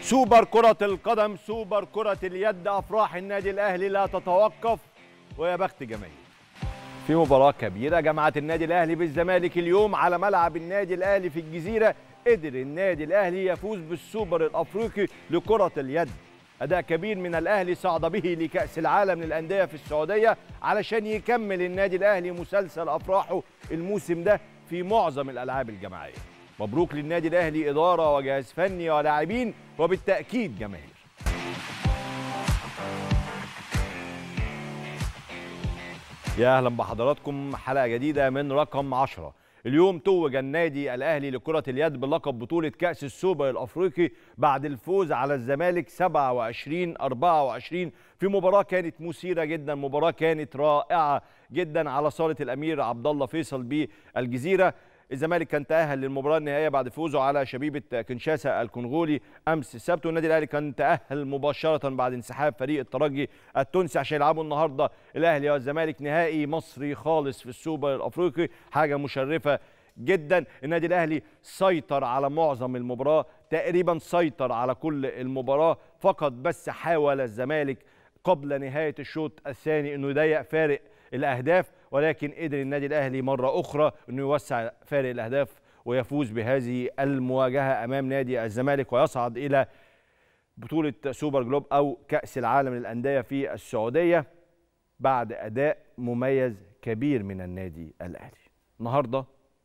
سوبر كرة القدم، سوبر كرة اليد، أفراح النادي الأهلي لا تتوقف ويا بخت جماهير. في مباراة كبيرة جمعت النادي الأهلي بالزمالك اليوم على ملعب النادي الأهلي في الجزيرة. قدر النادي الأهلي يفوز بالسوبر الأفريقي لكرة اليد. أداء كبير من الأهلي صعد به لكأس العالم للأندية في السعودية علشان يكمل النادي الأهلي مسلسل أفراحه الموسم ده في معظم الألعاب الجماعية. مبروك للنادي الأهلي إدارة وجهاز فني ولاعبين وبالتأكيد جماهير. يا أهلا بحضراتكم حلقة جديدة من رقم 10. اليوم توج النادي الأهلي لكرة اليد بلقب بطولة كأس السوبر الأفريقي بعد الفوز على الزمالك 27-24 في مباراة كانت مثيرة جدا، مباراة كانت رائعة جدا على صالة الأمير عبد الله فيصل بالجزيرة. الزمالك كان تأهل للمباراة النهائية بعد فوزه على شبيبة كنشاسا الكونغولي أمس السبت، والنادي الأهلي كان تأهل مباشرة بعد انسحاب فريق الترجي التونسي عشان يلعبوا النهارده الأهلي والزمالك نهائي مصري خالص في السوبر الأفريقي. حاجة مشرفة جدا. النادي الأهلي سيطر على معظم المباراة، تقريبا سيطر على كل المباراة، فقط بس حاول الزمالك قبل نهاية الشوط الثاني أنه يضيق فارق الأهداف، ولكن قدر النادي الأهلي مرة أخرى أنه يوسع فارق الأهداف ويفوز بهذه المواجهة أمام نادي الزمالك ويصعد إلى بطولة سوبر جلوب أو كأس العالم للأندية في السعودية بعد أداء مميز كبير من النادي الأهلي. النهاردة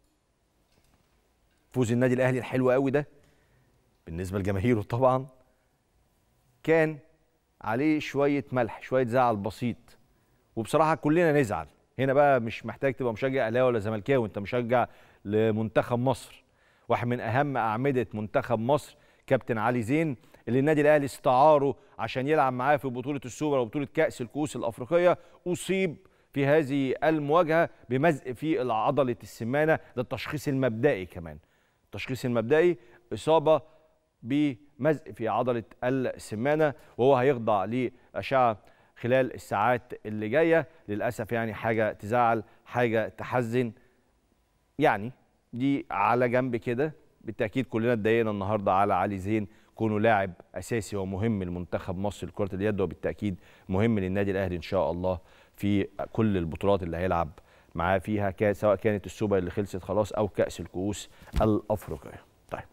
فوز النادي الأهلي الحلو قوي ده بالنسبة لجماهيره طبعا كان عليه شوية ملح، شوية زعل بسيط، وبصراحة كلنا نزعل. هنا بقى مش محتاج تبقى مشجع اهلاوي ولا زملكاوي، انت مشجع لمنتخب مصر، واحد من اهم اعمده منتخب مصر كابتن علي زين اللي النادي الاهلي استعاره عشان يلعب معاه في بطوله السوبر وبطوله كاس الكؤوس الافريقيه. اصيب في هذه المواجهه بمزق في عضله السمانه، ده التشخيص المبدئي كمان. التشخيص المبدئي اصابه بمزق في عضله السمانه، وهو هيخضع لاشعه خلال الساعات اللي جايه. للاسف يعني حاجه تزعل، حاجه تحزن، يعني دي على جنب كده. بالتاكيد كلنا اتضايقنا النهارده على علي زين كونه لاعب اساسي ومهم لمنتخب مصر لكره اليد، وبالتاكيد مهم للنادي الاهلي ان شاء الله في كل البطولات اللي هيلعب معاه فيها، سواء كانت السوبر اللي خلصت خلاص او كاس الكؤوس الافريقيه. طيب،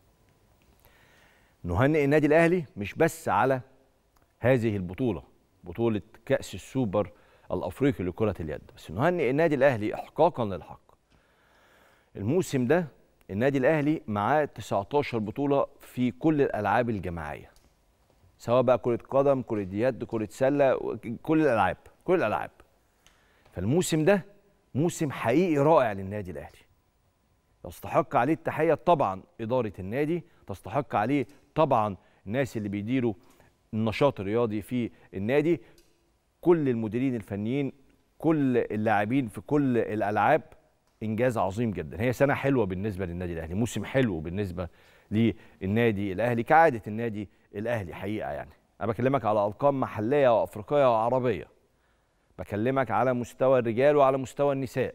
نهنئ النادي الاهلي مش بس على هذه البطوله، بطولة كأس السوبر الأفريقي لكرة اليد، بس نهنئ النادي الأهلي إحقاقا للحق. الموسم ده النادي الأهلي معاه 19 بطولة في كل الألعاب الجماعية، سواء بقى كرة قدم، كرة يد، كرة سلة، كل الألعاب، كل الألعاب. فالموسم ده موسم حقيقي رائع للنادي الأهلي، تستحق عليه التحية طبعا إدارة النادي، تستحق عليه طبعا الناس اللي بيديروا النشاط الرياضي في النادي، كل المديرين الفنيين، كل اللاعبين في كل الألعاب. إنجاز عظيم جدا. هي سنة حلوة بالنسبة للنادي الأهلي، موسم حلو بالنسبة للنادي الأهلي كعادة النادي الأهلي حقيقة. يعني أنا بكلمك على أرقام محلية وأفريقية وعربية، بكلمك على مستوى الرجال وعلى مستوى النساء.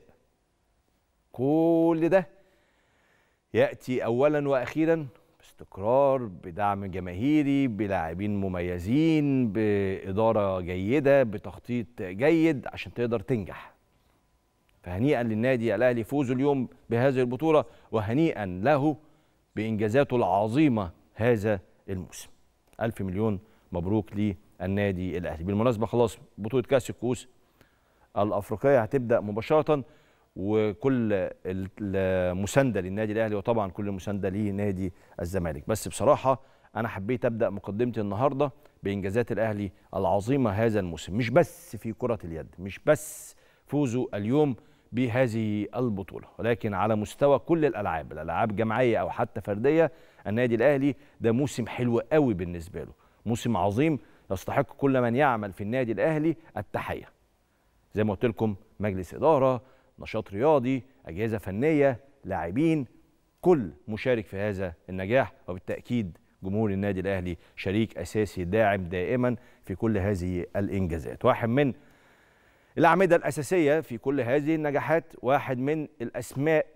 كل ده يأتي أولا وأخيرا باستقرار، بدعم جماهيري، بلاعبين مميزين، بإدارة جيدة، بتخطيط جيد عشان تقدر تنجح. فهنيئا للنادي الأهلي فوزه اليوم بهذه البطولة، وهنيئا له بإنجازاته العظيمة هذا الموسم. ألف مليون مبروك للنادي الأهلي. بالمناسبة خلاص بطولة كأس الكؤوس الأفريقية هتبدأ مباشرة، وكل المسانده للنادي الاهلي وطبعا كل المسانده لنادي الزمالك. بس بصراحه انا حبيت ابدا مقدمتي النهارده بانجازات الاهلي العظيمه هذا الموسم، مش بس في كره اليد، مش بس فوزه اليوم بهذه البطوله، ولكن على مستوى كل الالعاب، الالعاب جماعيه او حتى فرديه. النادي الاهلي ده موسم حلو قوي بالنسبه له، موسم عظيم يستحق كل من يعمل في النادي الاهلي التحيه. زي ما قلت لكم، مجلس اداره، نشاط رياضي، أجهزة فنية، لاعبين، كل مشارك في هذا النجاح، وبالتأكيد جمهور النادي الأهلي شريك أساسي داعم دائما في كل هذه الإنجازات. واحد من الأعمدة الأساسية في كل هذه النجاحات، واحد من الأسماء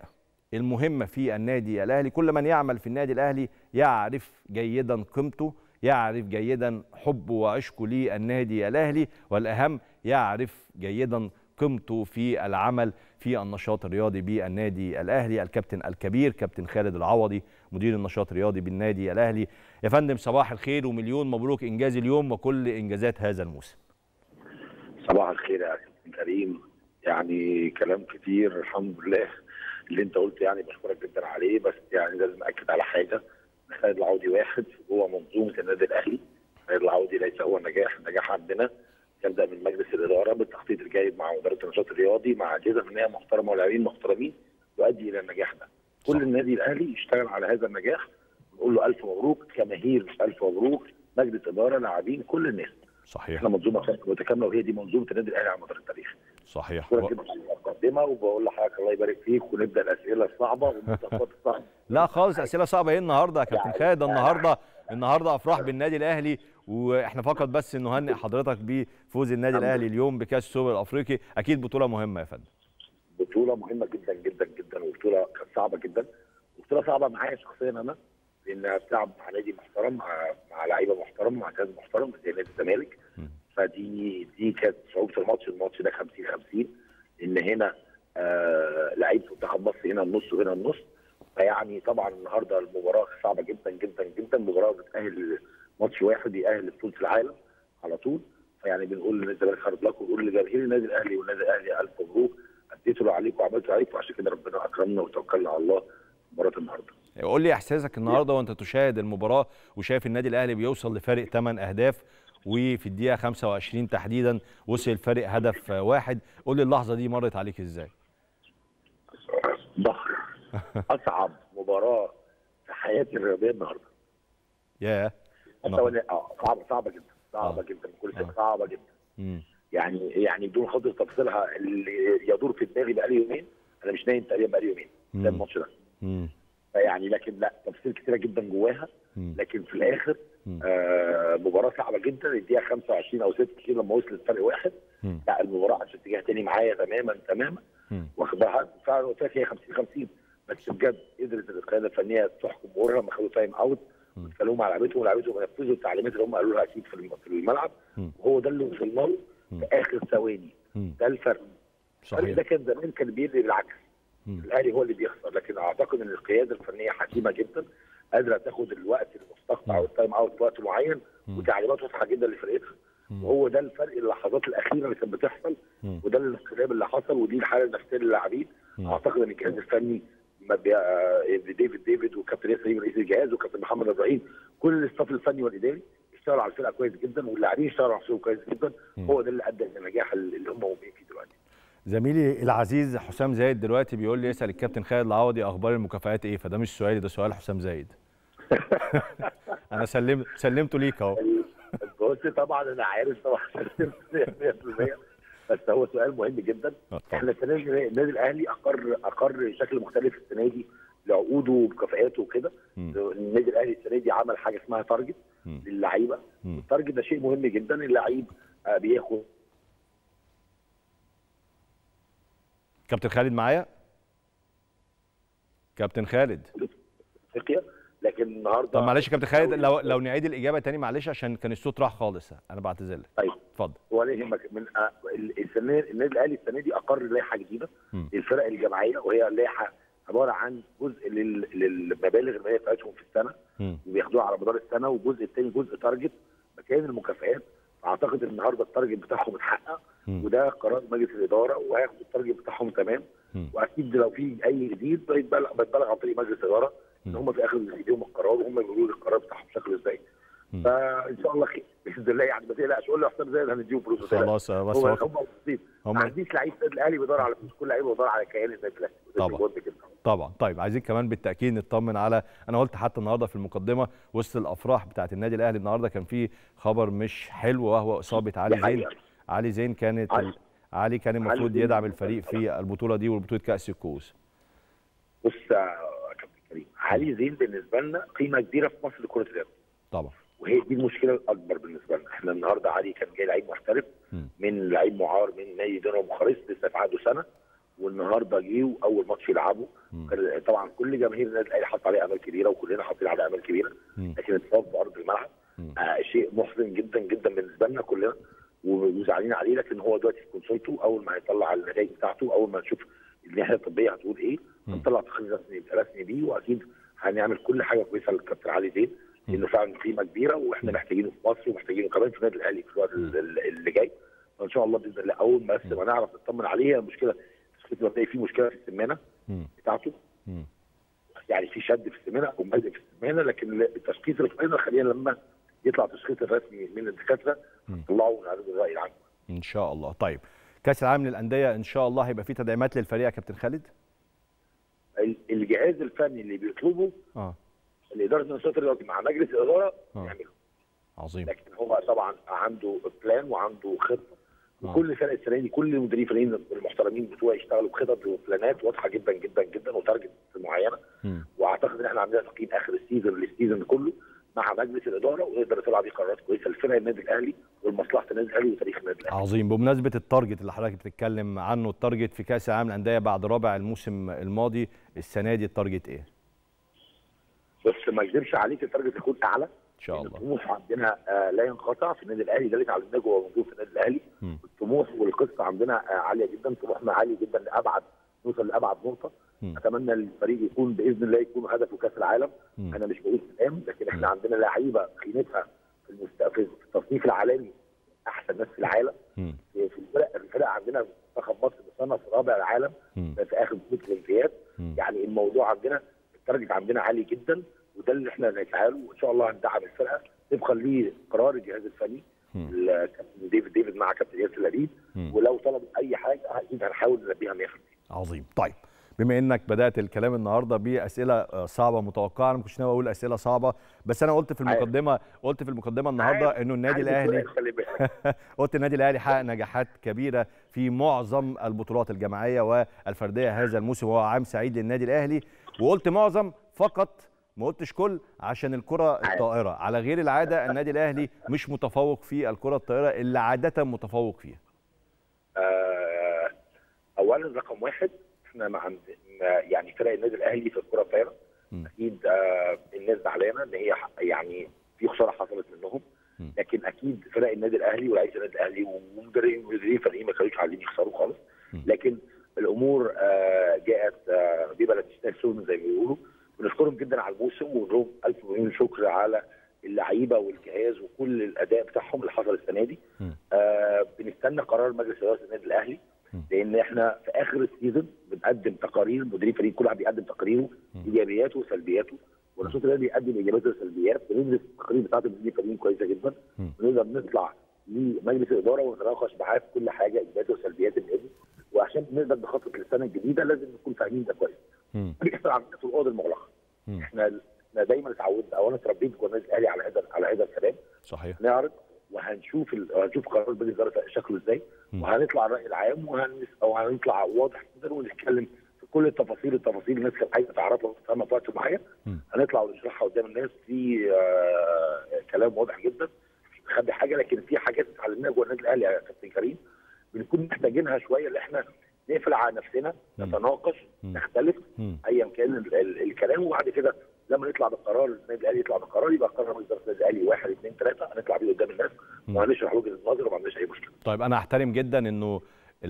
المهمة في النادي الأهلي. كل من يعمل في النادي الأهلي يعرف جيدا قيمته، يعرف جيدا حبه وعشقه للنادي الأهلي، والأهم يعرف جيدا قيمته في العمل في النشاط الرياضي بالنادي الأهلي. الكابتن الكبير كابتن خالد العوضي مدير النشاط الرياضي بالنادي الأهلي. يا فندم صباح الخير ومليون مبروك إنجاز اليوم وكل إنجازات هذا الموسم. صباح الخير يا كابتن كريم، يعني كلام كتير الحمد لله اللي انت قلت، يعني بشكرك جدا عليه، بس يعني لازم اكد على حاجه. خالد العوضي واحد هو منظومه النادي الاهلي. خالد العوضي ليس هو النجاح عندنا يبدا من مجلس الاداره بالتخطيط الجيد مع اداره النشاط الرياضي مع اجهزه فنيه محترمه ولاعبين محترمين يؤدي الى النجاح ده. كل النادي الاهلي يشتغل على هذا النجاح، نقول له الف مبروك، جماهير مش الف مبروك، مجلس اداره، لاعبين، كل الناس. صحيح. احنا منظومه متكامله وهي دي منظومه النادي الاهلي على مدار التاريخ. صحيح. مقدمه وبقول لحضرتك الله يبارك فيك، ونبدا الاسئله الصعبه والمنتخبات الصعبه. لا خالص، اسئله صعبه ايه النهارده يا كابتن خالد؟ النهارده افراح بالنادي الاهلي، واحنا فقط بس نهنئ حضرتك بفوز النادي الاهلي اليوم بكاس السوبر الافريقي. اكيد بطوله مهمه يا فندم. بطوله مهمه جدا جدا جدا، وبطوله كانت صعبه جدا، وبطوله صعبه معايا شخصيا انا، لانها بتلعب مع نادي محترم، مع لعيبه محترم، مع جهاز محترم زي نادي الزمالك. فدي كانت صعوبه الماتش ده 50-50، ان هنا لعيبه منتخب مصر هنا النص وهنا النص. فيعني طبعا النهارده المباراه صعبه جدا جدا جدا، مباراه بتاهل ماتش واحد يأهل لبطوله العالم على طول. فيعني بنقول للنادي الزمالك خير لكم، ونقول لجماهير النادي الاهلي والنادي الاهلي الف مبروك، اديتوا اللي عليكم وعملتوا اللي عليكم، وعشان كده ربنا اكرمنا وتوكلنا على الله مباراه النهارده. قول لي احساسك النهارده وانت تشاهد المباراه وشايف النادي الاهلي بيوصل لفارق 8 اهداف، وفي الدقيقه 25 تحديدا وصل الفارق هدف واحد. قول لي اللحظه دي مرت عليك ازاي؟ ضخم. اصعب مباراه في حياتي الرياضيه النهارده. ياه. صعبه جدا، صعبه جدا، كل شيء صعبه جدا. يعني بدون خاطر تفصيلها اللي يدور في دماغي بقالي يومين، انا مش نايم تقريبا بقالي يومين ده الماتش ده. فيعني لكن لا، تفاصيل كتيره جدا جواها، لكن في الاخر مباراه صعبه جدا. الدقيقه 25 او 26 لما وصلت فرق واحد، لا المباراه عشان اتجاه تاني معايا تماما واخد بالها. فعلا قلت لك هي 50-50، بس بجد قدرت القياده الفنيه تحكم امورها لما خدوا تايم اوت واتكلموا مع لعيبتهم، ولاعيبتهم نفذوا التعليمات اللي هم قالوا لها اكيد في الملعب، وهو ده اللي وصلنا له في اخر ثواني. ده الفرق. الفرق ده كان زمان كان بيدي بالعكس، الاهلي هو اللي بيخسر، لكن اعتقد ان القياده الفنيه حكيمه جدا، قادره تاخد الوقت المستقطع والتايم اوت في وقت معين، وتعليمات واضحه جدا لفرقتها. وهو ده الفرق، اللحظات الاخيره اللي كانت بتحصل، وده الانقلاب اللي حصل، ودي الحاله النفسيه للاعبين. اعتقد ان الجهاز الفني ديفيد وكابتن ياسر رئيس الجهاز وكابتن محمد ابراهيم، كل الاستاف الفني والاداري اشتغلوا على الفرقه كويس جدا، واللاعبين اشتغلوا على نفسهم كويس جدا. هو ده اللي ادى للنجاح اللي هم موجودين فيه دلوقتي. زميلي العزيز حسام زايد دلوقتي بيقول لي اسال الكابتن خالد العوضي اخبار المكافآت ايه، فده مش سؤالي، ده سؤال حسام زايد. انا سلمته ليك اهو. بص طبعا انا عارف طبعا 100%، بس هو سؤال مهم جدا. احنا السنه دي النادي الاهلي اقر شكل مختلف السنه دي لعقوده ومكافآته وكده. النادي الاهلي السنه دي عمل حاجه اسمها تارجت للعيبه. التارجت ده شيء مهم جدا، اللعيب بياخد. كابتن خالد معايا؟ كابتن خالد افريقيا، لكن النهارده طب معلش يا كابتن خالد، لو نعيد الاجابه تاني معلش عشان كان الصوت راح خالص، انا بعتذر لك. طيب اتفضل. ولا يهمك. من النادي الاهلي السنه دي اقر لائحه جديده للفرق الجماعيه، وهي لائحه عباره عن جزء للمبالغ الماليه بتاعتهم في السنه وبياخدوها على مدار السنه، والجزء الثاني جزء تارجت مكان المكافآت. اعتقد ان النهارده التارجت بتاعهم اتحقق، وده قرار مجلس الاداره، وهياخدوا التارجت بتاعهم تمام. واكيد لو في اي جديد بيتبلغ عن طريق مجلس الاداره، ان هم في اخر ايديهم القرار، وهم يقولوا لي القرار بتاعهم شكله ازاي. فان شاء الله خير باذن الله، يعني ما تقلقش. قول له حسام زايد هنديهم فلوس. خلاص بس هم مبسوطين. ما عنديش لعيب النادي الاهلي بيدور على فلوس، كل لعيب بيدور على كيان النادي الاهلي. طبعا. طيب عايزين كمان بالتاكيد نطمن على، انا قلت حتى النهارده في المقدمه وسط الافراح بتاعه النادي الاهلي النهارده كان في خبر مش حلو، وهو اصابه علي زين. علي زين علي كان المفروض يدعم الفريق في البطوله دي وبطوله كاس الكؤوس. بص يا كابتن كريم، علي زين بالنسبه لنا قيمه كبيره في مصر لكره اليد. طبعا. وهي دي المشكله الاكبر بالنسبه لنا. احنا النهارده علي كان جاي لعيب محترف من لعيب معار من نادي دينامو بوخارست، لسه في عقده سنه، والنهارده جه واول ماتش يلعبه. طبعا كل جماهير النادي الاهلي حط عليه امال كبيره وكلنا حاطين عليه امال كبيره، لكن الفوز في ارض الملعب شيء محزن جدا جدا بالنسبه لنا كلنا وزعلانين عليه. لكن هو دلوقتي في كونسولته، اول ما هيطلع النتائج بتاعته، اول ما نشوف الناحيه الطبيه هتقول ايه، هنطلع تقرير رسمي بيه، واكيد هنعمل كل حاجه كويسه للكابتن علي زيد، لانه فعلا قيمه كبيره واحنا محتاجينه في مصر ومحتاجينه كمان في النادي الاهلي في الوقت اللي جاي. فان شاء الله باذن الله اول ما بس ما نعرف نطمن عليه. المشكله في مشكله في السمانه بتاعته، يعني في شد في السمانه او مزق في السمانه، لكن التشخيص الرسمي خلينا لما يطلع التشخيص الرسمي من الدكاتره نطلعه ونعرضه الراي العام ان شاء الله. طيب كاس العالم للانديه ان شاء الله هيبقى فيه تدعيمات للفريق يا كابتن خالد؟ الجهاز الفني اللي بيطلبه الاداره النشاط الرياضي مع مجلس الاداره يعمله. عظيم. لكن هو طبعا عنده بلان وعنده خطه، وكل فرق السنه دي كل المديرين الفنيين المحترمين بتوعه يشتغلوا بخطط وبلانات واضحه جدا جدا جدا وتارجت معينه. واعتقد ان احنا عندنا تقييم اخر السيزون كله مع مجلس الاداره، ونقدر نطلع بيه قرارات كويسه لفرق النادي الاهلي ولمصلحه النادي الاهلي وتاريخ النادي الاهلي. عظيم. بمناسبه التارجت اللي حضرتك بتتكلم عنه، التارجت في كاس العالم للانديه بعد رابع الموسم الماضي، السنه دي التارجت ايه؟ بس ما اكذبش عليك التارجت يكون اعلى ان شاء الله. الطموح عندنا لا ينقطع في النادي الاهلي، ده اللي اتعلمناه جوه موجود في النادي الاهلي. الطموح والقصه عندنا عاليه جدا، طموحنا عالي جدا لابعد، نوصل لابعد نقطه. اتمنى الفريق يكون باذن الله يكون هدفه كاس العالم. انا مش بقول كلام، لكن احنا عندنا لعيبه قيمتها في التصنيف العالمي احسن ناس في العالم. في الفرق عندنا منتخب مصر مصنف رابع العالم في اخر بطوله الامتياز. يعني الموضوع عندنا التارجت عندنا عالي جدا، وده اللي احنا نسعى له، وان شاء الله هندعم الفرقه طبقا لقرار الجهاز الفني الكابتن ديفيد مع كابتن ياسر لبيب. ولو طلبوا اي حاجه اكيد هنحاول نلبيها 100%. عظيم. طيب بما انك بدات الكلام النهارده باسئله صعبه متوقعه، انا ما كنتش ناوي اقول اسئله صعبه، بس انا قلت في المقدمه النهارده انه النادي الاهلي قلت النادي الاهلي حقق نجاحات كبيره في معظم البطولات الجماعيه والفرديه هذا الموسم، وهو عام سعيد للنادي الاهلي. وقلت معظم فقط، ما قلتش كل، عشان الكره الطائره على غير العاده النادي الاهلي مش متفوق في الكره الطائره اللي عاده متفوق فيها. اولا رقم واحد احنا مع يعني فرق النادي الاهلي في الكره الطايره اكيد الناس زعلانه ان هي يعني في خساره حصلت منهم، لكن اكيد فرق النادي الاهلي ولاعيبه النادي الاهلي ومديرين فريقين ما كانوش عايزين يخسروا خالص. لكن الامور جاءت ببلد السلم زي ما بيقولوا. بنشكرهم جدا على الموسم ونقول لهم الف مليون شكر على اللعيبه والجهاز وكل الاداء بتاعهم اللي حصل السنه دي. بنستنى قرار مجلس اداره النادي الاهلي، لان احنا في اخر السيزون بنقدم تقارير، مديرين فريق كل واحد بيقدم تقاريره ايجابياته وسلبياته، والنشاط الرياضي بيقدم ايجابياته وسلبيات. بندرس التقارير بتاعت المديرين الفريقين كويسه جدا، ونقدر نطلع لمجلس الاداره ونتناقش معاه في كل حاجه ايجابيات وسلبيات النادي، وعشان نقدر نخطط للسنه الجديده لازم نكون فاهمين ده كويس. بيحصل عندنا في الاوضه المغلقه. احنا دايما اتعودنا او انا اتربيت جوه النادي الاهلي على هذا الكلام. صحيح. نعرض وهنشوف قرار مجلس الاداره شكله ازاي، وهنطلع الراي العام وهنطلع واضح جدا ونتكلم في كل التفاصيل الناس كانت عايزه تعرفها وتفهمها في وقت معين. هنطلع ونشرحها قدام الناس في كلام واضح جدا، مش بنخبي حاجه، لكن في حاجات اتعلمناها جوه النادي الاهلي يا كابتن كريم بنكون محتاجينها شويه، اللي احنا نقفل على نفسنا، نتناقش، نختلف ايا كان الكلام، وبعد كده لما نطلع بالقرار النادي الاهلي يطلع بالقرار يبقى قرار مجلس اداره النادي الاهلي 1 2 3 هنطلع بيه قدام الناس وهنشرح وجهه النظر وما عندناش اي مشكله. طيب انا احترم جدا انه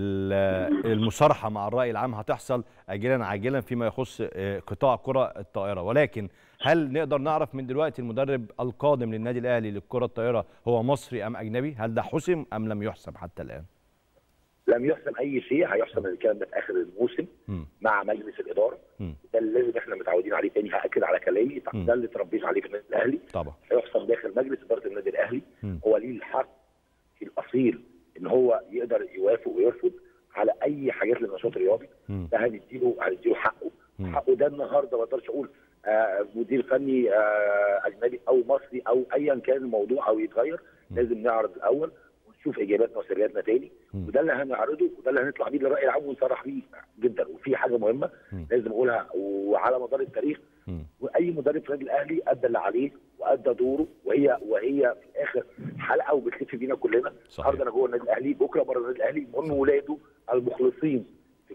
المصارحه مع الراي العام هتحصل اجلا عاجلا فيما يخص قطاع كره الطائره، ولكن هل نقدر نعرف من دلوقتي المدرب القادم للنادي الاهلي للكره الطائره هو مصري ام اجنبي؟ هل ده حسم ام لم يحسم حتى الان؟ لم يحسم اي شيء، هيحسم الكلام ده في اخر الموسم مع مجلس الاداره. ده اللي لازم احنا متعودين عليه. تاني هاكد على كلامي، ده اللي اتربيت عليه في النادي الاهلي. طبعا هيحسم داخل مجلس اداره النادي الاهلي. هو ليه الحق الاصيل ان هو يقدر يوافق ويرفض على اي حاجات للنشاط الرياضي. ده هنديله حقه. حقه ده النهارده ما اقدرش اقول مدير فني اجنبي او مصري او ايا كان الموضوع او يتغير. لازم نعرض الاول ونشوف اجاباتنا وسلبياتنا تاني، وده اللي هنعرضه وده اللي هنطلع بيه للراي العام ونصرح بيه جدا. وفي حاجه مهمه لازم اقولها وعلى مدار التاريخ، واي مدرب في النادي الاهلي ادى اللي عليه وادى دوره، وهي في الاخر حلقه وبتلف بينا كلنا. النهارده انا جوه النادي الاهلي، بكره بره النادي الاهلي. المهم ولاده المخلصين في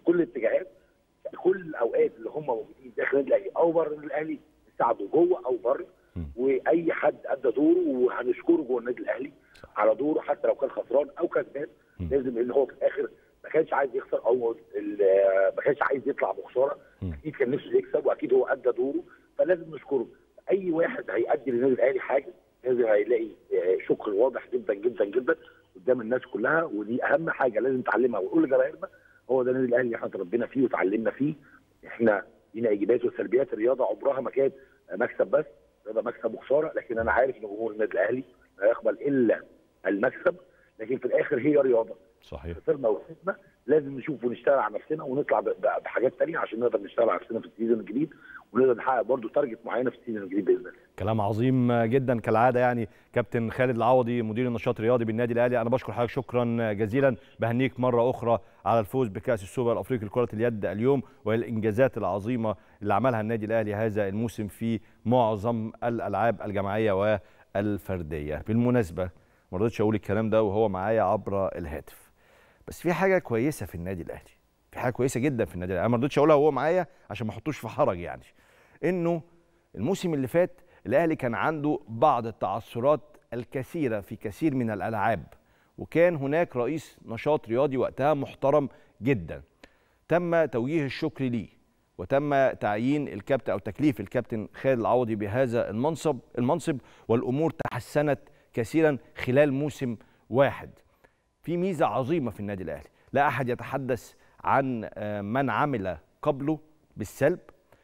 كل الاتجاهات، كل الاوقات اللي هم موجودين داخل النادي الاهلي او بره النادي الاهلي ساعدوا جوه او بره، واي حد ادى دوره وهنشكره جوه النادي الاهلي على دوره حتى لو كان خسران او كسبان. لازم ان هو في الاخر ما كانش عايز يخسر او ما كانش عايز يطلع بخساره، اكيد كان نفسه يكسب واكيد هو ادى دوره، فلازم نشكره. اي واحد هيأدي للنادي الاهلي حاجه لازم هيلاقي شكر واضح جدا جدا جدا قدام الناس كلها، ودي اهم حاجه لازم نتعلمها ونقول لجماهيرنا. هو ده النادي الاهلي اللي احنا اتربينا فيه وتعلمنا فيه. احنا لينا ايجابيات وسلبيات، الرياضه عمرها ما كانت مكسب بس، الرياضه مكسب وخساره، لكن انا عارف ان جمهور النادي الاهلي لا يقبل الا المكسب، لكن في الاخر هي رياضه. صحيح. خسرنا وكسبنا لازم نشوف ونشتغل على نفسنا ونطلع بحاجات ثانيه عشان نقدر نشتغل على نفسنا في السيزون الجديد، ونقدر نحقق برضه تارجت معينه في السيزون الجديد باذن الله. كلام عظيم جدا كالعاده. يعني كابتن خالد العوضي مدير النشاط الرياضي بالنادي الاهلي، انا بشكر حضرتك شكرا جزيلا، بهنيك مره اخرى على الفوز بكاس السوبر الافريقي لكره اليد اليوم والانجازات العظيمه اللي عملها النادي الاهلي هذا الموسم في معظم الالعاب الجماعيه والفرديه. بالمناسبه ما رضيتش اقول الكلام ده وهو معايا عبر الهاتف، بس في حاجه كويسه في النادي الاهلي، في حاجه كويسه جدا في النادي الاهلي، انا ما رضيتش اقولها وهو معايا عشان ما احطوش في حرج. يعني انه الموسم اللي فات الاهلي كان عنده بعض التعثرات الكثيره في كثير من الالعاب، وكان هناك رئيس نشاط رياضي وقتها محترم جدا تم توجيه الشكر ليه، وتم تعيين الكابتن او تكليف الكابتن خالد العوضي بهذا المنصب، والامور تحسنت كثيرا خلال موسم واحد. في ميزه عظيمه في النادي الاهلي، لا احد يتحدث عن من عمل قبله بالسلب،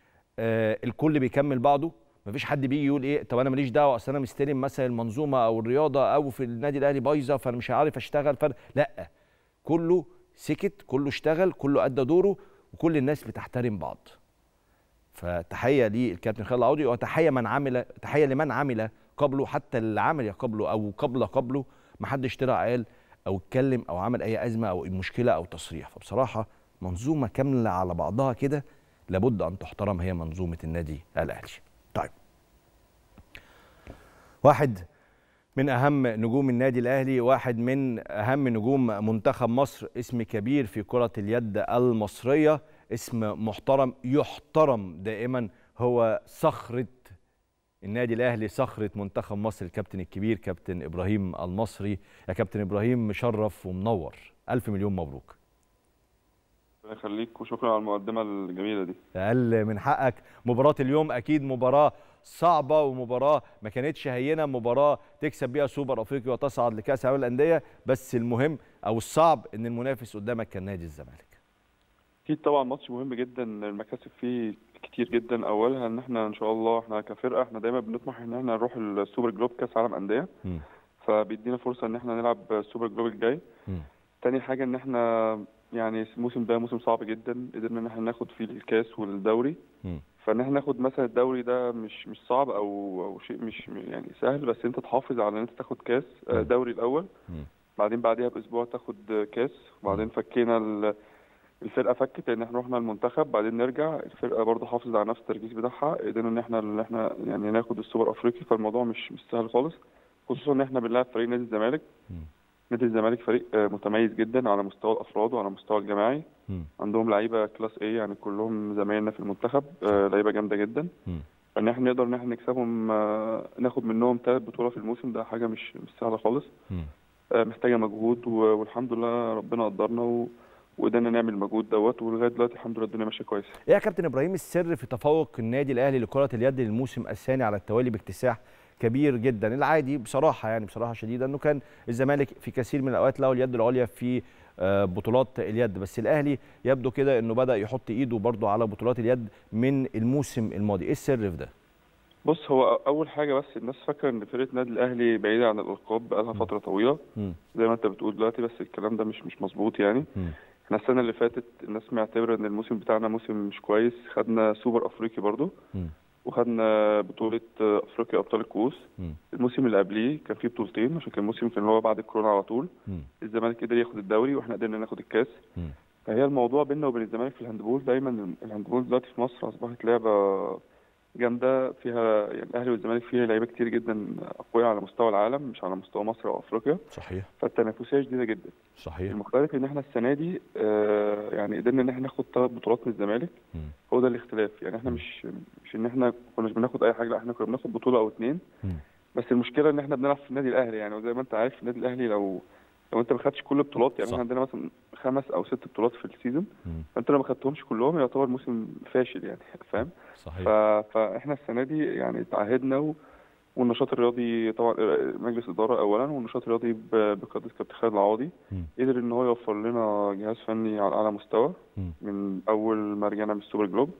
الكل بيكمل بعضه، مفيش حد بيجي يقول ايه طب انا ماليش دعوه اصل انا مستلم مثلا المنظومه او الرياضه او في النادي الاهلي بايظه فانا مش عارف اشتغل لا، كله سكت، كله اشتغل، كله ادى دوره، وكل الناس بتحترم بعض. فتحيه للكابتن خالد العوضي، وتحيه لمن عمل قبله، حتى اللي عمل قبله او قبله ما حدش طلع قال او اتكلم او عمل اي ازمه او مشكله او تصريح. فبصراحه منظومه كامله على بعضها كده لابد ان تحترم، هي منظومه النادي الاهلي. طيب، واحد من اهم نجوم النادي الاهلي، واحد من اهم نجوم منتخب مصر، اسم كبير في كره اليد المصريه، اسم محترم يحترم دائما، هو صخره النادي الاهلي، صخره منتخب مصر، الكابتن الكبير كابتن ابراهيم المصري. يا كابتن ابراهيم مشرف ومنور، الف مليون مبروك. الله يخليك وشكرا على المقدمه الجميله دي. اقل من حقك. مباراه اليوم اكيد مباراه صعبه ومباراه ما كانتش هينه، مباراه تكسب بيها سوبر افريقيا وتصعد لكاس العالم للانديه، بس المهم او الصعب ان المنافس قدامك كان نادي الزمالك. اكيد طبعا ماتش مهم جدا، المكاسب فيه كتير جدا. اولها ان احنا ان شاء الله احنا كفرقه احنا دايما بنطمح ان احنا نروح السوبر جلوب كاس عالم انديه، فبيدينا فرصه ان احنا نلعب السوبر جلوب الجاي. تاني حاجه ان احنا يعني الموسم ده موسم صعب جدا، قدرنا ان احنا ناخد فيه الكاس والدوري، فان احنا ناخد مثلا الدوري ده مش صعب او شيء مش يعني سهل، بس انت تحافظ على ان انت تاخد كاس دوري الاول، بعدين بعديها باسبوع تاخد كاس، وبعدين فكينا الفرقه فكت لان احنا رحنا المنتخب، بعدين نرجع الفرقه برضه حافظت على نفس التركيز بتاعها، قدرنا ان احنا يعني ناخد السوبر افريقي، فالموضوع مش سهل خالص، خصوصا ان احنا بنلعب فريق نادي الزمالك. نادي الزمالك فريق متميز جدا على مستوى الافراد وعلى مستوى الجماعي، عندهم لعيبه كلاس ايه، يعني كلهم زمايلنا في المنتخب، لعيبه جامده جدا، فان احنا نقدر ان احنا نكسبهم، ناخد منهم 3 بطولات في الموسم ده حاجه مش سهله خالص، محتاجه مجهود، والحمد لله ربنا قدرنا وقدرنا نعمل المجهود دوت، ولغايه دلوقتي الحمد لله الدنيا ماشيه كويس. ايه يا كابتن ابراهيم السر في تفوق النادي الاهلي لكره اليد للموسم الثاني على التوالي باكتساح كبير جدا؟ العادي بصراحه يعني بصراحه شديده انه كان الزمالك في كثير من الاوقات له اليد العليا في بطولات اليد، بس الاهلي يبدو كده انه بدا يحط ايده برضه على بطولات اليد من الموسم الماضي. ايه السر في ده؟ بص، هو اول حاجه بس الناس فاكره ان فرقه النادي الاهلي بعيده عن الالقاب بقالها فتره طويله زي ما انت بتقول دلوقتي، بس الكلام ده مش مظبوط. يعني احنا السنه اللي فاتت الناس معتبره ان الموسم بتاعنا موسم مش كويس، خدنا سوبر افريقي برضه، وخدنا بطوله افريقيا ابطال الكؤوس. الموسم اللي قبليه كان فيه بطولتين عشان كان الموسم كان هو بعد الكورونا على طول. الزمالك قدر ياخد الدوري واحنا قدرنا ناخد الكاس. فهي الموضوع بيننا وبين الزمالك في الهاندبول، دايما الهاندبول دلوقتي في مصر اصبحت لعبه جامده فيها، يعني الاهلي والزمالك فيها لعيبه كتير جدا اقوياء على مستوى العالم مش على مستوى مصر او افريقيا. صحيح. فالتنافسيه شديده جدا. صحيح. المختلف ان احنا السنه دي يعني قدرنا ان احنا ناخد 3 بطولات من الزمالك. هو ده الاختلاف، يعني احنا مش ان احنا كناش بناخد اي حاجه، لا احنا كنا بناخد بطوله او 2. بس المشكله ان احنا بنلعب في النادي الاهلي، يعني وزي ما انت عارف النادي الاهلي لو انت ما خدتش كل البطولات، يعني احنا عندنا مثلا 5 أو 6 بطولات في السيزون، فانت لو ما خدتهمش كلهم يعتبر موسم فاشل يعني، فاهم؟ صحيح. فاحنا السنه دي يعني تعهدنا والنشاط الرياضي طبعا مجلس اداره اولا، والنشاط الرياضي بقياده كابتن خالد العوضي قدر ان هو يوفر لنا جهاز فني على اعلى مستوى من اول ما رجعنا من السوبر جلوب.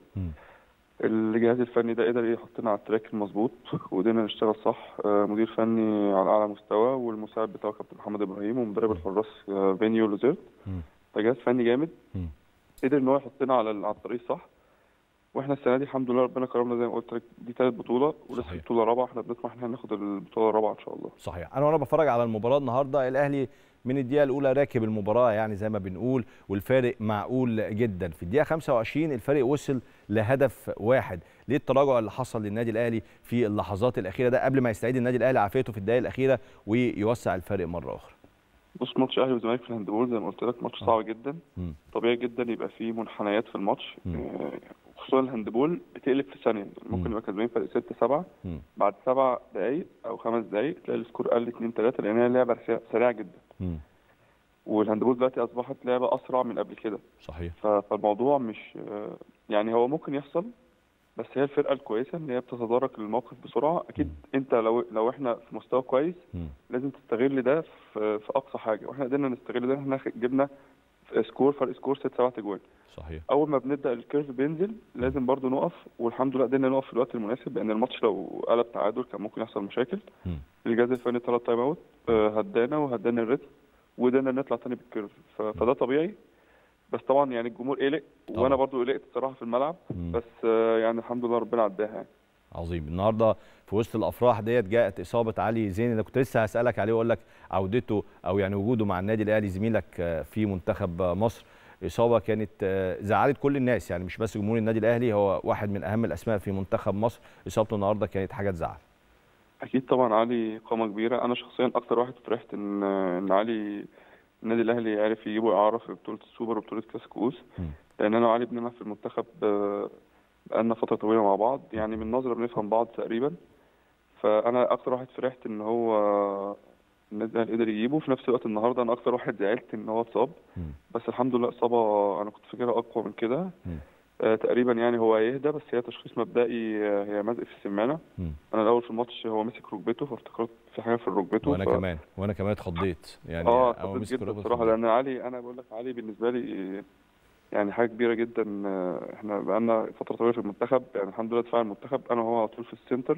الجهاز الفني ده قدر يحطنا على التراك المظبوط وقدرنا نشتغل صح. مدير فني على اعلى مستوى، والمساعد بتاعه كابتن محمد ابراهيم، ومدرب الحراس فينيو لوزيرت. فجهاز فني جامد قدر ان هو يحطنا على الطريق الصح. واحنا السنه دي الحمد لله ربنا كرمنا زي ما قلت لك، دي 3 بطوله ولسه بطوله رابعه، احنا بنطمح ان احنا ناخد البطوله الرابعه ان شاء الله. صحيح. انا وانا بتفرج على المباراه النهارده الاهلي من الدقيقه الاولى راكب المباراه يعني زي ما بنقول، والفارق معقول جدا. في الدقيقه 25 الفارق وصل لهدف واحد. ليه التراجع اللي حصل للنادي الاهلي في اللحظات الاخيره ده قبل ما يستعيد النادي الاهلي عافيته في الدقائق الاخيره ويوسع الفارق مره اخرى؟ بص، ماتش اهلي والزمالك في الهاندبول زي ما قلت لك ماتش صعب جدا. طبيعي جدا يبقى فيه منحنيات في الماتش، خصوصا الهاندبول بتقلب في ثانيه، ممكن يبقى كسبانين فرق 6-7 بعد 7 دقائق او 5 دقائق تلاقي السكور قل 2-3 لان هي لعبه سريعه جدا. والهاندبول دلوقتي اصبحت لعبه اسرع من قبل كده. صحيح. فالموضوع مش يعني هو ممكن يحصل، بس هي الفرقه الكويسه ان هي بتتدارك الموقف بسرعه. اكيد انت لو احنا في مستوى كويس لازم تستغل ده في اقصى حاجه، واحنا قدرنا نستغل ده. احنا جبنا فرق سكور 6-7 اجوان. صحيح. اول ما بنبدا الكيرف بينزل لازم برضو نقف، والحمد لله قدرنا نقف في الوقت المناسب، لان الماتش لو قلب تعادل كان ممكن يحصل مشاكل. الجهاز الفني 3 تايم اوت هدانا الريتم وقدرنا نطلع تاني بالكيرف، فده طبيعي. بس طبعا يعني الجمهور قلق وانا برضو قلقت الصراحه في الملعب، بس يعني الحمد لله ربنا عداها يعني. عظيم. النهارده في وسط الافراح ديت جاءت اصابه علي زين اللي كنت لسه هسالك عليه واقول لك عودته او يعني وجوده مع النادي الاهلي، زميلك في منتخب مصر. اصابه كانت زعلت كل الناس، يعني مش بس جمهور النادي الاهلي، هو واحد من اهم الاسماء في منتخب مصر. اصابته النهارده كانت حاجه تزعل. اكيد طبعا علي قامه كبيره. انا شخصيا اكتر واحد فرحت ان علي النادي الاهلي عرف يجيبه اعاره في بطوله السوبر وبطوله كاس كؤوس، لان انا وعلي بنلعب في المنتخب بقالنا فتره طويله مع بعض، يعني من نظره بنفهم بعض تقريبا. فانا اكتر واحد فرحت ان هو النادي الاهلي قدر يجيبه. في نفس الوقت النهارده انا اكتر واحد زعلت ان هو اتصاب، بس الحمد لله اصابه انا كنت فاكرها اقوى من كده. تقريبا يعني هو هيهدى، بس هي تشخيص مبدئي هي مزق في السمانه. انا الاول في الماتش هو مسك ركبته فافتكرت في حاجه في ركبته، وانا كمان اتخضيت يعني. اتخضيت جدا بصراحه، لان علي انا بقول لك علي بالنسبه لي يعني حاجه كبيره جدا. احنا بقالنا فتره طويله في المنتخب، يعني الحمد لله دفاع المنتخب انا وهو على طول في السنتر.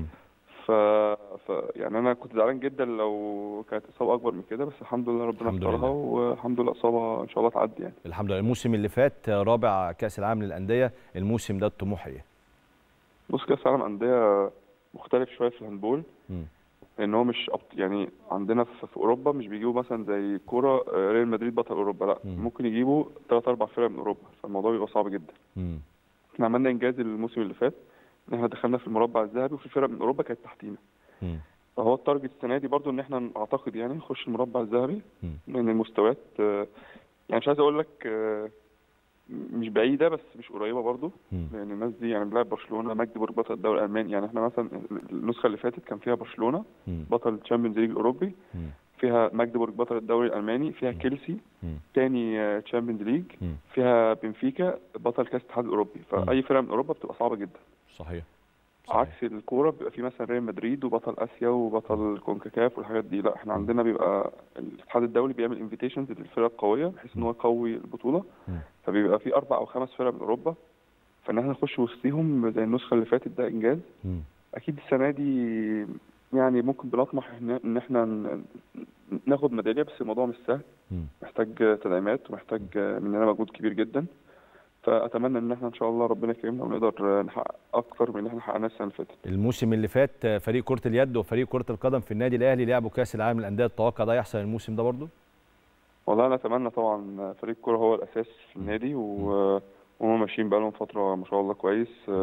يعني انا كنت زعلان جدا لو كانت اصابه اكبر من كده، بس الحمد لله ربنا سترها، والحمد لله اصابه ان شاء الله تعدي يعني. الحمد لله. الموسم اللي فات رابع كاس العالم للانديه، الموسم ده الطموح ايه؟ بص، كاس العالم انديه مختلف شويه في الهاندبول، لان هو مش يعني عندنا في اوروبا مش بيجيبوا مثلا زي كوره ريال مدريد بطل اوروبا، لا ممكن يجيبوا 3-4 فرق من اوروبا، فالموضوع بيبقى صعب جدا. احنا عملنا انجاز الموسم اللي فات ان احنا دخلنا في المربع الذهبي، وفي فرق من اوروبا كانت تحتينا. فهو التارجت السنه دي برضو ان احنا اعتقد يعني نخش المربع الذهبي، لان المستويات يعني مش عايز اقول لك مش بعيده بس مش قريبه برضو، لان الناس دي يعني بنلعب برشلونه ماجدبورج بطل الدوري الالماني. يعني احنا مثلا النسخه اللي فاتت كان فيها برشلونه بطل الشامبيونز ليج الاوروبي، فيها ماجدبورج بطل الدوري الالماني، فيها كيلسي تاني تشامبيونز ليج، فيها بنفيكا بطل كاس الاتحاد الاوروبي. فاي فرقه من اوروبا بتبقى صعبه جدا. صحيح. عكس الكوره بيبقى في مثلا ريال مدريد وبطل اسيا وبطل كونكاكاف والحاجات دي، لا احنا عندنا بيبقى الاتحاد الدولي بيعمل انفيتيشنز للفرق القويه بحيث ان هو يقوي البطوله، فبيبقى في 4 أو 5 فرق من اوروبا، فان احنا نخش وسطيهم زي النسخه اللي فاتت ده انجاز. اكيد السنه دي يعني ممكن بنطمح ان احنا ناخد ميداليه، بس الموضوع مش سهل، محتاج تدعيمات ومحتاج مننا مجهود كبير جدا. فاتمنى ان احنا ان شاء الله ربنا يكرمنا ونقدر نحقق اكتر من اللي احنا حققناه السنه اللي فاتت. الموسم اللي فات فريق كره اليد وفريق كره القدم في النادي الاهلي لعبوا كاس العالم للانديه، تتوقع ده يحصل الموسم ده برضه؟ والله انا اتمنى طبعا. فريق الكوره هو الاساس في النادي وهم ماشيين بقالهم فتره ما شاء الله كويس.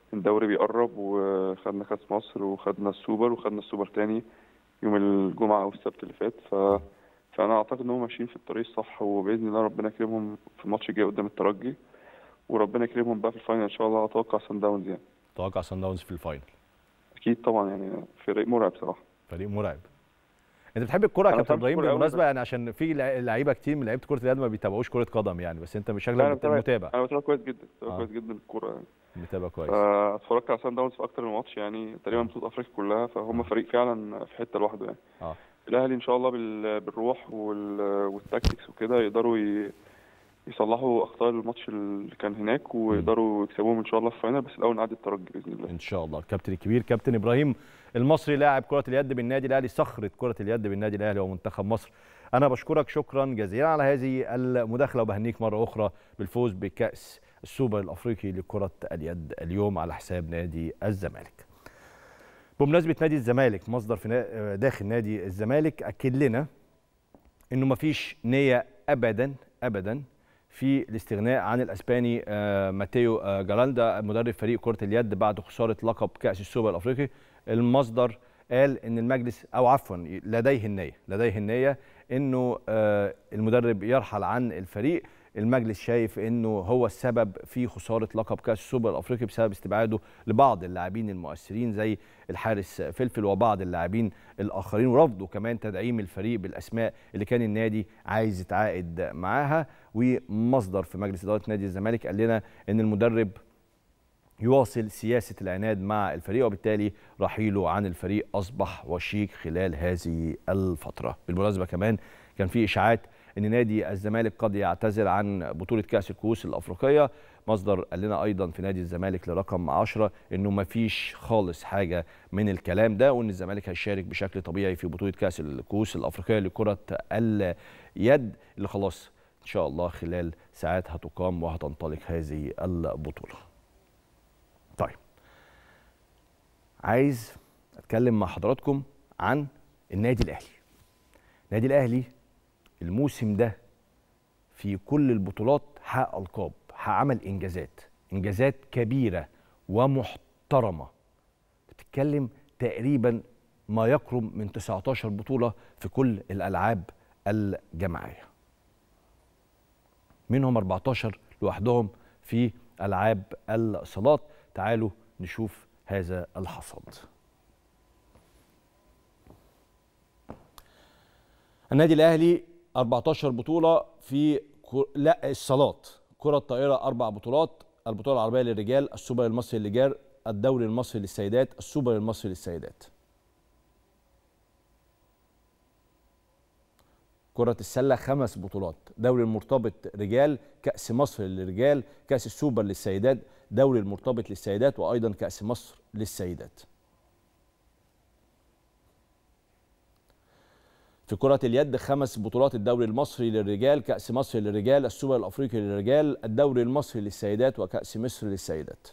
الدوري بيقرب، وخدنا كاس مصر وخدنا السوبر تاني يوم الجمعه او السبت اللي فات. فانا اعتقد ان هم ماشيين في الطريق الصح، وباذن الله ربنا يكرمهم في الماتش الجاي قدام الترجي، وربنا يكرمهم بقى في الفاينل ان شاء الله. اتوقع سان داونز يعني. اتوقع سان داونز في الفاينل. اكيد طبعا، يعني فريق مرعب صراحه. فريق مرعب. انت بتحب الكوره يا كابتن ابراهيم بالمناسبه؟ يعني عشان في لعيبه كتير من لعيبه كره اليد ما بيتابعوش كره قدم يعني، بس انت مش شكلك متابع. انا بتابع كويس جدا، كويس جدا الكوره يعني. متابع كويس. اتفرجت على سان داونز في اكتر من ماتش يعني، تقريبا بطوله افريقيا كلها، فهم فريق فعلا في حته لوحده يعني. الاهلي ان شاء الله بالروح والتاكتكس وكده يقدروا يصلحوا اخطاء الماتش اللي كان هناك، ويقدروا يكسبوهم ان شاء الله في الفاينل، بس الاول نعدي الترجي باذن الله ان شاء الله. الكابتن الكبير كابتن ابراهيم المصري لاعب كره اليد بالنادي الاهلي، صخره كره اليد بالنادي الاهلي ومنتخب مصر. انا بشكرك شكرا جزيلا على هذه المداخله، وبهنيك مره اخرى بالفوز بكاس السوبر الافريقي لكره اليد اليوم على حساب نادي الزمالك. بمناسبه نادي الزمالك، مصدر في داخل نادي الزمالك اكد لنا انه مفيش نيه ابدا في الاستغناء عن الاسباني ماتيو جالاندا مدرب فريق كره اليد بعد خساره لقب كاس السوبر الافريقي. المصدر قال ان المجلس او عفوا لديه النيه انه المدرب يرحل عن الفريق. المجلس شايف انه هو السبب في خساره لقب كاس السوبر الافريقي بسبب استبعاده لبعض اللاعبين المؤثرين زي الحارس فلفل وبعض اللاعبين الاخرين، ورفضوا كمان تدعيم الفريق بالاسماء اللي كان النادي عايز يتعاقد معاها. ومصدر في مجلس اداره نادي الزمالك قال لنا ان المدرب يواصل سياسه العناد مع الفريق، وبالتالي رحيله عن الفريق اصبح وشيك خلال هذه الفتره. بالمناسبه كمان كان في اشاعات ان نادي الزمالك قد يعتذر عن بطوله كاس الكؤوس الافريقيه. مصدر قال لنا ايضا في نادي الزمالك لرقم 10 انه ما فيش خالص حاجه من الكلام ده، وان الزمالك هيشارك بشكل طبيعي في بطوله كاس الكؤوس الافريقيه لكره اليد اللي خلاص ان شاء الله خلال ساعات هتقام وهتنطلق هذه البطوله. طيب، عايز اتكلم مع حضراتكم عن النادي الاهلي. النادي الاهلي الموسم ده في كل البطولات حقق القاب، عمل انجازات كبيره ومحترمه. بتتكلم تقريبا ما يقرب من 19 بطوله في كل الالعاب الجماعيه، منهم 14 لوحدهم في العاب الصالات. تعالوا نشوف هذا الحصاد. النادي الاهلي 14 بطوله في الصالات. كره الطائره 4 بطولات، البطوله العربيه للرجال، السوبر المصري للرجال، الدوري المصري للسيدات، السوبر المصري للسيدات. كرة السلة 5 بطولات، دوري المرتبط رجال، كأس مصر للرجال، كأس السوبر للسيدات، دوري المرتبط للسيدات، وأيضا كأس مصر للسيدات. في كرة اليد 5 بطولات، الدوري المصري للرجال، كأس مصر للرجال، السوبر الأفريقي للرجال، الدوري المصري للسيدات، وكأس مصر للسيدات.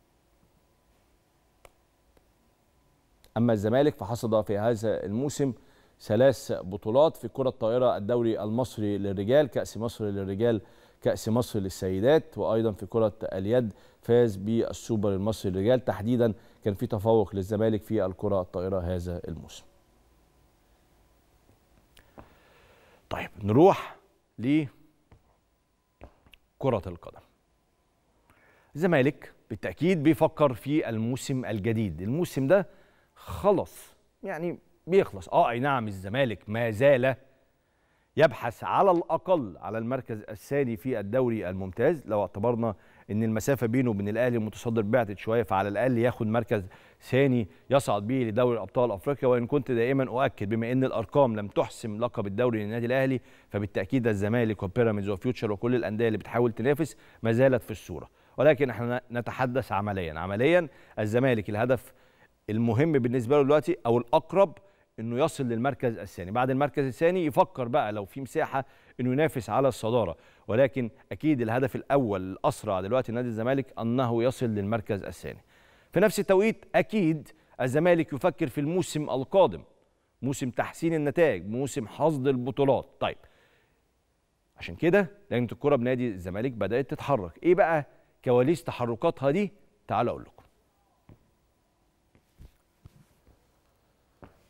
أما الزمالك فحصد في هذا الموسم 3 بطولات، في كرة الطائرة الدوري المصري للرجال، كأس مصر للرجال، كأس مصر للسيدات، وأيضا في كرة اليد فاز بالسوبر المصري للرجال. تحديدا كان في تفوق للزمالك في الكرة الطائرة هذا الموسم. طيب، نروح لكرة القدم. الزمالك بالتأكيد بيفكر في الموسم الجديد. الموسم ده خلص يعني بيخلص. اي نعم، الزمالك ما زال يبحث على الأقل على المركز الثاني في الدوري الممتاز. لو اعتبرنا ان المسافة بينه وبين الأهلي المتصدر بعدت شوية، فعلى الأقل ياخد مركز ثاني يصعد به لدوري أبطال أفريقيا. وإن كنت دائما أؤكد بما ان الأرقام لم تحسم لقب الدوري للنادي الأهلي، فبالتأكيد الزمالك وبيراميدز وفيوتشر وكل الأندية اللي بتحاول تنافس ما زالت في الصورة. ولكن احنا نتحدث عمليا. الزمالك الهدف المهم بالنسبة له دلوقتي أو الأقرب انه يصل للمركز الثاني. بعد المركز الثاني يفكر بقى لو في مساحه انه ينافس على الصداره، ولكن اكيد الهدف الاول الاسرع دلوقتي نادي الزمالك انه يصل للمركز الثاني. في نفس التوقيت اكيد الزمالك يفكر في الموسم القادم، موسم تحسين النتائج، موسم حصد البطولات. طيب، عشان كده لجنه الكره بنادي الزمالك بدات تتحرك. ايه بقى كواليس تحركاتها دي؟ تعالوا اقول لكم.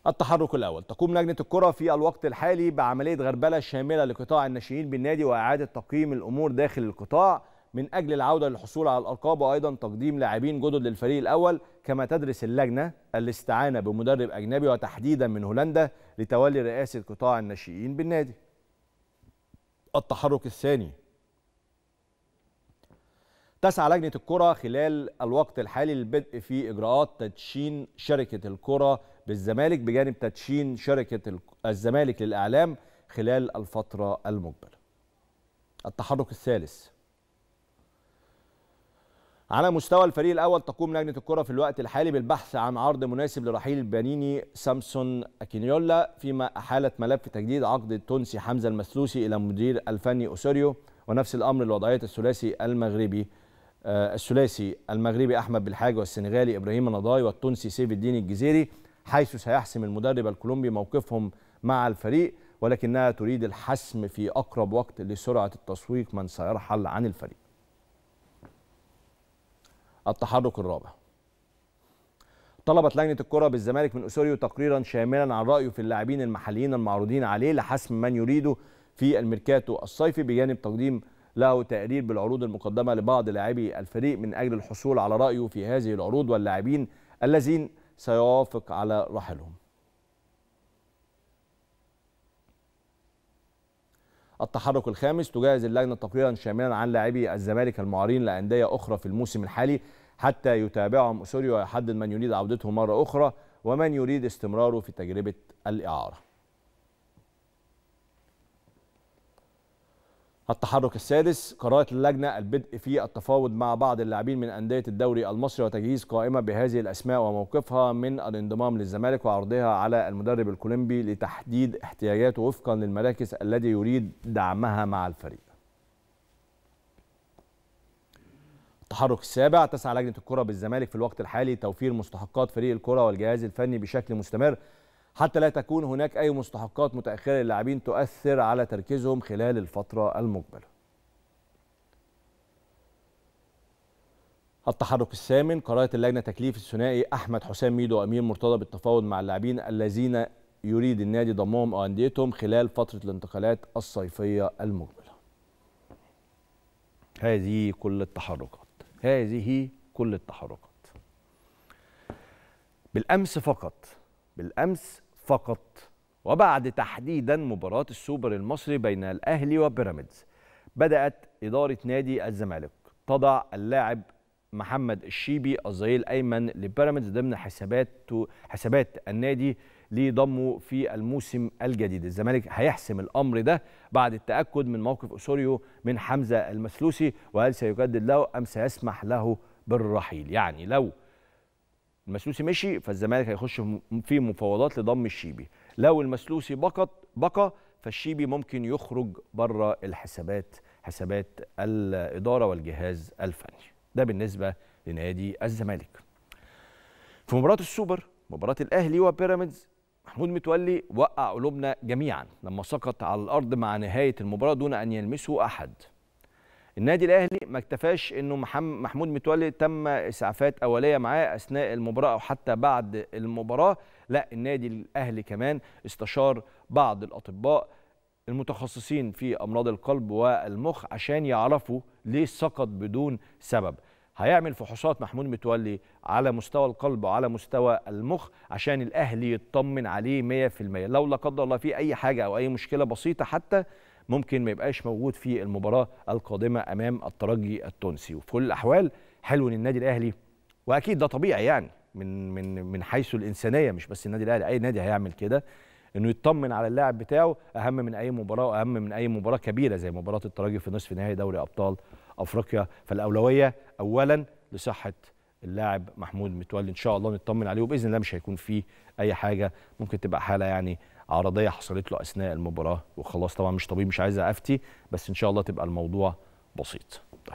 التحرك الأول. تقوم لجنة الكرة في الوقت الحالي بعملية غربلة شاملة لقطاع الناشئين بالنادي وإعادة تقييم الأمور داخل القطاع من أجل العودة للحصول على الألقاب، وأيضا تقديم لاعبين جدد للفريق الأول. كما تدرس اللجنة الاستعانة بمدرب أجنبي وتحديدا من هولندا لتولي رئاسة قطاع الناشئين بالنادي. التحرك الثاني. تسعى لجنة الكرة خلال الوقت الحالي للبدء في إجراءات تدشين شركة الكرة بالزمالك بجانب تدشين شركة الزمالك للإعلام خلال الفترة المقبلة. التحرك الثالث. على مستوى الفريق الأول تقوم لجنة الكرة في الوقت الحالي بالبحث عن عرض مناسب لرحيل البنيني سامسون أكينيولا، فيما أحالت ملف تجديد عقد التونسي حمزة المسلوسي إلى المدير الفني أوسوريو، ونفس الأمر لوضعية الثلاثي المغربي أحمد بالحاج والسنغالي إبراهيم نضاي والتونسي سيف الدين الجزيري، حيث سيحسم المدرب الكولومبي موقفهم مع الفريق، ولكنها تريد الحسم في أقرب وقت لسرعة التسويق من سيرحل عن الفريق. التحرك الرابع. طلبت لجنة الكرة بالزمالك من أوسوريو تقريرا شاملا عن رأيه في اللاعبين المحليين المعروضين عليه لحسم من يريده في الميركاتو الصيفي، بجانب تقديم له تقرير بالعروض المقدمة لبعض لاعبي الفريق من أجل الحصول على رأيه في هذه العروض واللاعبين الذين سيوافق على رحلهم. التحرك الخامس. تجهز اللجنة تقريرا شاملا عن لاعبي الزمالك المعارين لأندية أخرى في الموسم الحالي حتى يتابعهم أوسوريو ويحدد من يريد عودته مرة أخرى ومن يريد استمراره في تجربة الإعارة. التحرك السادس. قررت اللجنة البدء في التفاوض مع بعض اللاعبين من أندية الدوري المصري وتجهيز قائمة بهذه الأسماء وموقفها من الانضمام للزمالك وعرضها على المدرب الكولومبي لتحديد احتياجاته وفقا للمراكز التي يريد دعمها مع الفريق. التحرك السابع. تسعى لجنة الكرة بالزمالك في الوقت الحالي توفير مستحقات فريق الكرة والجهاز الفني بشكل مستمر حتى لا تكون هناك أي مستحقات متأخرة للاعبين تؤثر على تركيزهم خلال الفترة المقبلة. التحرك الثامن. قررت اللجنة تكليف الثنائي أحمد حسام ميدو وأمير مرتضى بالتفاوض مع اللاعبين الذين يريد النادي ضمهم أو أنديتهم خلال فترة الانتقالات الصيفية المقبلة. هذه كل التحركات. بالأمس فقط وبعد تحديدا مباراة السوبر المصري بين الأهلي وبيراميدز، بدأت إدارة نادي الزمالك تضع اللاعب محمد الشيبي الظهير الأيمن لبيراميدز ضمن حسابات النادي لضمه في الموسم الجديد. الزمالك هيحسم الأمر ده بعد التأكد من موقف أوسوريو من حمزة المسلوسي، وهل سيجدد له أم سيسمح له بالرحيل. يعني لو المسلوسي مشي فالزمالك هيخش في مفاوضات لضم الشيبي، لو المسلوسي بقى فالشيبي ممكن يخرج بره حسابات الإدارة والجهاز الفني. ده بالنسبة لنادي الزمالك. في مباراة السوبر، مباراة الأهلي وبيراميدز، محمود متولي وقع قلوبنا جميعا لما سقط على الأرض مع نهاية المباراة دون أن يلمسه أحد. النادي الأهلي ما اكتفاش انه محمود متولي تم اسعافات اوليه معاه اثناء المباراه او حتى بعد المباراه، لا، النادي الأهلي كمان استشار بعض الاطباء المتخصصين في امراض القلب والمخ عشان يعرفوا ليه سقط بدون سبب. هيعمل فحوصات محمود متولي على مستوى القلب وعلى مستوى المخ عشان الأهلي يطمن عليه 100%. لو لا قدر الله في اي حاجه او اي مشكله بسيطه حتى ممكن ما يبقاش موجود في المباراة القادمة أمام الترجي التونسي. وفي كل الأحوال حلو ان النادي الأهلي، وأكيد ده طبيعي يعني من حيث الإنسانية، مش بس النادي الأهلي، أي نادي هيعمل كده، إنه يطمن على اللاعب بتاعه أهم من أي مباراة وأهم من أي مباراة كبيرة زي مباراة الترجي في نصف نهائي دوري أبطال أفريقيا. فالأولوية أولا لصحة اللاعب محمود متولي، إن شاء الله نطمن عليه، وبإذن الله مش هيكون فيه أي حاجة، ممكن تبقى حالة يعني عرضيه حصلت له اثناء المباراه وخلاص. طبعا مش طبيب، مش عايز افتي، بس ان شاء الله تبقى الموضوع بسيط. طيب،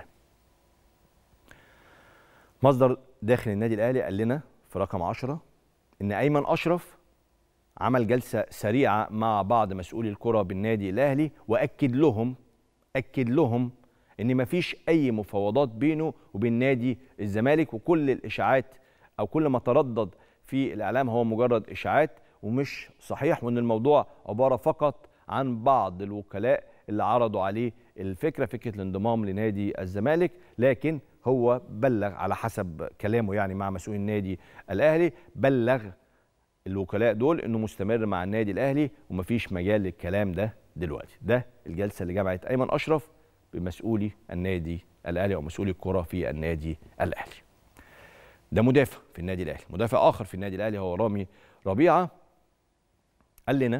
مصدر داخل النادي الاهلي قال لنا في رقم 10 ان ايمن اشرف عمل جلسه سريعه مع بعض مسؤولي الكره بالنادي الاهلي واكد لهم ان مفيش اي مفاوضات بينه وبين نادي الزمالك، وكل الاشاعات او كل ما تردد في الاعلام هو مجرد اشاعات، ومش صحيح، وان الموضوع عباره فقط عن بعض الوكلاء اللي عرضوا عليه فكره الانضمام لنادي الزمالك، لكن هو بلغ على حسب كلامه يعني مع مسؤول النادي الاهلي، بلغ الوكلاء دول انه مستمر مع النادي الاهلي ومفيش مجال للكلام ده دلوقتي. ده الجلسه اللي جمعت ايمن اشرف بمسؤولي النادي الاهلي او مسؤولي الكره في النادي الاهلي. ده مدافع في النادي الاهلي. مدافع اخر في النادي الاهلي هو رامي ربيعه. قال لنا،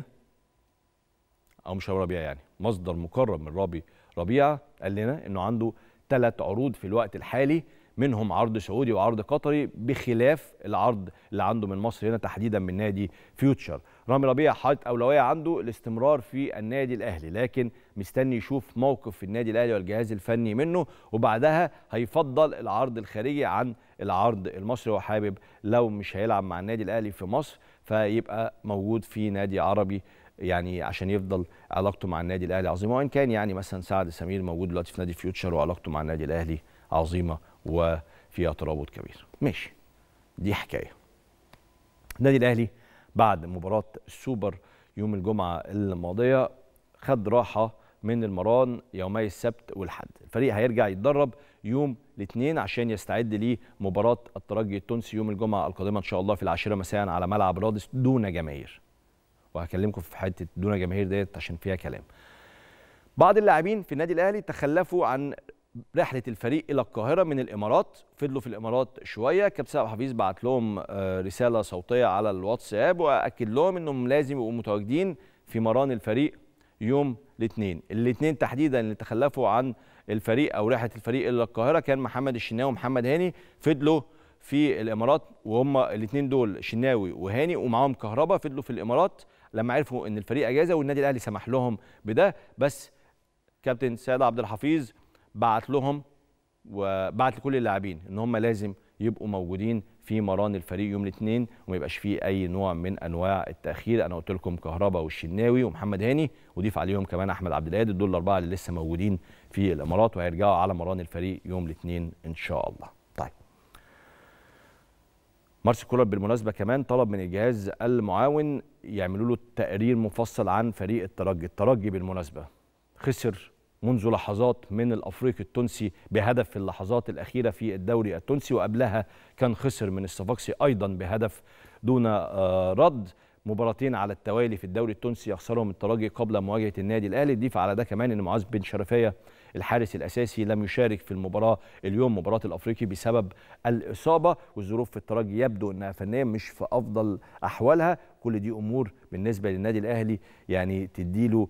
او مش رامي ربيعه يعني مصدر مقرب من رامي ربيعه، قال لنا انه عنده 3 عروض في الوقت الحالي، منهم عرض سعودي وعرض قطري بخلاف العرض اللي عنده من مصر هنا تحديدا من نادي فيوتشر. رامي ربيعه حاطط اولويه عنده الاستمرار في النادي الاهلي، لكن مستني يشوف موقف في النادي الاهلي والجهاز الفني منه، وبعدها هيفضل العرض الخارجي عن العرض المصري. هو حابب لو مش هيلعب مع النادي الاهلي في مصر فيبقى موجود في نادي عربي، يعني عشان يفضل علاقته مع النادي الاهلي عظيمه. وان كان يعني مثلا سعد سمير موجود دلوقتي في نادي فيوتشر وعلاقته مع النادي الاهلي عظيمه وفيها ترابط كبير. ماشي، دي حكايه. النادي الاهلي بعد مباراه السوبر يوم الجمعه الماضيه خد راحه من المران يومي السبت والحد. الفريق هيرجع يتدرب يوم الاثنين عشان يستعد لمباراه الترجي التونسي يوم الجمعه القادمه ان شاء الله في 10 مساء على ملعب رادس دون جماهير. وهكلمكم في حته دون جماهير ديت عشان فيها كلام. بعض اللاعبين في النادي الاهلي تخلفوا عن رحله الفريق الى القاهره من الامارات، فضلوا في الامارات شويه. كابتن سيد حفيظ بعت لهم رساله صوتيه على الواتساب واكد لهم انهم لازم يبقوا متواجدين في مران الفريق يوم الاثنين تحديدا. اللي تخلفوا عن الفريق او رحله الفريق الى القاهره كان محمد الشناوي ومحمد هاني، فضلوا في الامارات، وهم الاثنين دول شناوي وهاني ومعاهم كهربا فضلوا في الامارات لما عرفوا ان الفريق اجازه والنادي الاهلي سمح لهم بده. بس كابتن سيد عبد الحفيظ بعت لهم وبعت لكل اللاعبين ان هم لازم يبقوا موجودين في مران الفريق يوم الاثنين وما يبقاش فيه اي نوع من انواع التاخير. انا قلت لكم كهربا والشناوي ومحمد هاني، وضيف عليهم كمان احمد عبد القادر، دول الاربعه اللي لسه موجودين في الامارات وهيرجعوا على مران الفريق يوم الاثنين ان شاء الله. طيب، مارسيل كولر بالمناسبه كمان طلب من الجهاز المعاون يعملوا له تقرير مفصل عن فريق الترجي. الترجي بالمناسبه خسر منذ لحظات من الافريقي التونسي بهدف في اللحظات الاخيره في الدوري التونسي، وقبلها كان خسر من الصفاقسي ايضا بهدف دون رد. مباراتين على التوالي في الدوري التونسي يخسرهم الترجي قبل مواجهه النادي الاهلي. ضيف على ده كمان ان معاذ بن شرفيه الحارس الاساسي لم يشارك في المباراه اليوم، مباراه الافريقي، بسبب الاصابه، والظروف في الترجي يبدو انها فنيا مش في افضل احوالها. كل دي امور بالنسبه للنادي الاهلي يعني تديله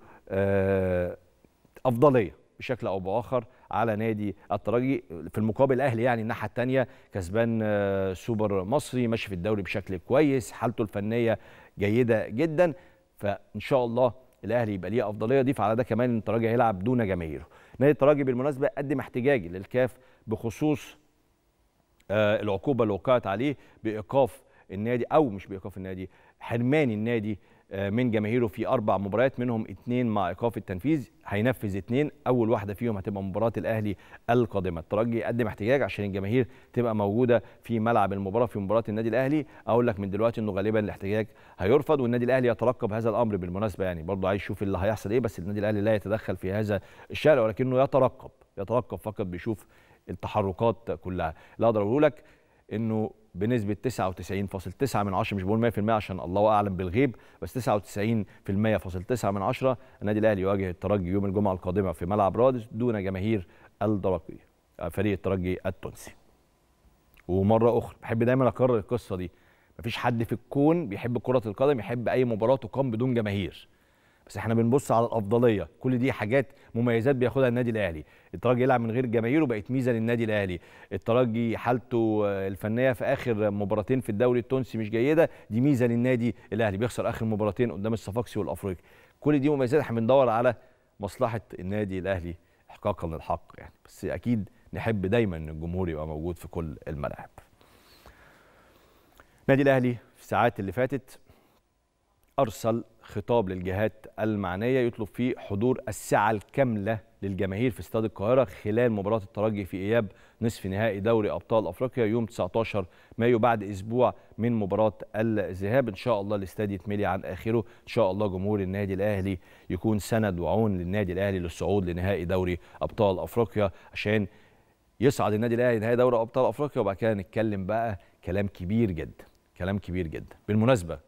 افضليه بشكل او باخر على نادي الترجي. في المقابل الاهلي يعني الناحيه الثانيه كسبان سوبر مصري، ماشي في الدوري بشكل كويس، حالته الفنيه جيده جدا، فان شاء الله الاهلي يبقى ليه افضليه. ضيف على ده كمان ان الترجي هيلعب دون جماهيره. نادي الترجي بالمناسبه قدم احتجاج للكاف بخصوص العقوبه اللي وقعت عليه بايقاف النادي، او مش بايقاف النادي، حرمان النادي من جماهيره في 4 مباريات، منهم 2 مع ايقاف التنفيذ. هينفذ 2، اول واحده فيهم هتبقى مباراه الاهلي القادمه. الترجي قدم احتجاج عشان الجماهير تبقى موجوده في ملعب المباراه في مباراه النادي الاهلي. اقول لك من دلوقتي انه غالبا الاحتجاج هيرفض، والنادي الاهلي يترقب هذا الامر بالمناسبه، يعني برضه عايز يشوف اللي هيحصل ايه، بس النادي الاهلي لا يتدخل في هذا الشأن ولكنه يترقب فقط، بيشوف التحركات كلها. اللي اقدر اقوله لك انه بنسبه 99.9 مش بقول 100% عشان الله اعلم بالغيب، بس 99.9 النادي الاهلي يواجه الترجي يوم الجمعه القادمه في ملعب رادس دون جماهير الترجي، فريق الترجي التونسي. ومره اخرى بحب دايما اكرر القصه دي، مفيش حد في الكون بيحب كره القدم يحب اي مباراه تقام بدون جماهير، بس احنا بنبص على الافضليه. كل دي حاجات مميزات بياخدها النادي الاهلي. الترجي يلعب من غير جماهير وبقت ميزه للنادي الاهلي. الترجي حالته الفنيه في اخر مباراتين في الدوري التونسي مش جيده، دي ميزه للنادي الاهلي. بيخسر اخر مباراتين قدام الصفاقسي والافريقي. كل دي مميزات، احنا بندور على مصلحه النادي الاهلي احقاقا للحق يعني، بس اكيد نحب دايما ان الجمهور يبقى موجود في كل الملاعب. النادي الاهلي في الساعات اللي فاتت ارسل خطاب للجهات المعنيه يطلب فيه حضور الساعه الكامله للجماهير في استاد القاهره خلال مباراه الترجي في اياب نصف نهائي دوري ابطال افريقيا يوم 19 مايو بعد اسبوع من مباراه الذهاب. ان شاء الله الاستاد يتملي عن اخره، ان شاء الله جمهور النادي الاهلي يكون سند وعون للنادي الاهلي للصعود لنهائي دوري ابطال افريقيا عشان يصعد النادي الاهلي نهائي دوري ابطال افريقيا. وبعد كده نتكلم بقى كلام كبير جدا، كلام كبير جدا. بالمناسبه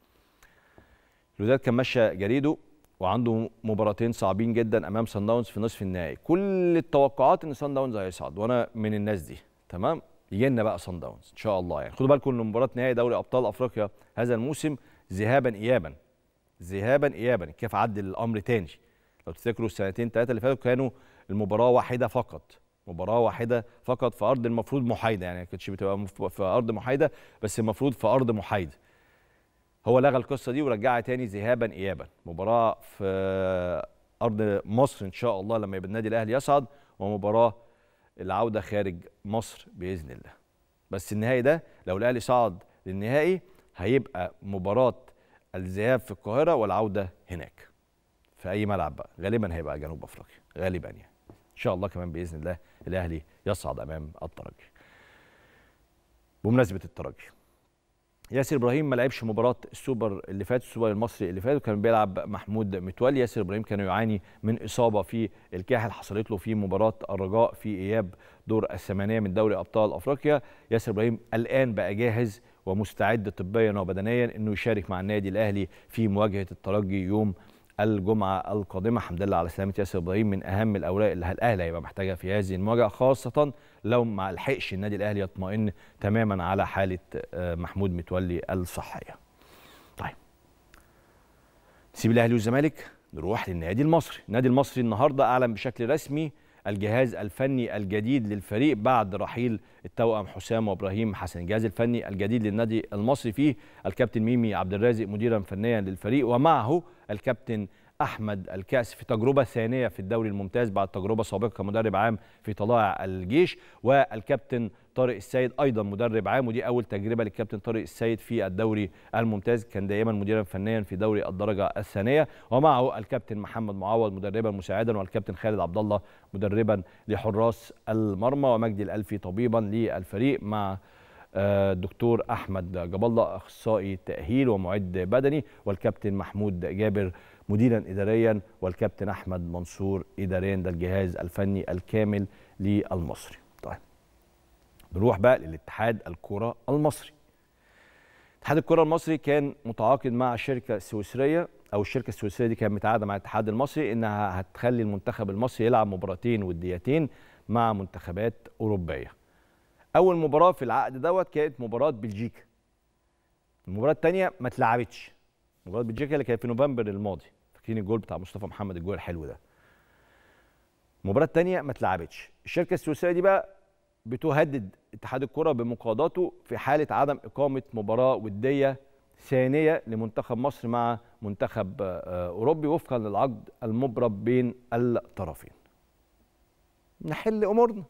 الوداد كان ماشي جريده وعنده مباراتين صعبين جدا امام صن داونز في نصف النهائي. كل التوقعات ان صن داونز هيصعد وانا من الناس دي، تمام. يجي لنا بقى صن داونز ان شاء الله. يعني خدوا بالكم ان مباراه نهائي دوري ابطال افريقيا هذا الموسم ذهابا ايابا، ذهابا ايابا. كيف عدل الامر تاني؟ لو تفتكروا السنتين ثلاثه اللي فاتوا كانوا المباراه واحده فقط، مباراه واحده فقط في ارض المفروض محايده، يعني ما كانتش بتبقى في ارض محايده بس المفروض في ارض محايده. هو لغى القصه دي ورجعها تاني ذهابا ايابا. مباراه في ارض مصر ان شاء الله لما يبقى النادي الاهلي يصعد، ومباراه العوده خارج مصر باذن الله. بس النهائي ده لو الاهلي صعد للنهائي هيبقى مباراه الذهاب في القاهره والعوده هناك في اي ملعب بقى، غالبا هيبقى جنوب افريقيا غالبا يعني. ان شاء الله كمان باذن الله الاهلي يصعد امام الترجي. بمناسبه الترجي، ياسر ابراهيم ما لعبش مباراه السوبر اللي فات، السوبر المصري اللي فات، وكان بيلعب محمود متولي. ياسر ابراهيم كان يعاني من اصابه في الكاحل حصلت له في مباراه الرجاء في اياب دور الثمانيه من دوري ابطال افريقيا. ياسر ابراهيم الان بقى جاهز ومستعد طبيا وبدنيا انه يشارك مع النادي الاهلي في مواجهه الترجي يوم الجمعه القادمه. الحمد لله على سلامه ياسر ابراهيم، من اهم الاوراق اللي الاهلي هيبقى محتاجها في هذه المواجهه، خاصه لو ما لحقش النادي الاهلي يطمئن تماما على حاله محمود متولي الصحيه. طيب نسيب الاهلي والزمالك نروح للنادي المصري. النادي المصري النهارده اعلن بشكل رسمي الجهاز الفني الجديد للفريق بعد رحيل التوأم حسام وابراهيم حسن. الجهاز الفني الجديد للنادي المصري فيه الكابتن ميمي عبد الرازق مديرا فنيا للفريق، ومعه الكابتن احمد الكأس في تجربه ثانيه في الدوري الممتاز بعد تجربه سابقه كمدرب عام في طلائع الجيش، والكابتن طارق السيد ايضا مدرب عام، ودي اول تجربه للكابتن طارق السيد في الدوري الممتاز، كان دائما مديرا فنيا في دوري الدرجه الثانيه. ومعه الكابتن محمد معوض مدربا مساعدا، والكابتن خالد عبد الله مدربا لحراس المرمى، ومجدي الالفي طبيبا للفريق، مع الدكتور احمد جاب الله اخصائي تاهيل ومعد بدني، والكابتن محمود جابر مديرا اداريا، والكابتن احمد منصور اداريا. ده الجهاز الفني الكامل للمصري. طيب نروح بقى للاتحاد الكره المصري. اتحاد الكره المصري كان متعاقد مع الشركه السويسريه، او الشركه السويسريه دي كانت متعاقده مع الاتحاد المصري انها هتخلي المنتخب المصري يلعب مباراتين وديتين مع منتخبات اوروبيه. اول مباراه في العقد دوت كانت مباراه بلجيكا. المباراه الثانيه ما اتلعبتش، مباراه بلجيكا اللي كانت في نوفمبر الماضي، فاكرين الجول بتاع مصطفى محمد، الجول الحلو ده. المباراه الثانيه ما اتلعبتش. الشركه السويسريه دي بقى بتهدد اتحاد الكره بمقاضاته في حاله عدم اقامه مباراه وديه ثانيه لمنتخب مصر مع منتخب اوروبي وفقا للعقد المبرم بين الطرفين. نحل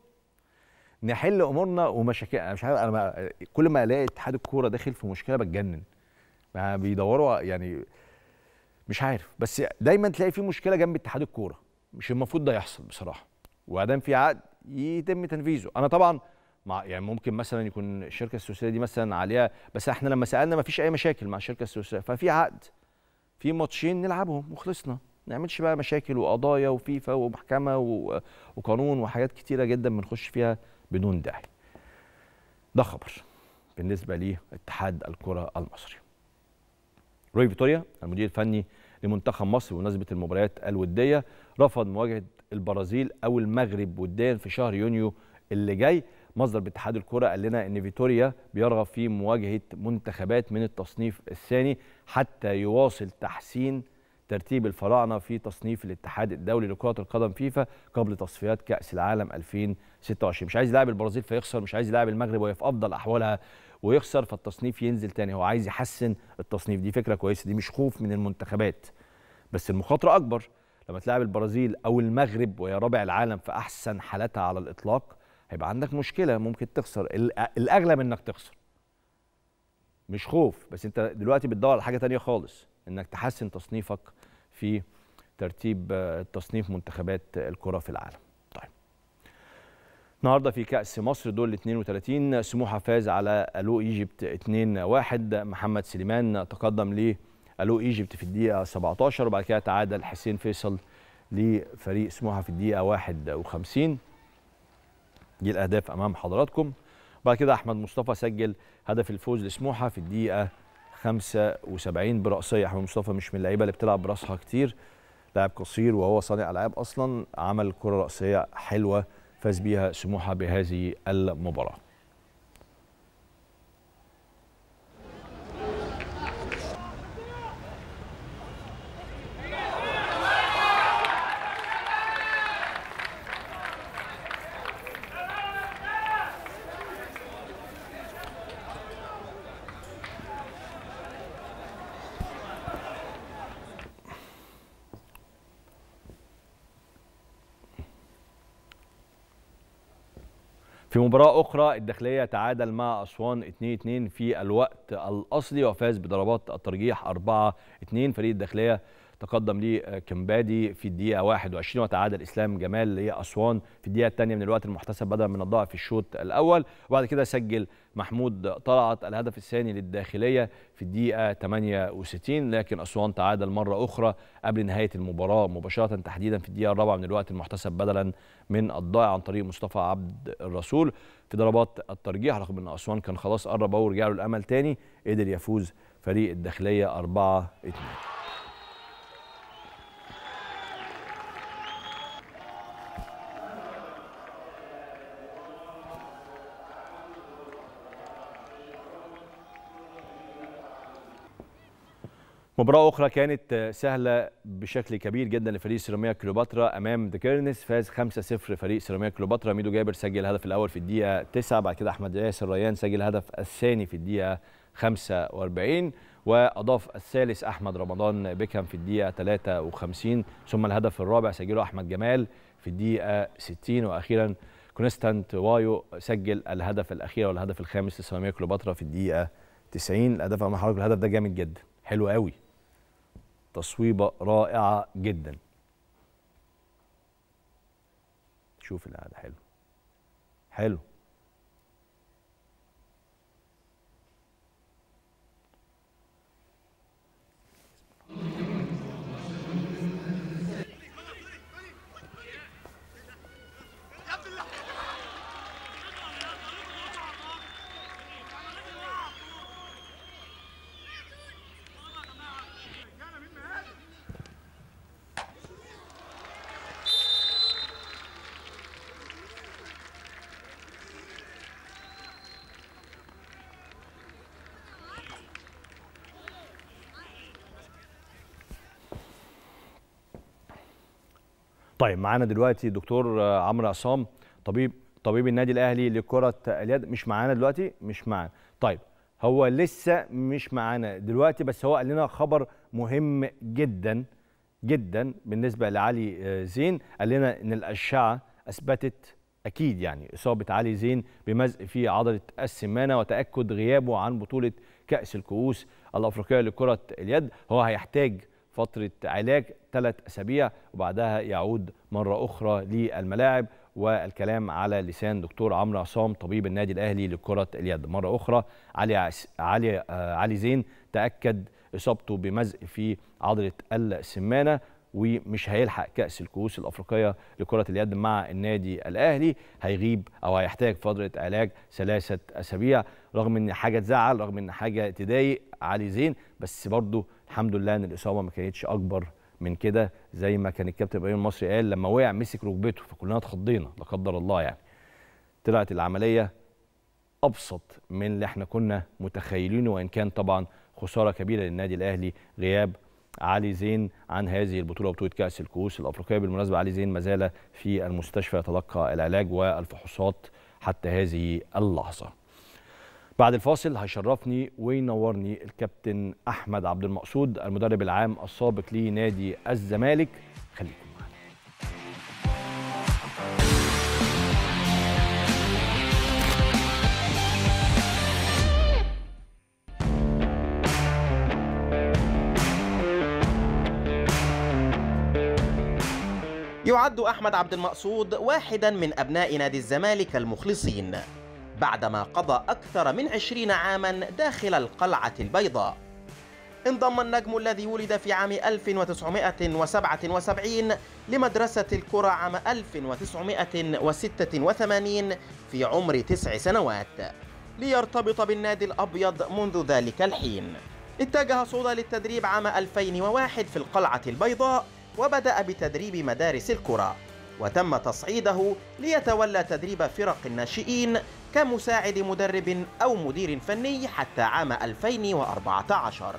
امورنا ومشاكل. انا مش عارف، انا كل ما الاقي اتحاد الكوره داخل في مشكله بتجنن. بيدوروا يعني مش عارف، بس دايما تلاقي في مشكله جنب اتحاد الكوره، مش المفروض ده يحصل بصراحه. وادام في عقد يتم تنفيذه. انا طبعا مع يعني ممكن مثلا يكون الشركه السويسريه دي مثلا عليها، بس احنا لما سالنا ما فيش اي مشاكل مع الشركه السويسريه، ففي عقد في ماتشين نلعبهم وخلصنا، ما نعملش بقى مشاكل وقضايا وفيفا ومحكمه وقانون وحاجات كتيره جدا بنخش فيها بدون داعي. ده خبر بالنسبه لاتحاد الكره المصري. روي فيتوريا المدير الفني لمنتخب مصر بمناسبه المباريات الوديه رفض مواجهه البرازيل او المغرب وديا في شهر يونيو اللي جاي. مصدر باتحاد الكره قال لنا ان فيتوريا بيرغب في مواجهه منتخبات من التصنيف الثاني حتى يواصل تحسين ترتيب الفراعنه في تصنيف الاتحاد الدولي لكره القدم فيفا قبل تصفيات كاس العالم 2026. مش عايز يلاعب البرازيل فيخسر، مش عايز يلاعب المغرب وهي في افضل احوالها ويخسر فالتصنيف ينزل تاني. هو عايز يحسن التصنيف. دي فكره كويسه، دي مش خوف من المنتخبات، بس المخاطره اكبر لما تلاعب البرازيل او المغرب وهي رابع العالم في احسن حالاتها على الاطلاق. هيبقى عندك مشكله، ممكن تخسر. الاغلب انك تخسر، مش خوف، بس انت دلوقتي بتدور على حاجه تانية خالص، انك تحسن تصنيفك في ترتيب تصنيف منتخبات الكرة في العالم. طيب النهارده في كأس مصر دور 32 سموحة فاز على ألو إيجيبت 2-1. محمد سليمان تقدم لألو إيجيبت في الدقيقة 17، وبعد كده تعادل حسين فيصل لفريق سموحة في الدقيقة 51. دي الأهداف أمام حضراتكم. بعد كده أحمد مصطفى سجل هدف الفوز لسموحة في الدقيقة 75 برأسية. أحمد مصطفى مش من اللعيبة اللي بتلعب برأسها كتير، لاعب قصير وهو صانع ألعاب أصلا، عمل كرة رأسية حلوة فاز بيها سموحة بهذه المباراة. في مباراة أخرى الداخلية تعادل مع أسوان 2-2 في الوقت الأصلي وفاز بضربات الترجيح 4-2. فريق الداخلية تقدم لكمبادي في الدقيقة 21 وتعادل إسلام جمال لأسوان في الدقيقة الثانية من الوقت المحتسب بدلا من الضائع في الشوط الأول. وبعد كده سجل محمود طلعت الهدف الثاني للداخلية في الدقيقة 68، لكن أسوان تعادل مرة أخرى قبل نهاية المباراة مباشرة، تحديدا في الدقيقة الرابعة من الوقت المحتسب بدلا من الضائع عن طريق مصطفى عبد الرسول في ضربات الترجيح. رغم أن أسوان كان خلاص قرب ورجع له الأمل تاني، قدر يفوز فريق الداخلية 4-2. مباراة أخرى كانت سهلة بشكل كبير جدا لفريق سيراميكا كليوباترا أمام ديكيرنس، فاز 5-0 فريق سيراميكا كليوباترا. ميدو جابر سجل الهدف الأول في الدقيقة 9، بعد كده أحمد ياسر ريان سجل الهدف الثاني في الدقيقة 45، وأضاف الثالث أحمد رمضان بيكهام في الدقيقة 53، ثم الهدف الرابع سجله أحمد جمال في الدقيقة 60، وأخيرا كونستانت وايو سجل الهدف الأخير والهدف الخامس لسيراميكا كليوباترا في الدقيقة 90. الهدف أمام حضرتك، الهدف ده جامد جدا، حلو قوي، تصويبة رائعة جدا. شوف الهدف حلو حلو. طيب معانا دلوقتي دكتور عمرو عصام طبيب النادي الاهلي لكره اليد. مش معانا دلوقتي؟ مش معانا. طيب هو لسه مش معانا دلوقتي، بس هو قال لنا خبر مهم جدا جدا بالنسبه لعلي زين. قال لنا ان الاشعه اثبتت اكيد يعني اصابه علي زين بمزق في عضله السمانه وتاكد غيابه عن بطوله كاس الكؤوس الافريقيه لكره اليد. هو هيحتاج فترة علاج 3 أسابيع وبعدها يعود مرة أخرى للملاعب، والكلام على لسان دكتور عمرو عصام طبيب النادي الأهلي لكرة اليد. مرة أخرى علي زين تأكد إصابته بمزق في عضلة السمانة ومش هيلحق كأس الكؤوس الأفريقية لكرة اليد مع النادي الأهلي، هيغيب أو هيحتاج فترة علاج 3 أسابيع. رغم إن حاجة تزعل، رغم إن حاجة تضايق علي زين، بس برضه الحمد لله إن الإصابة ما كانتش أكبر من كده، زي ما كان الكابتن إبراهيم المصري قال لما وقع مسك ركبته فكلنا اتخضينا لا قدر الله. يعني طلعت العملية أبسط من اللي احنا كنا متخيلينه، وإن كان طبعا خسارة كبيرة للنادي الأهلي غياب علي زين عن هذه البطولة، بطولة كأس الكؤوس الأفريقية. بالمناسبة علي زين ما زال في المستشفى يتلقى العلاج والفحوصات حتى هذه اللحظة. بعد الفاصل هيشرفني وينورني الكابتن أحمد عبد المقصود المدرب العام السابق لنادي الزمالك. خليكم معنا. يعد أحمد عبد المقصود واحدا من أبناء نادي الزمالك المخلصين بعدما قضى أكثر من 20 عاما داخل القلعة البيضاء. انضم النجم الذي ولد في عام 1977 لمدرسة الكرة عام 1986 في عمر 9 سنوات ليرتبط بالنادي الأبيض منذ ذلك الحين. اتجه صودا للتدريب عام 2001 في القلعة البيضاء وبدأ بتدريب مدارس الكرة، وتم تصعيده ليتولى تدريب فرق الناشئين كمساعد مدرب أو مدير فني حتى عام 2014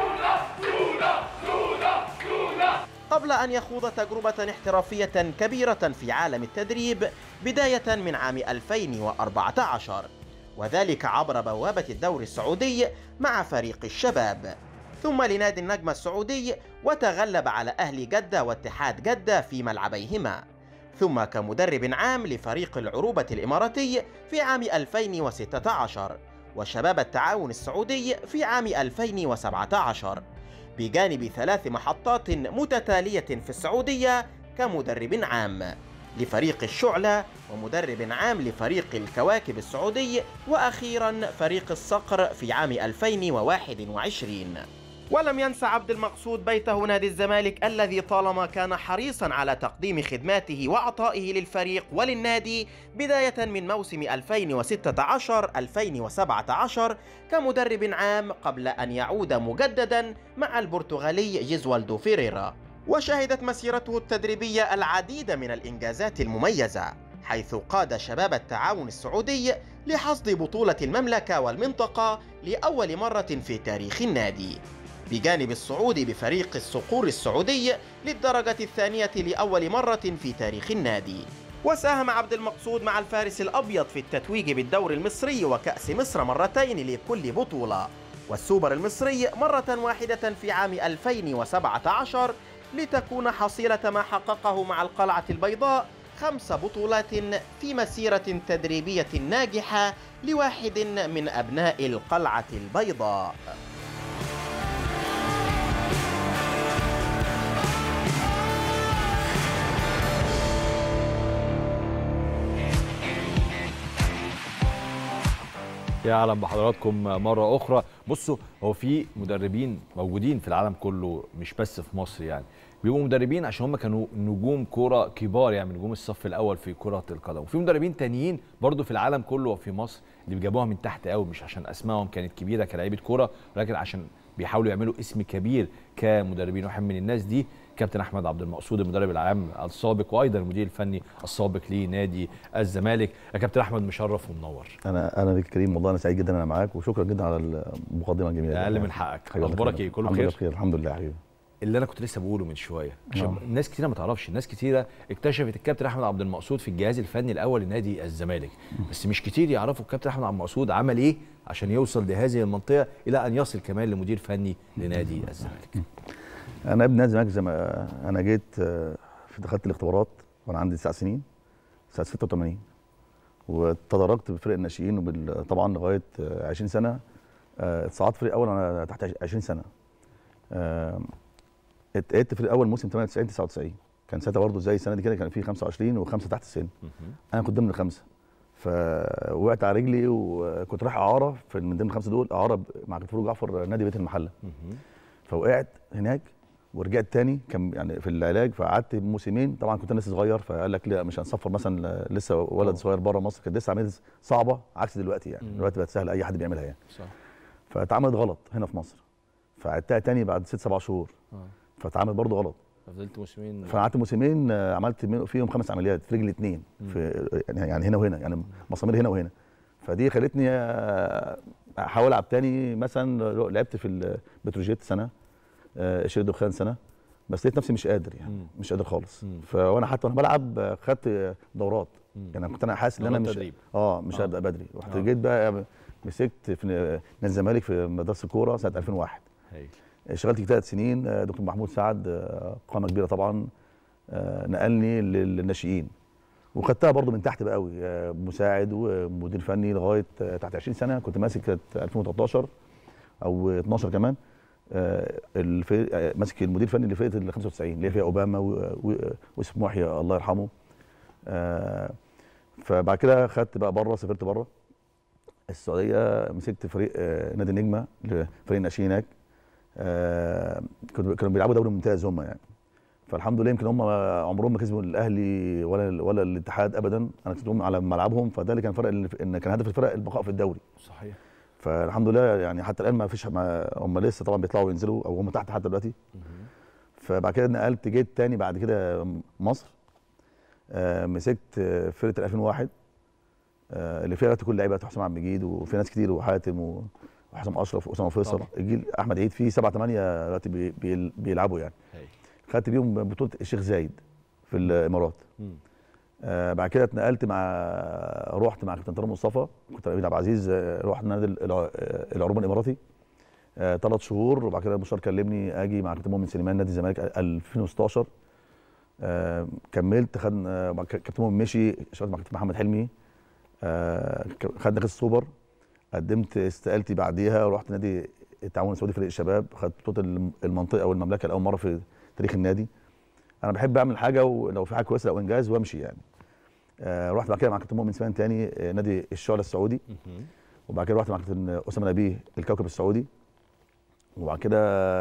قبل أن يخوض تجربة احترافية كبيرة في عالم التدريب بداية من عام 2014، وذلك عبر بوابة الدوري السعودي مع فريق الشباب، ثم لنادي النجم السعودي وتغلب على أهلي جدة واتحاد جدة في ملعبيهما، ثم كمدرب عام لفريق العروبة الإماراتي في عام 2016 وشباب التعاون السعودي في عام 2017، بجانب 3 محطات متتالية في السعودية كمدرب عام لفريق الشعلة ومدرب عام لفريق الكواكب السعودي، وأخيرا فريق الصقر في عام 2021. ولم ينسى عبد المقصود بيته نادي الزمالك الذي طالما كان حريصا على تقديم خدماته وعطائه للفريق وللنادي بداية من موسم 2016-2017 كمدرب عام قبل أن يعود مجددا مع البرتغالي جيزوالدو فيريرا. وشهدت مسيرته التدريبية العديد من الإنجازات المميزة، حيث قاد شباب التعاون السعودي لحصد بطولة المملكة والمنطقة لأول مرة في تاريخ النادي، بجانب الصعود بفريق الصقور السعودي للدرجة الثانية لأول مرة في تاريخ النادي. وساهم عبد المقصود مع الفارس الأبيض في التتويج بالدوري المصري وكأس مصر مرتين لكل بطولة، والسوبر المصري مرة واحدة في عام 2017 لتكون حصيلة ما حققه مع القلعة البيضاء 5 بطولات في مسيرة تدريبية ناجحة لواحد من أبناء القلعة البيضاء. يا اهلا بحضراتكم مره اخرى. بصوا، هو في مدربين موجودين في العالم كله مش بس في مصر، يعني بيبقوا مدربين عشان هم كانوا نجوم كوره كبار، يعني نجوم الصف الاول في كره القدم، وفي مدربين تانيين برضو في العالم كله وفي مصر اللي جابوها من تحت قوي، مش عشان اسمائهم كانت كبيره كلاعيبه كوره، ولكن عشان بيحاولوا يعملوا اسم كبير كمدربين. واحد من الناس دي كابتن احمد عبد المقصود، المدرب العام السابق وايضا المدير الفني السابق لنادي الزمالك. يا كابتن احمد مشرف ومنور. انا بك كريم، والله انا سعيد جدا انا معاك، وشكرا جدا على المقدمه الجميله. اقل من حقك. اخبارك ايه؟ كله بخير؟ بخير الحمد لله يا حبيبي. اللي انا كنت لسه بقوله من شويه عشان ناس كتيره ما تعرفش، ناس كتيره اكتشفت الكابتن احمد عبد المقصود في الجهاز الفني الاول لنادي الزمالك، بس مش كتير يعرفوا الكابتن احمد عبد المقصود عمل ايه عشان يوصل لهذه المنطقه الى ان يصل كمان لمدير فني لنادي الزمالك. انا ابن نادي الزمالك، زي ما انا جيت دخلت الاختبارات وانا عندي 9 سنين سنه 86، وتدرجت بفرق الناشئين طبعا لغايه 20 سنه. اتصعدت فريق اول انا تحت 20 سنه. اتقيدت في الاول موسم 98 99، كان ساعتها برضه زي السنه دي كده، كان في 25 وخمسه تحت السن. انا كنت ضمن الخمسه، فوقعت على رجلي وكنت رايح اعاره من ضمن الخمسه دول، اعاره مع فاروق جعفر نادي بيت المحله. فوقعت هناك ورجعت تاني، كان يعني في العلاج، فقعدت موسمين. طبعا كنت لسه صغير، فقال لك لا مش هنسفر مثلا لسه ولد صغير بره مصر، كانت لسه عمليه صعبه عكس دلوقتي، يعني دلوقتي بقت سهله اي حد بيعملها يعني. صح. فاتعملت غلط هنا في مصر، فعدتها تاني بعد 6 7 شهور. فاتعملت برضه غلط، فضلت موسمين. فقعدت موسمين، عملت فيهم 5 عمليات في رجلي 2، في يعني هنا وهنا، يعني مسامير هنا وهنا. فدي خلتني احاول العب تاني. مثلا لعبت في البتروجيت سنه، شيل دخان سنه، بس لقيت نفسي مش قادر، يعني مش قادر خالص. وانا حتى وانا بلعب خدت دورات، يعني كنت انا حاسس ان انا مش هبدا بدري. رحت جيت بقى مسكت في نادي الزمالك في مدرسه الكوره سنه 2001. اشتغلت 3 سنين. دكتور محمود سعد، قامه كبيره طبعا، نقلني للناشئين، وخدتها برضو من تحت بقى قوي، مساعد ومدير فني لغايه تحت 20 سنه. كنت ماسك 2013 او 12 كمان، ماسك المدير الفني لفرقه ال 95 اللي هي فيها اوباما ويوسف محي الله يرحمه. فبعد كده خدت بقى بره، سافرت بره السعوديه، مسكت فريق نادي النجمه، فريق الناشئين هناك. كانوا بيلعبوا دوري ممتاز هم يعني. فالحمد لله يمكن هم عمرهم ما كسبوا الاهلي ولا الاتحاد ابدا، انا كسبتهم على ملعبهم، فده اللي كان فرق، ان كان هدف الفرق البقاء في الدوري. صحيح. فالحمد لله يعني حتى الان ما فيش، هم لسه طبعا بيطلعوا وينزلوا او هم تحت حتى دلوقتي. فبعد كده نقلت، جيت تاني بعد كده مصر، مسكت فرقه 2001 اللي فيها كل لعيبه، حسام عبد المجيد وفي ناس كتير، وحاتم وحسام اشرف واسامه فيصل، الجيل احمد عيد، فيه 7 8 دلوقتي بيلعبوا يعني. خدت بيهم بطوله الشيخ زايد في الامارات. بعد كده اتنقلت رحت مع كابتن طارق مصطفى، كنت عبد العزيز، رحت نادي العروبه الاماراتي 3 شهور. وبعد كده المستشار كلمني اجي مع كابتن مؤمن سليمان نادي الزمالك 2016. كملت، كابتن مؤمن مشي، اشتغلت مع كابتن محمد حلمي، خدنا كاس السوبر، قدمت استقالتي بعديها، ورحت نادي التعاون السعودي فريق الشباب، خدت بطوله المنطقه والمملكه لاول مره في تاريخ النادي. انا بحب اعمل حاجه، ولو في حاجه كويسه او انجاز وامشي يعني. رحت بعد كده مع كابتن مؤمن سليمان تاني نادي الشعلة السعودي، وبعد كده رحت مع كابتن اسامه نبيه الكوكب السعودي، وبعد كده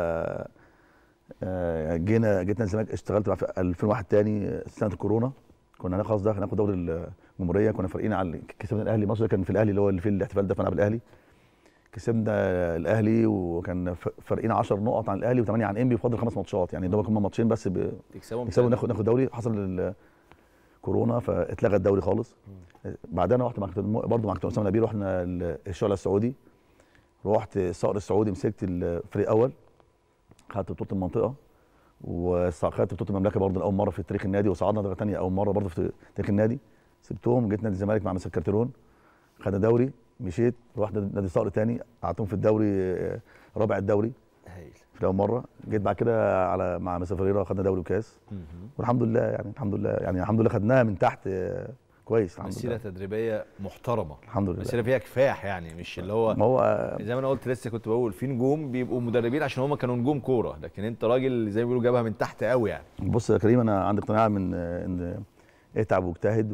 جيت نادي الزمالك، اشتغلت مع في 2001 تاني سنه الكورونا. كنا خلاص هناخد دوري الجمهوريه، كنا فارقين على كسبنا الاهلي مصر، كان في الاهلي اللي هو اللي في الاحتفال ده، فانا بالاهلي كسبنا الاهلي، وكان فارقين 10 نقط عن الاهلي و8 عن انبي، وفاضل 5 ماتشات يعني، دوبك هم ماتشين بس يكسبوا ناخد دوري. حصل الكورونا فاتلغى الدوري خالص. بعدين رحت برضه مع كابتن اسامه نبيل، رحنا الشعلة السعودي، رحت الصقر السعودي، مسكت الفريق الاول، خدت بطوله المنطقه، وخدت بطوله المملكه برضه لاول مره في تاريخ النادي، وصعدنا درجه ثانيه اول مره برضه في تاريخ النادي. سبتهم، جيت نادي الزمالك مع مسك كارتيرون، خدنا دوري، مشيت، رحت نادي الصقر تاني، قعدتهم في الدوري رابع الدوري في اول مره. جيت بعد كده مع مسا فريرة، خدنا دوري وكاس، والحمد لله يعني، الحمد لله خدناها من تحت كويس. الحمد لله مسيره تدريبيه محترمه، الحمد لله، مسيره فيها كفاح يعني، مش اللي هو ما هو زي ما انا قلت لسه، كنت بقول في نجوم بيبقوا مدربين عشان هم كانوا نجوم كوره، لكن انت راجل زي ما بيقولوا جابها من تحت قوي يعني. بص يا كريم، انا عندي اقتناع من ان اتعب واجتهد،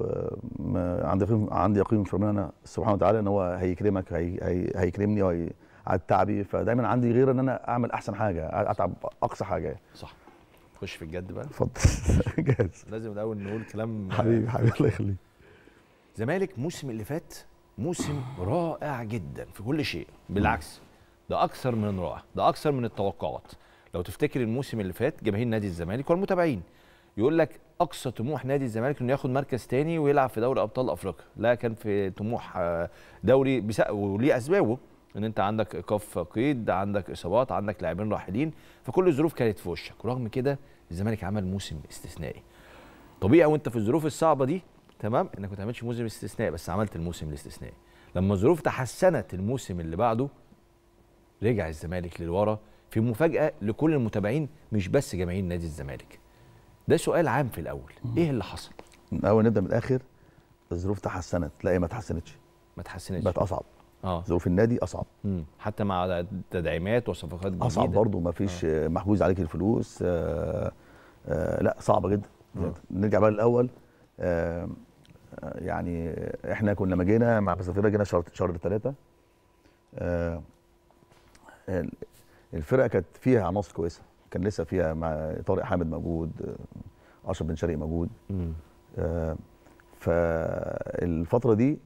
وعندي يقين في ربنا سبحانه وتعالى ان هو هيكرمك، هيكرمني على تعبي. فدايما عندي غير ان انا اعمل احسن حاجه، اتعب اقصى حاجه. صح. خش في الجد بقى. اتفضل. جاهز. لازم الاول نقول كلام. حبيبي الله يخليك. الزمالك الموسم اللي فات موسم رائع جدا في كل شيء، بالعكس ده اكثر من رائع، ده اكثر من التوقعات. لو تفتكر الموسم اللي فات جماهير نادي الزمالك والمتابعين يقول لك اقصى طموح نادي الزمالك انه ياخد مركز تاني ويلعب في دوري ابطال افريقيا، لا كان في طموح دوري وليه اسبابه، ان انت عندك ايقاف قيد، عندك اصابات، عندك لاعبين راحلين، فكل الظروف كانت في وشك. ورغم كده الزمالك عمل موسم استثنائي. طبيعي وانت في الظروف الصعبه دي تمام انك ما تعملش موسم استثنائي، بس عملت الموسم الاستثنائي. لما الظروف تحسنت الموسم اللي بعده رجع الزمالك للورا في مفاجاه لكل المتابعين، مش بس جماهير نادي الزمالك. ده سؤال عام في الاول، ايه اللي حصل؟ الاول نبدا من الاخر. الظروف تحسنت؟ لا، ما تحسنتش. بقت اصعب. ظروف النادي اصعب. حتى مع تدعيمات وصفقات جديده اصعب برضه، ما فيش محجوز عليك الفلوس. لا، صعبه جدا. نرجع بقى للاول. يعني احنا كنا لما جينا مع مسافره، جينا شهر 3. الفرقه كانت فيها عناصر كويسه، كان لسه فيها مع طارق حامد موجود، اشرف بن شرقي موجود. فالفتره دي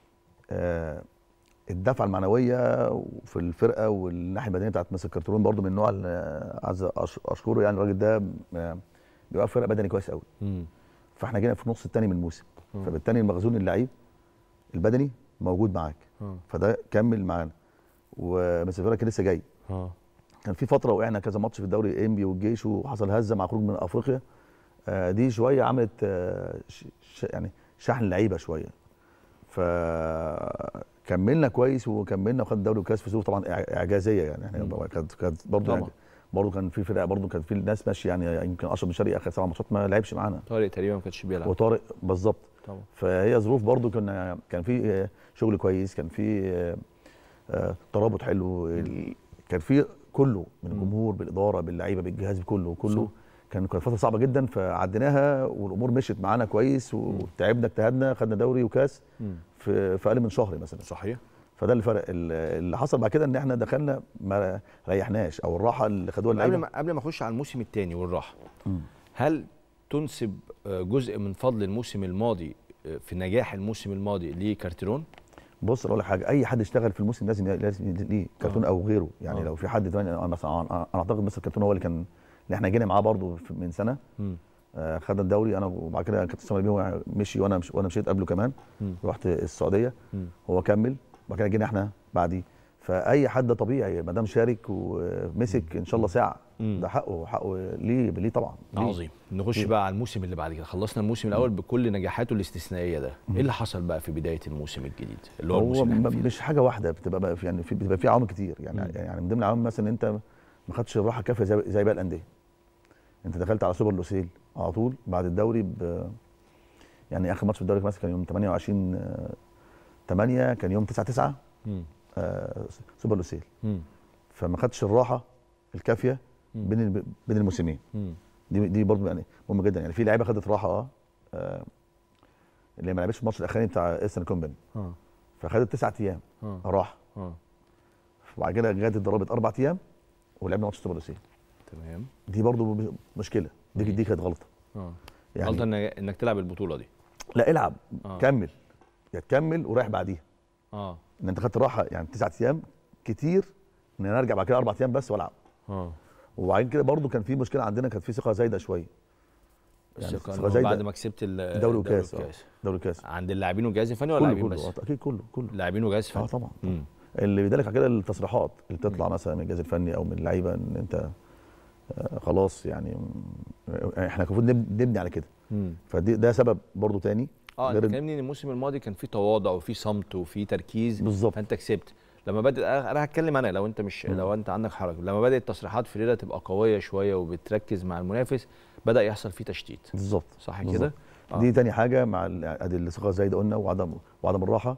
الدفعه المعنويه في الفرقه والناحيه البدنيه بتاعت مسك كارتيرون برضو من النوع اللي عايز اشكره يعني. الراجل ده بيبقى فرقه بدني كويس قوي. فاحنا جينا في النص الثاني من الموسم، فبالتالي المخزون اللعيب البدني موجود معاك، فده كمل معانا. ومسافر كان لسه جاي. كان في فتره وقعنا كذا ماتش في الدوري، انبي والجيش، وحصل هزه مع خروج من افريقيا. دي شويه عملت يعني شحن اللعيبه شويه. فكملنا كويس، وكملنا وخدنا الدوري والكاس في ظروف طبعا اعجازيه يعني. احنا كانت برضه كان في فرق، برضه كان في ناس ماشيه يعني. يمكن اشرف بن شرقي اخر 7 ماتشات ما لعبش معانا. طارق تقريبا ما كانش بيلعب. وطارق بالظبط. فهي ظروف برضه، كان في شغل كويس، كان في ترابط حلو، كان في كله من الجمهور بالاداره باللعيبه بالجهاز كله كانت فتره صعبه جدا، فعديناها والامور مشيت معانا كويس وتعبنا اجتهدنا، خدنا دوري وكاس في اقل من شهر مثلا. صحيح. فده اللي فرق. اللي حصل بعد كده ان احنا دخلنا ما ريحناش، او الراحه اللي خدوها اللعيبه. قبل ما اخش على الموسم الثاني والراحه، هل تنسب جزء من فضل الموسم الماضي في نجاح الموسم الماضي لكارتيرون؟ بص اقول لك حاجه، اي حد اشتغل في الموسم لازم ليه كارتون او غيره يعني. لو في حد تاني مثلا، انا اعتقد مثلا كارتون هو اللي احنا جينا معاه برضه من سنه، خدنا الدوري انا، وبعد كده كابتن سامي بيه مشي وانا مشيت قبله كمان، رحت السعوديه، هو كمل، وبعد كده جينا احنا بعديه. فاي حد طبيعي ما دام شارك ومسك ان شاء الله ساعه، ده حقه ليه طبعا. عظيم. نخش بقى على الموسم اللي بعد كده. خلصنا الموسم الاول بكل نجاحاته الاستثنائيه ده، ايه اللي حصل بقى في بدايه الموسم الجديد اللي هو مش حاجه واحده، بتبقى يعني بيبقى في عوامل كتير يعني من ضمن العوامل مثلا انت ما خدتش الراحه كافيه زي باقي الانديه. انت دخلت على سوبر لوسيل على طول بعد الدوري يعني اخر ماتش في الدوري مثلا كان يوم 28/8، كان يوم 9/9 سوبر لوسيل. فما خدتش الراحه الكافيه بين الموسمين. دي برضه يعني مهمه جدا. يعني في لعيبه خدت راحه اللي ما لعبتش الماتش الاخراني بتاع ايسترن كومباني، فخدت 9 ايام راحه، وبعد كده جت اتدربت 4 ايام ولعبنا ماتش سوبر لوسيل. تمام. دي برضه مشكله، دي كانت غلطه. يعني غلطه انك تلعب البطوله دي. لا العب كمل، يا تكمل ورايح بعديها. ان انت خدت راحه يعني 9 ايام كتير، ان انا ارجع بعد كده 4 ايام بس والعب. وبعدين كده برضو كان في مشكله عندنا، كانت في ثقه زايده شويه. يعني ثقه زايده بعد ما كسبت الدوري والكاس. دوري الكاس عند اللاعبين والجهاز الفني ولا لاعبين بس؟ اكيد كله لاعبين وجهاز فني. طبعا. اللي بيدلك على كده التصريحات اللي بتطلع مثلا من الجهاز الفني او من اللعيبه، ان انت خلاص يعني احنا المفروض نبني على كده. ده سبب برضو تاني. انت كلمني ان الموسم الماضي كان فيه تواضع وفيه صمت وفيه تركيز بالظبط، فانت كسبت. لما بدأ انا هتكلم لو انت مش لو انت عندك حرج، لما بدأت تصريحات فيريرا تبقى قويه شويه وبتركز مع المنافس، بدأ يحصل فيه تشتيت. بالظبط، صح كده. دي تاني حاجه مع ادي الثقه زي ده قلنا، وعدم الراحه.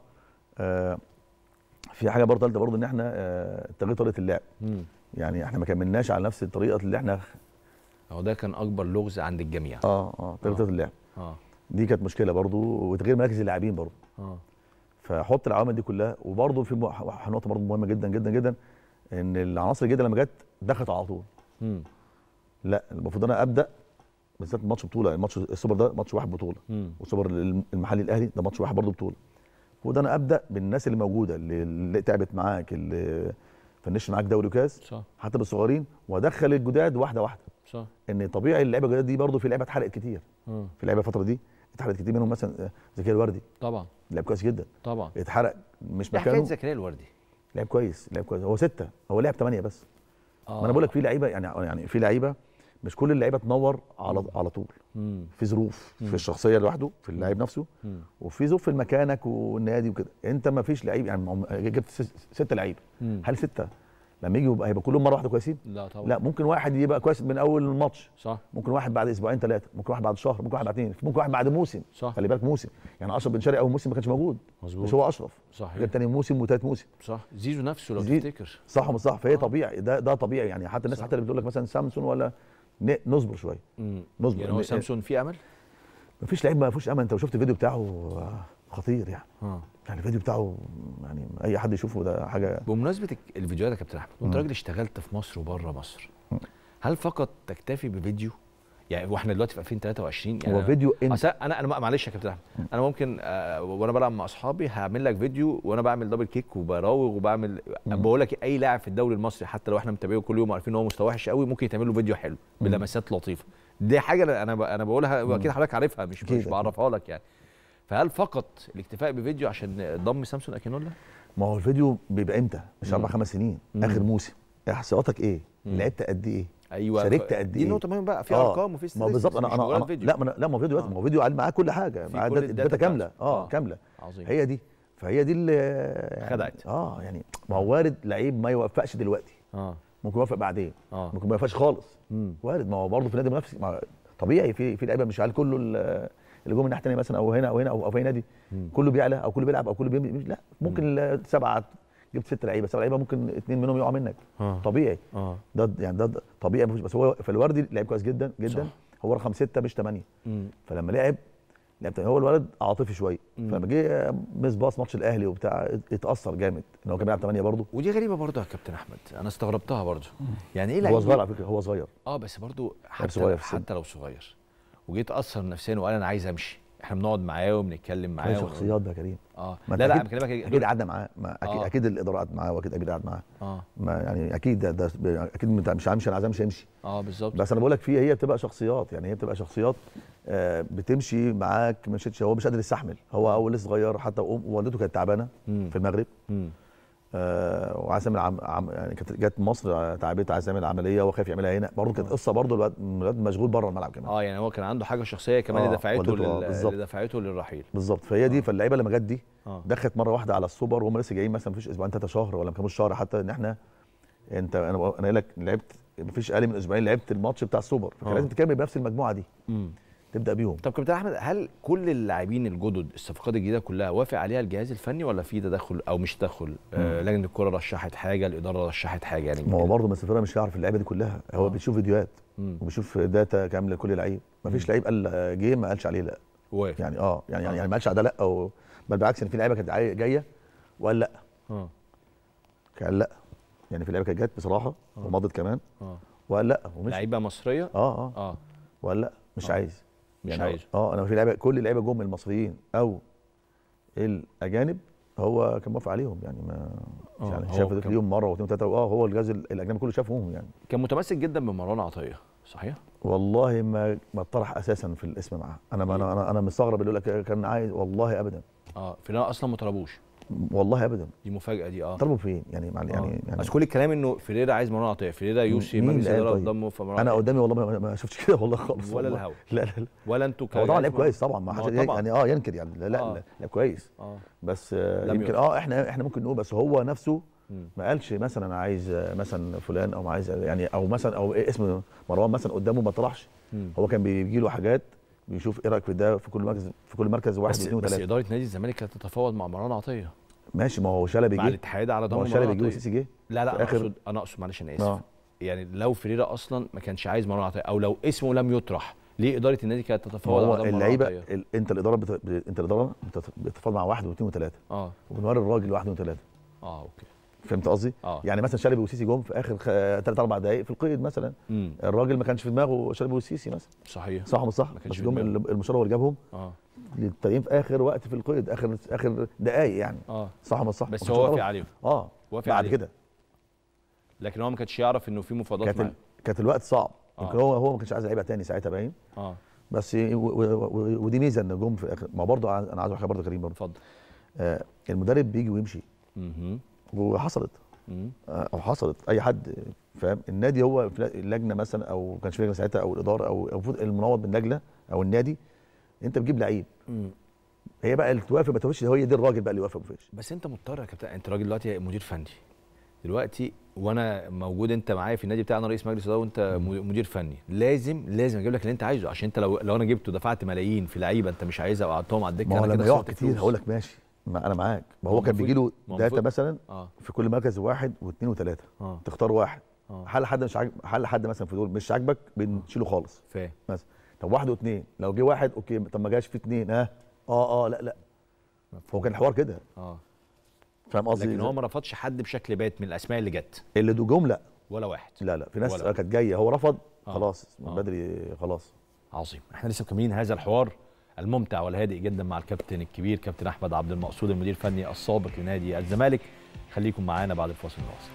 في حاجه برضه ثالثه برضه، ان احنا تغيير طريقه اللعب. يعني احنا ما كملناش على نفس الطريقه اللي احنا ده كان اكبر لغز عند الجميع. طريقه اللعب. دي كانت مشكله برضه، وتغيير مراكز اللاعبين برضه. فحط العوامل دي كلها. وبرضه في نقطه برضه مهمه جدا جدا جدا، ان العناصر الجديده لما جت دخلت على طول. لا المفروض انا ابدا، بالذات ماتش بطوله، الماتش السوبر ده ماتش واحد بطوله، والسوبر المحلي الاهلي ده ماتش واحد برضه بطوله. المفروض انا ابدا بالناس اللي موجوده، اللي تعبت معاك، اللي فنشت معاك دوري وكاس، صح، حتى بالصغيرين، وادخل الجداد واحده واحده. صح. ان طبيعي اللعيبه الجداد دي برضه في لعيبه اتحرقت كتير. في لعيبه الفتره دي اتحرقت كتير، منهم مثلا زكريا الوردي. طبعا لعيب كويس جدا. طبعا اتحرق مش مكانه. زكريا الوردي لعيب كويس. هو 6، هو لعب 8 بس. ما انا بقول لك في لعيبه يعني في لعيبه مش كل اللعيبه تنور على طول. في ظروف في الشخصيه لوحده، في اللعيب نفسه، وفي ظروف في مكانك والنادي وكده. انت ما فيش لعيب يعني جبت 6 لعيبه، هل 6 لما يجوا هيبقى كلهم مره واحده كويسين؟ لا طبعا. لا، ممكن واحد يبقى كويس من اول الماتش، صح، ممكن واحد بعد اسبوعين 3، ممكن واحد بعد شهر، ممكن واحد بعد 2، ممكن واحد بعد موسم. صح. خلي بالك موسم، يعني اشرف بن شرقي اول موسم ما كانش موجود. مظبوط. مش هو اشرف، صحيح، غير تاني موسم وثالث موسم. صح. زيزو نفسه لو تفتكر. صح ومش صح. فهي طبيعي، ده طبيعي يعني. حتى الناس حتى اللي بتقول لك مثلا سامسون ولا نصبر شويه. نصبر يعني هو سامسون في امل؟ مفيش لعيب ما فيهوش امل. انت لو شفت الفيديو بتاعه خطير يعني. يعني الفيديو بتاعه يعني اي حد يشوفه ده حاجه. بمناسبه الفيديوهات يا كابتن احمد، وانت راجل اشتغلت في مصر وبره مصر، هل فقط تكتفي بفيديو؟ يعني واحنا دلوقتي في 2023 يعني هو فيديو انا معلش يا كابتن احمد، انا ممكن وانا بلعب مع اصحابي هعمل لك فيديو وانا بعمل دبل كيك وبراوغ وبعمل بقول لك اي لاعب في الدوري المصري حتى لو احنا متابعينه كل يوم وعارفين ان هو مستواه وحش قوي، ممكن يتعمل له فيديو حلو بلمسات لطيفه. دي حاجه انا بقولها واكيد حضرتك عارفها، مش بعرفها لك يعني. فهل فقط الاكتفاء بفيديو عشان ضم سامسون اكينولا؟ ما هو الفيديو بيبقى امتى؟ مش 4-5 سنين، اخر موسم، احصائياتك ايه؟ لعبت قد ايه؟ ايوه، شاركت قد ايه؟ دي نقطه مهمه بقى، في ارقام وفي ما بالظبط. انا لا ما هو فيديو ما هو فيديو معاه كل حاجه، معاه الداتا كامله. كامله. عظيم. هي دي، فهي دي اللي يعني خدعت. يعني ما هو وارد لعيب ما يوفقش دلوقتي، ممكن يوفق بعدين، ممكن ما يوفقش خالص. وارد. ما هو برضه في نادي منافس طبيعي، في لعيبه مش على كله اللي جم من ناحيه ثانيه مثلا، او هنا او في نادي كله بيعلى او كله بيلعب او كله لا، ممكن 7 جبت 6 لعيبه 7 لعيبه ممكن 2 منهم يقعوا منك. طبيعي. ده يعني ده طبيعي. بس هو فالوردي لعيب كويس جدا جدا. صح. هو رقم 6 مش 8. فلما لعب هو الولد عاطفي شويه. فلما جه مس باص ماتش الاهلي وبتاع اتاثر جامد ان هو كان بيلعب 8 برضه. ودي غريبه برضه يا كابتن احمد، انا استغربتها برضه. يعني ايه لعيب؟ هو صغير على فكره، هو صغير. بس برضه حتى لو صغير وجيت اثر نفسيا وقال انا عايز امشي، احنا بنقعد معاه وبنتكلم معاه. شخصيات ده كريم. لا انا بكلمك اكيد قعدنا معاه، اكيد الاداره قعدت معاه، واكيد امير قعد معاه. ما يعني اكيد ده اكيد مش همشي، انا عايز امشي. بالظبط. بس انا بقول لك هي بتبقى شخصيات، يعني هي بتبقى شخصيات بتمشي معاك. مشيتش هو مش قادر يستحمل، هو اول لسه صغير. حتى والدته كانت تعبانه في المغرب، وعايز تعمل يعني كانت جت مصر تعبت، عايز تعمل عمليه وخايف يعملها هنا برضه. كانت قصه برضه الولاد مشغول بره الملعب كمان. يعني هو كان عنده حاجه شخصيه كمان اللي دفعته للرحيل. بالظبط. فهي دي. فاللعيبه لما جت دي دخلت مره واحده على السوبر وهم لسه جايين مثلا مفيش اسبوعين 3 شهر ولا ما كانوش شهر حتى. ان احنا انا قايل لك لعبت مفيش اقل من اسبوعين لعبت الماتش بتاع السوبر، فكان لازم تكمل بنفس المجموعه دي. تبدا بيهم. طب كابتن احمد، هل كل اللاعبين الجدد الصفقات الجديده كلها وافق عليها الجهاز الفني ولا في تدخل او مش تدخل؟ لجنه الكره رشحت حاجه، الاداره رشحت حاجه يعني؟ ما هو برضه مسافره مش هيعرف اللعيبه دي كلها. هو بيشوف فيديوهات وبيشوف داتا كامله لكل لعيب. ما فيش لعيب قال جه ما قالش عليه لا. وافق يعني يعني ما قالش على ده لا، بل بالعكس ان في لعيبه كانت جايه وقال لا. قال لا. يعني في لعيبه كانت جت بصراحه ومضت كمان وقال لا ومش لعيبه مصريه. وقال لا مش عايز. مش عايز. انا في لعيبه، كل اللعيبه جم المصريين او الاجانب هو كان موافق عليهم. يعني ما يعني شاف فيهم مره واثنين وثلاثه. هو الجهاز الاجنبي كله شافهم. يعني كان متمسك جدا بمروان عطيه، صحيح؟ والله ما اتطرح اساسا في الاسم معاه. انا مستغرب اللي يقول لك كان عايز. والله ابدا. فيريرا اصلا ما طلبوش. والله ابدا. دي مفاجاه دي. طلبوا فين يعني؟ يعني بس كل الكلام انه فيريرا عايز مروان عطيه. فيريرا يوصي مجلس الاداره قدامه فمروان. انا قدامي والله ما شفتش كده والله خالص. ولا الهوا. لا ولا انتوا هو طبعا لعيب كويس طبعا، ما حدش يعني ينكر يعني. لا لعيب كويس. بس يمكن احنا ممكن نقول. بس هو نفسه ما قالش مثلا انا عايز مثلا فلان او عايز يعني او مثلا او اسم مروان مثلا قدامه ما طرحش. هو كان بيجي له حاجات بيشوف ايه رايك في ده في كل مركز واحد واثنين وثلاثه. بس اداره نادي الزمالك كانت تتفاوض مع مروان عطيه. ماشي. ما هو شلبي جه مع الاتحاد على ضمان شلبي جه وسيسي جه. لا انا اقصد معلش انا اسف. يعني لو فيريرا اصلا ما كانش عايز مروان عطيه او لو اسمه لم يطرح، ليه اداره النادي كانت تتفاوض على ضمان اللعيبه؟ انت الاداره بتتفاوض مع واحد واثنين وثلاثه. وبنوري الراجل واحد وثلاثه. اوكي. فهمت قصدي؟ يعني مثلا شلبي وسيسي جم في اخر 3 4 دقائق في القيد مثلا. الراجل ما كانش في دماغه شلبي وسيسي مثلا. صحيح. صح ولا صح؟ بس جم المشرف اللي جابهم للتقييم في اخر وقت في القيد، اخر دقائق يعني. صح ولا صح؟ بس هو وافق عليهم. وافق بعد كده. لكن هو ما كانش يعرف انه في مفاوضات معاه. كانت الوقت صعب. يمكن هو ما كانش عايز لعيبه تاني ساعتها باين. بس ودي ميزه ان جم في الاخر. ما برضه انا عايز اقول برضه كريم برضه. اتفضل. المدرب بيجي ويمشي. وحصلت. او حصلت اي حد فاهم. النادي هو في اللجنه مثلا او ما كانش في لجنه ساعتها او الاداره او المفروض المنوط باللجنه او النادي. انت بتجيب لعيب. هي بقى اللي توافق ما توافقش، هي دي الراجل بقى اللي يوافق. مفيش. بس انت مضطر يا كابتن، انت راجل دلوقتي مدير فني دلوقتي وانا موجود انت معايا في النادي بتاعنا رئيس مجلس اداره وانت مدير فني. لازم اجيب لك اللي انت عايزه. عشان انت لو انا جبته دفعت ملايين في لعيبه انت مش عايزها وقعدتهم على الدكه. ما هو لما يقع كتير هقول لك ماشي. ما انا معاك. ما هو كان بيجي له داتا مثلا في كل مركز واحد واثنين وثلاثه. تختار واحد. حل حد مش حل حد مثلا في دول مش عاجبك بنشيله خالص. فاهم. مثلا طب واحد واثنين، لو جه واحد اوكي، طب ما جاش في اثنين لا هو كان الحوار كده. فاهم قصدي؟ لكن هو ما رفضش حد بشكل بات من الاسماء اللي جت. اللي جم لا ولا واحد. لا في ناس كانت جايه هو رفض. خلاص من بدري خلاص. عظيم. احنا لسه مكملين هذا الحوار الممتع والهادئ جدا مع الكابتن الكبير كابتن احمد عبد المقصود المدير الفني السابق لنادي الزمالك. خليكم معانا بعد الفاصل نواصل.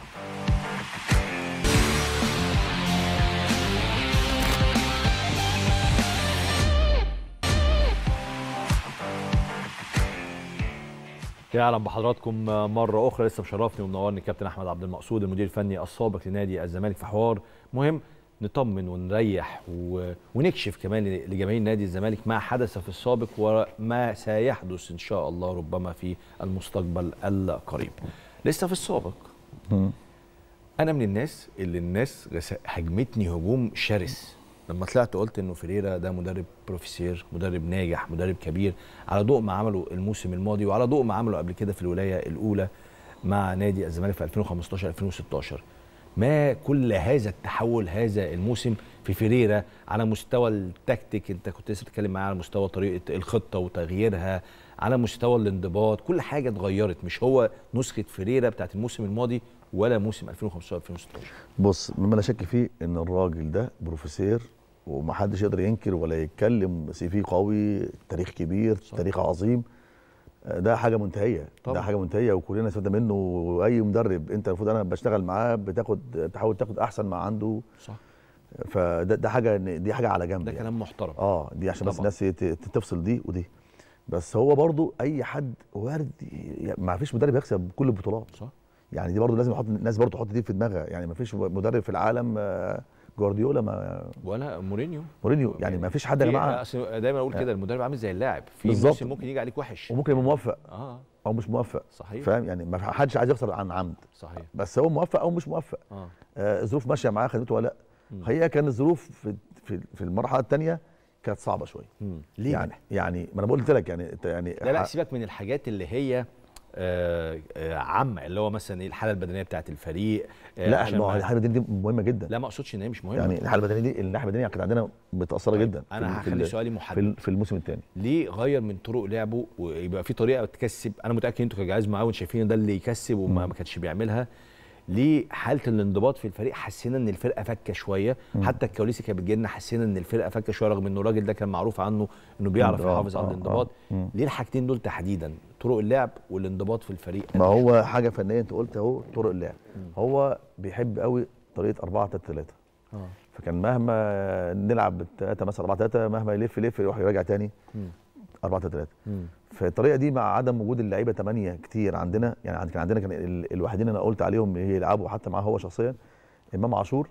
اهلا بحضراتكم مره اخرى. لسه مشرفني ومنورني الكابتن احمد عبد المقصود المدير الفني السابق لنادي الزمالك في حوار مهم نطمن ونريح ونكشف كمان لجماهير نادي الزمالك ما حدث في السابق وما سيحدث ان شاء الله ربما في المستقبل القريب. لسه في السابق انا من الناس اللي الناس هجمتني هجوم شرس لما طلعت قلت انه فيريرا ده مدرب بروفيسير، مدرب ناجح، مدرب كبير، على ضوء ما عمله الموسم الماضي وعلى ضوء ما عمله قبل كده في الولايه الاولى. مع نادي الزمالك في 2015 2016. ما كل هذا التحول هذا الموسم في فيريرا على مستوى التكتيك، انت كنت لسه بتتكلم معايا على مستوى طريقه الخطه وتغييرها، على مستوى الانضباط، كل حاجه اتغيرت، مش هو نسخه فيريرا بتاعت الموسم الماضي ولا موسم 2015 2016. بص، مما لا شك فيه ان الراجل ده بروفيسور ومحدش يقدر ينكر ولا يتكلم، سي في قوي، تاريخ كبير، صح. تاريخ عظيم، ده حاجه منتهيه طبعا. ده حاجه منتهيه وكلنا استفدنا منه. واي مدرب انت المفروض انا بشتغل معاه تحاول تاخد احسن ما عنده، صح. فده حاجه، دي حاجه على جنب، ده يعني كلام محترم. دي عشان بس الناس تفصل دي ودي. بس هو برضو اي حد وارد، ما فيش مدرب يكسب كل البطولات، صح. يعني دي برضو لازم الناس برضو تحط دي في دماغها. يعني ما فيش مدرب في العالم جوارديولا ولا مورينيو يعني ما فيش حد يا جماعه. دايما اقول كده، المدرب عامل زي اللاعب، في موسم ممكن يجي عليك وحش وممكن يبقى موفق او مش موفق، صحيح. فاهم؟ يعني ما حدش عايز يخسر عن عمد، صحيح. بس هو موفق او مش موفق، الظروف ماشيه معاه خدته ولا لا. هي كان الظروف في المرحله الثانيه كانت صعبه شويه. ليه؟ يعني ما انا قلت لك يعني لا سيبك من الحاجات اللي هي عامه، اللي هو مثلا الحاله البدنيه بتاعه الفريق. لا الحاله البدنيه دي مهمه جدا. لا ما اقصدش ان هي مش مهمه، يعني الحاله البدنيه دي، الناحيه البدنيه كانت عندنا متاثره جدا. انا هخلي سؤالي محدد في الموسم الثاني. ليه غير من طرق لعبه ويبقى في طريقه تكسب؟ انا متاكد انتوا كجهاز معاون شايفين ده اللي يكسب وما كانش بيعملها. ليه حاله الانضباط في الفريق حسينا ان الفرقه فكه شويه؟ حتى الكواليس كانت بتجي لنا حسينا ان الفرقه فكه شويه، رغم انه الراجل ده كان معروف عنه انه بيعرف يحافظ على الانضباط. ليه الحاجتين دول تحديدا، طرق اللعب والانضباط في الفريق؟ ما هو حاجه فنيه انت قلت اهو، طرق اللعب. هو بيحب قوي طريقه 4-3-3. فكان مهما نلعب بالثلاثه مثلا 4-3، مهما يلف يروح يراجع تاني 4-3-3. فالطريقه دي مع عدم وجود اللعيبه 8 كتير عندنا، يعني كان عندنا الوحيدين انا قلت عليهم يلعبوا حتى معاه هو شخصيا امام عاشور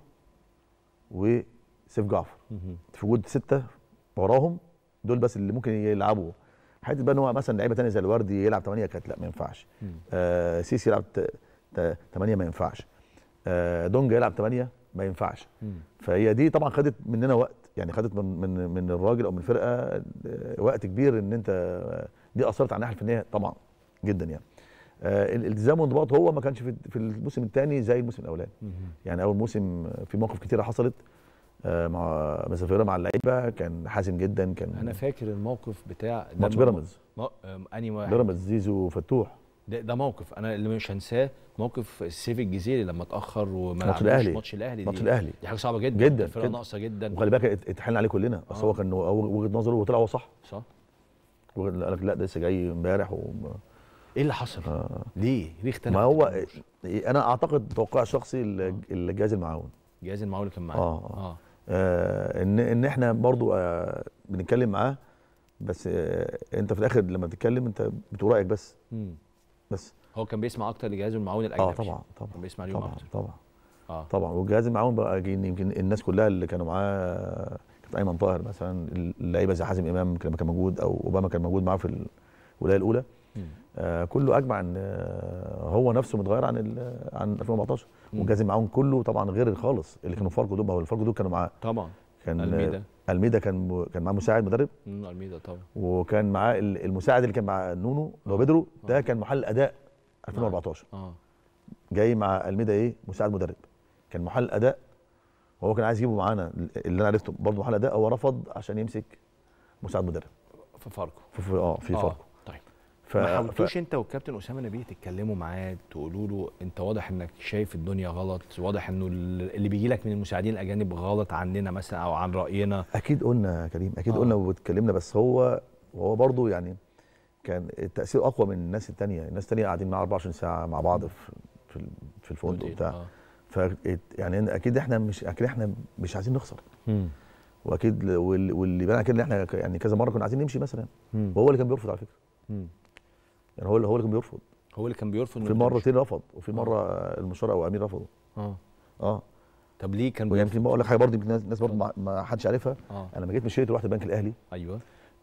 وسيف جعفر. في وجود 6 وراهم دول بس اللي ممكن يلعبوا. حته بقى ان هو مثلا لعيبه ثانيه زي الوردي يلعب 8 كانت لا ما ينفعش. سيسي يلعب 8 ما ينفعش. دونجا يلعب 8 ما ينفعش. فهي دي طبعا خدت مننا وقت، يعني خدت من الراجل او من الفرقه وقت كبير، ان انت دي اثرت على الناحيه الفنيه طبعا جدا. يعني الالتزام والانضباط هو ما كانش في الموسم الثاني زي الموسم الاولاني. يعني اول موسم في مواقف كتيره حصلت مع مسافره مع اللعيبه، كان حازم جدا. كان انا فاكر الموقف بتاع ماتش بيراميدز، انهي واحد؟ بيراميدز زيزو وفتوح. ده موقف انا اللي مش هنساه، موقف السيف الجزيري لما اتاخر وما لعبش ماتش الاهلي دي حاجه صعبه جدا الفرقه ناقصه جدا، وخلي بالك اتحلنا عليه كلنا. بس هو كان وجهه نظره وطلع هو صح. قال لك لا ده لسه جاي امبارح ايه اللي حصل؟ ليه اختلف؟ ما هو انا اعتقد توقع شخصي الجهاز المعاون اللي كان معاه ان احنا برضو بنتكلم معاه، بس انت في الاخر لما بتتكلم انت بتقول رايك بس. بس هو كان بيسمع اكتر لجهاز المعاون الاجنبي. طبعا كان بيسمع ليهم اكتر طبعا. والجهاز المعاون بقى يمكن الناس كلها اللي كانوا معاه، كانت ايمن طاهر مثلا، اللعيبه زي حازم امام لما كان موجود، او اوباما كان موجود معاه في الولايه الاولى. كله اجمع ان هو نفسه متغير عن 2014. والجهاز المعاون كله طبعا غير خالص اللي كانوا فاركو دول. الفاركو دول كانوا معاه طبعا. كان الميدا كان معاه مساعد مدرب. الميدا طبعا. وكان معاه المساعد اللي كان مع نونو اللي هو بيدرو، ده كان محلل اداء 2014. جاي مع الميدا مساعد مدرب، كان محلل اداء، وهو كان عايز يجيبه معانا اللي انا عرفته برضه محلل اداء، هو رفض عشان يمسك مساعد مدرب في فاركو. في فاركو. طيب ما حاولتوش انت والكابتن اسامه نبيه تتكلموا معاه، تقولوا له انت واضح انك شايف الدنيا غلط، واضح انه اللي بيجي لك من المساعدين الاجانب غلط عننا مثلا او عن راينا؟ اكيد قلنا يا كريم، اكيد قلنا واتكلمنا. بس هو برضه يعني كان التاثير اقوى من الناس الثانيه. الناس الثانيه قاعدين معاه 24 ساعه مع بعض في الفندق بتاع. يعني اكيد احنا مش عايزين نخسر. واكيد واللي بان كده ان احنا يعني كذا مره كنا عايزين نمشي مثلا، وهو اللي كان بيرفض على فكره. يعني هو اللي كان بيرفض. في مرتين رفض، وفي مره المشار او امير رفضوا. طب ليه كان بيرفض؟ يمكن بقول لك حاجه برضه، يمكن الناس برضه ما حدش عارفها. انا لما جيت مشيت ورحت البنك الاهلي. ايوه.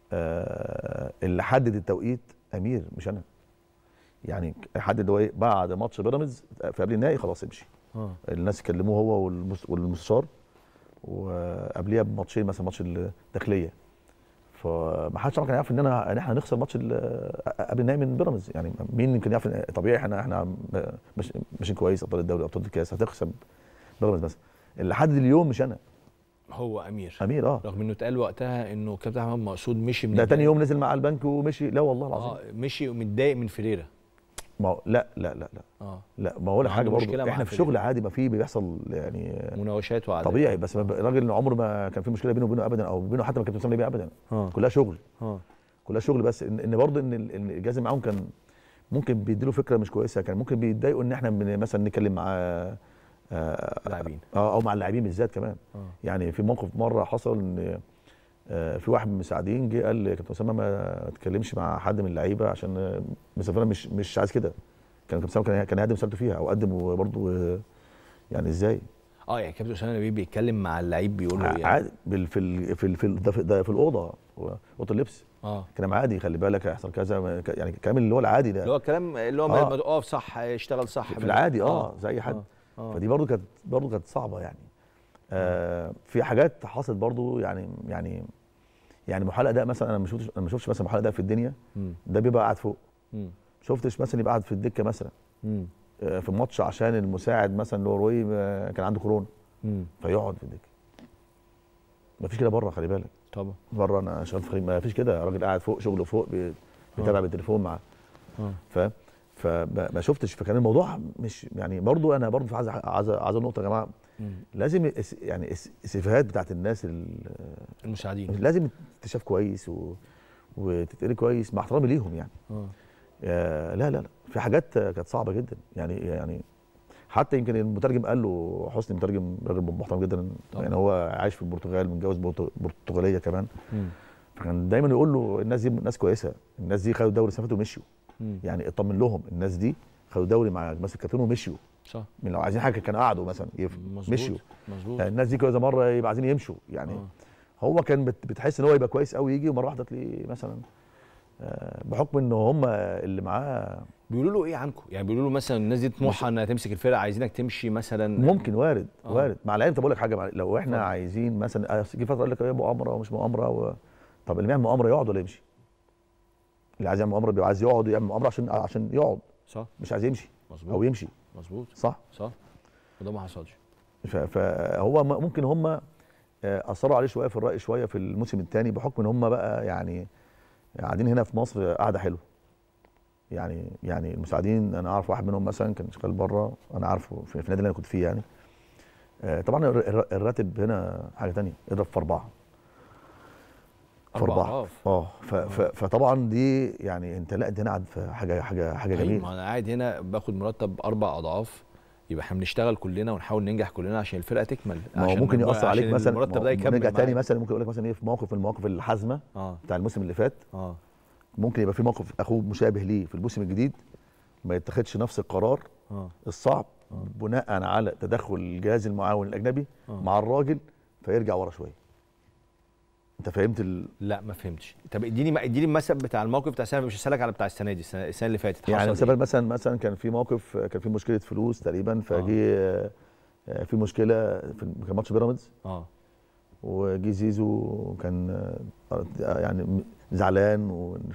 اللي حدد التوقيت امير مش انا. يعني حدد هو بعد ماتش بيراميدز في قبل النهائي خلاص امشي. الناس كلموه هو والمستشار، وقبليها بماتشين مثلا ماتش الداخليه. فما حدش كان يعرف ان احنا هنخسر ماتش قبل النهائي من بيراميدز. يعني مين كان يعرف طبيعي احنا ماشيين كويس، ابطال الدوري ابطال الكاس، هتخسر بيراميدز مثلا. لحد اليوم مش انا هو امير رغم انه اتقال وقتها انه كابتن محمد مقصود مشي من ده تاني يوم نزل مع البنك ومشي. لا والله العظيم مشي ومتضايق من فريرة. ما هو لا ما هو حاجه برضه احنا في شغل عادي، ما في بيحصل يعني مناوشات وعادات طبيعي، بس الراجل عمره ما كان في مشكله بينه وبينه ابدا، او بينه حتى ما كابتن اسامه بيه ابدا. كلها شغل كلها شغل. بس ان برضه ان الجهاز معاهم كان ممكن بيديله فكره مش كويسه، كان ممكن بيتضايقوا ان احنا مثلا نتكلم مع لاعبين او مع اللاعبين بالذات كمان. يعني في موقف مره حصل ان في واحد من المساعدين جه قال كابتن اسامه ما تتكلمش مع حد من اللعيبه عشان مسافر مش عايز كده. كابتن اسامه كان هيقدم مساعدته فيها او قدم برضه يعني ازاي؟ يعني كابتن اسامه نبيه بيتكلم مع اللعيب بيقول له يعني عادي في الاوضه، اوضه اللبس كلام عادي، خلي بالك هيحصل كذا، يعني الكلام اللي هو العادي ده، اللي هو الكلام اللي هو ما تقف صح اشتغل صح في العادي زي اي حد. فدي برضه كانت صعبه يعني. في حاجات حصلت برضه يعني محل اداء مثلا، انا ما شفتش مثلا محل اداء في الدنيا ده بيبقى قاعد فوق. شفتش مثلا يبقى قاعد في الدكه مثلا في ماتش عشان المساعد مثلا اللي هو روي كان عنده كورونا فيقعد في الدكه. ما فيش كده بره، خلي بالك. طبعا بره انا شغال في خليج ما فيش كده، راجل قاعد فوق شغله فوق بيتابع بالتليفون معاه. فما شفتش. فكان الموضوع مش يعني برضو انا برضو عايز نقطه يا جماعه. لازم يعني السيفيهات بتاعت الناس المساعدين لازم تتشاف كويس وتتقري كويس مع احترامي ليهم يعني. لا في حاجات كانت صعبه جدا يعني حتى يمكن المترجم قال له، حسني مترجم راجل محترم جدا طبعا. يعني هو عايش في البرتغال، متجوز برتغاليه كمان. فكان دايما يقول له الناس دي ناس كويسه، الناس دي خدوا دوري سافروا ومشيوا. يعني اطمن لهم، الناس دي خدوا دوري مع مثلا الكابتن ومشيوا. صح. من لو عايزين حاجه كانوا قعدوا مثلا مشيوا. مظبوط. يعني الناس دي كذا مره يبقى عايزين يمشوا يعني. هو كان بتحس ان هو يبقى كويس قوي يجي ومره واحده تلاقيه مثلا بحكم ان هم اللي معاه بيقولوا له ايه عنكم؟ يعني بيقولوا له مثلا الناس دي طموحها انها تمسك الفرقه، عايزينك تمشي مثلا. ممكن وارد مع العيال. طب اقول لك حاجه، لو احنا عايزين مثلا في فتره قال لك ايه مؤامره ومش مؤامره طب اللي بيعمل مؤامره يقعد ولا يمشي؟ اللي عايز يعمل مؤامره بيبقى عايز يقعد يعمل مؤامره عشان يقعد. صح. مش عايز يمشي. مظبوط. او يمشي. مظبوط. صح وده ما حصلش. فهو ممكن هم اثروا عليه شويه في الراي شويه في الموسم الثاني، بحكم ان هم بقى يعني قاعدين هنا في مصر قاعده حلوه. يعني المساعدين انا اعرف واحد منهم مثلا كان شغال بره، انا عارفه في النادي اللي انا كنت فيه يعني. طبعا الراتب هنا حاجه ثانيه، اضرب في 4 فطبعا دي يعني انت لا هنا قاعد في حاجه جميله. ما انا قاعد هنا باخد مرتب 4 اضعاف، يبقى احنا بنشتغل كلنا ونحاول ننجح كلنا عشان الفرقه تكمل. ما هو ممكن ياثر عليك مثلا المرتب ده يكمل. نرجع تاني مثلا ممكن اقول لك مثلا ايه في موقف من المواقف الحازمه بتاع الموسم اللي فات. ممكن يبقى في موقف اخوه مشابه ليه في الموسم الجديد، ما يتخذش نفس القرار الصعب بناء على تدخل الجهاز المعاون الاجنبي مع الراجل فيرجع ورا شويه. انت فهمت لا ما فهمتش. طب اديني المثل بتاع الموقف بتاع السنه، مش هسالك على بتاع السنه دي، السنه اللي فاتت. يعني مثلا كان في موقف، كان في مشكله فلوس تقريبا، فجي في مشكله في ماتش بيراميدز. وجي زيزو كان يعني زعلان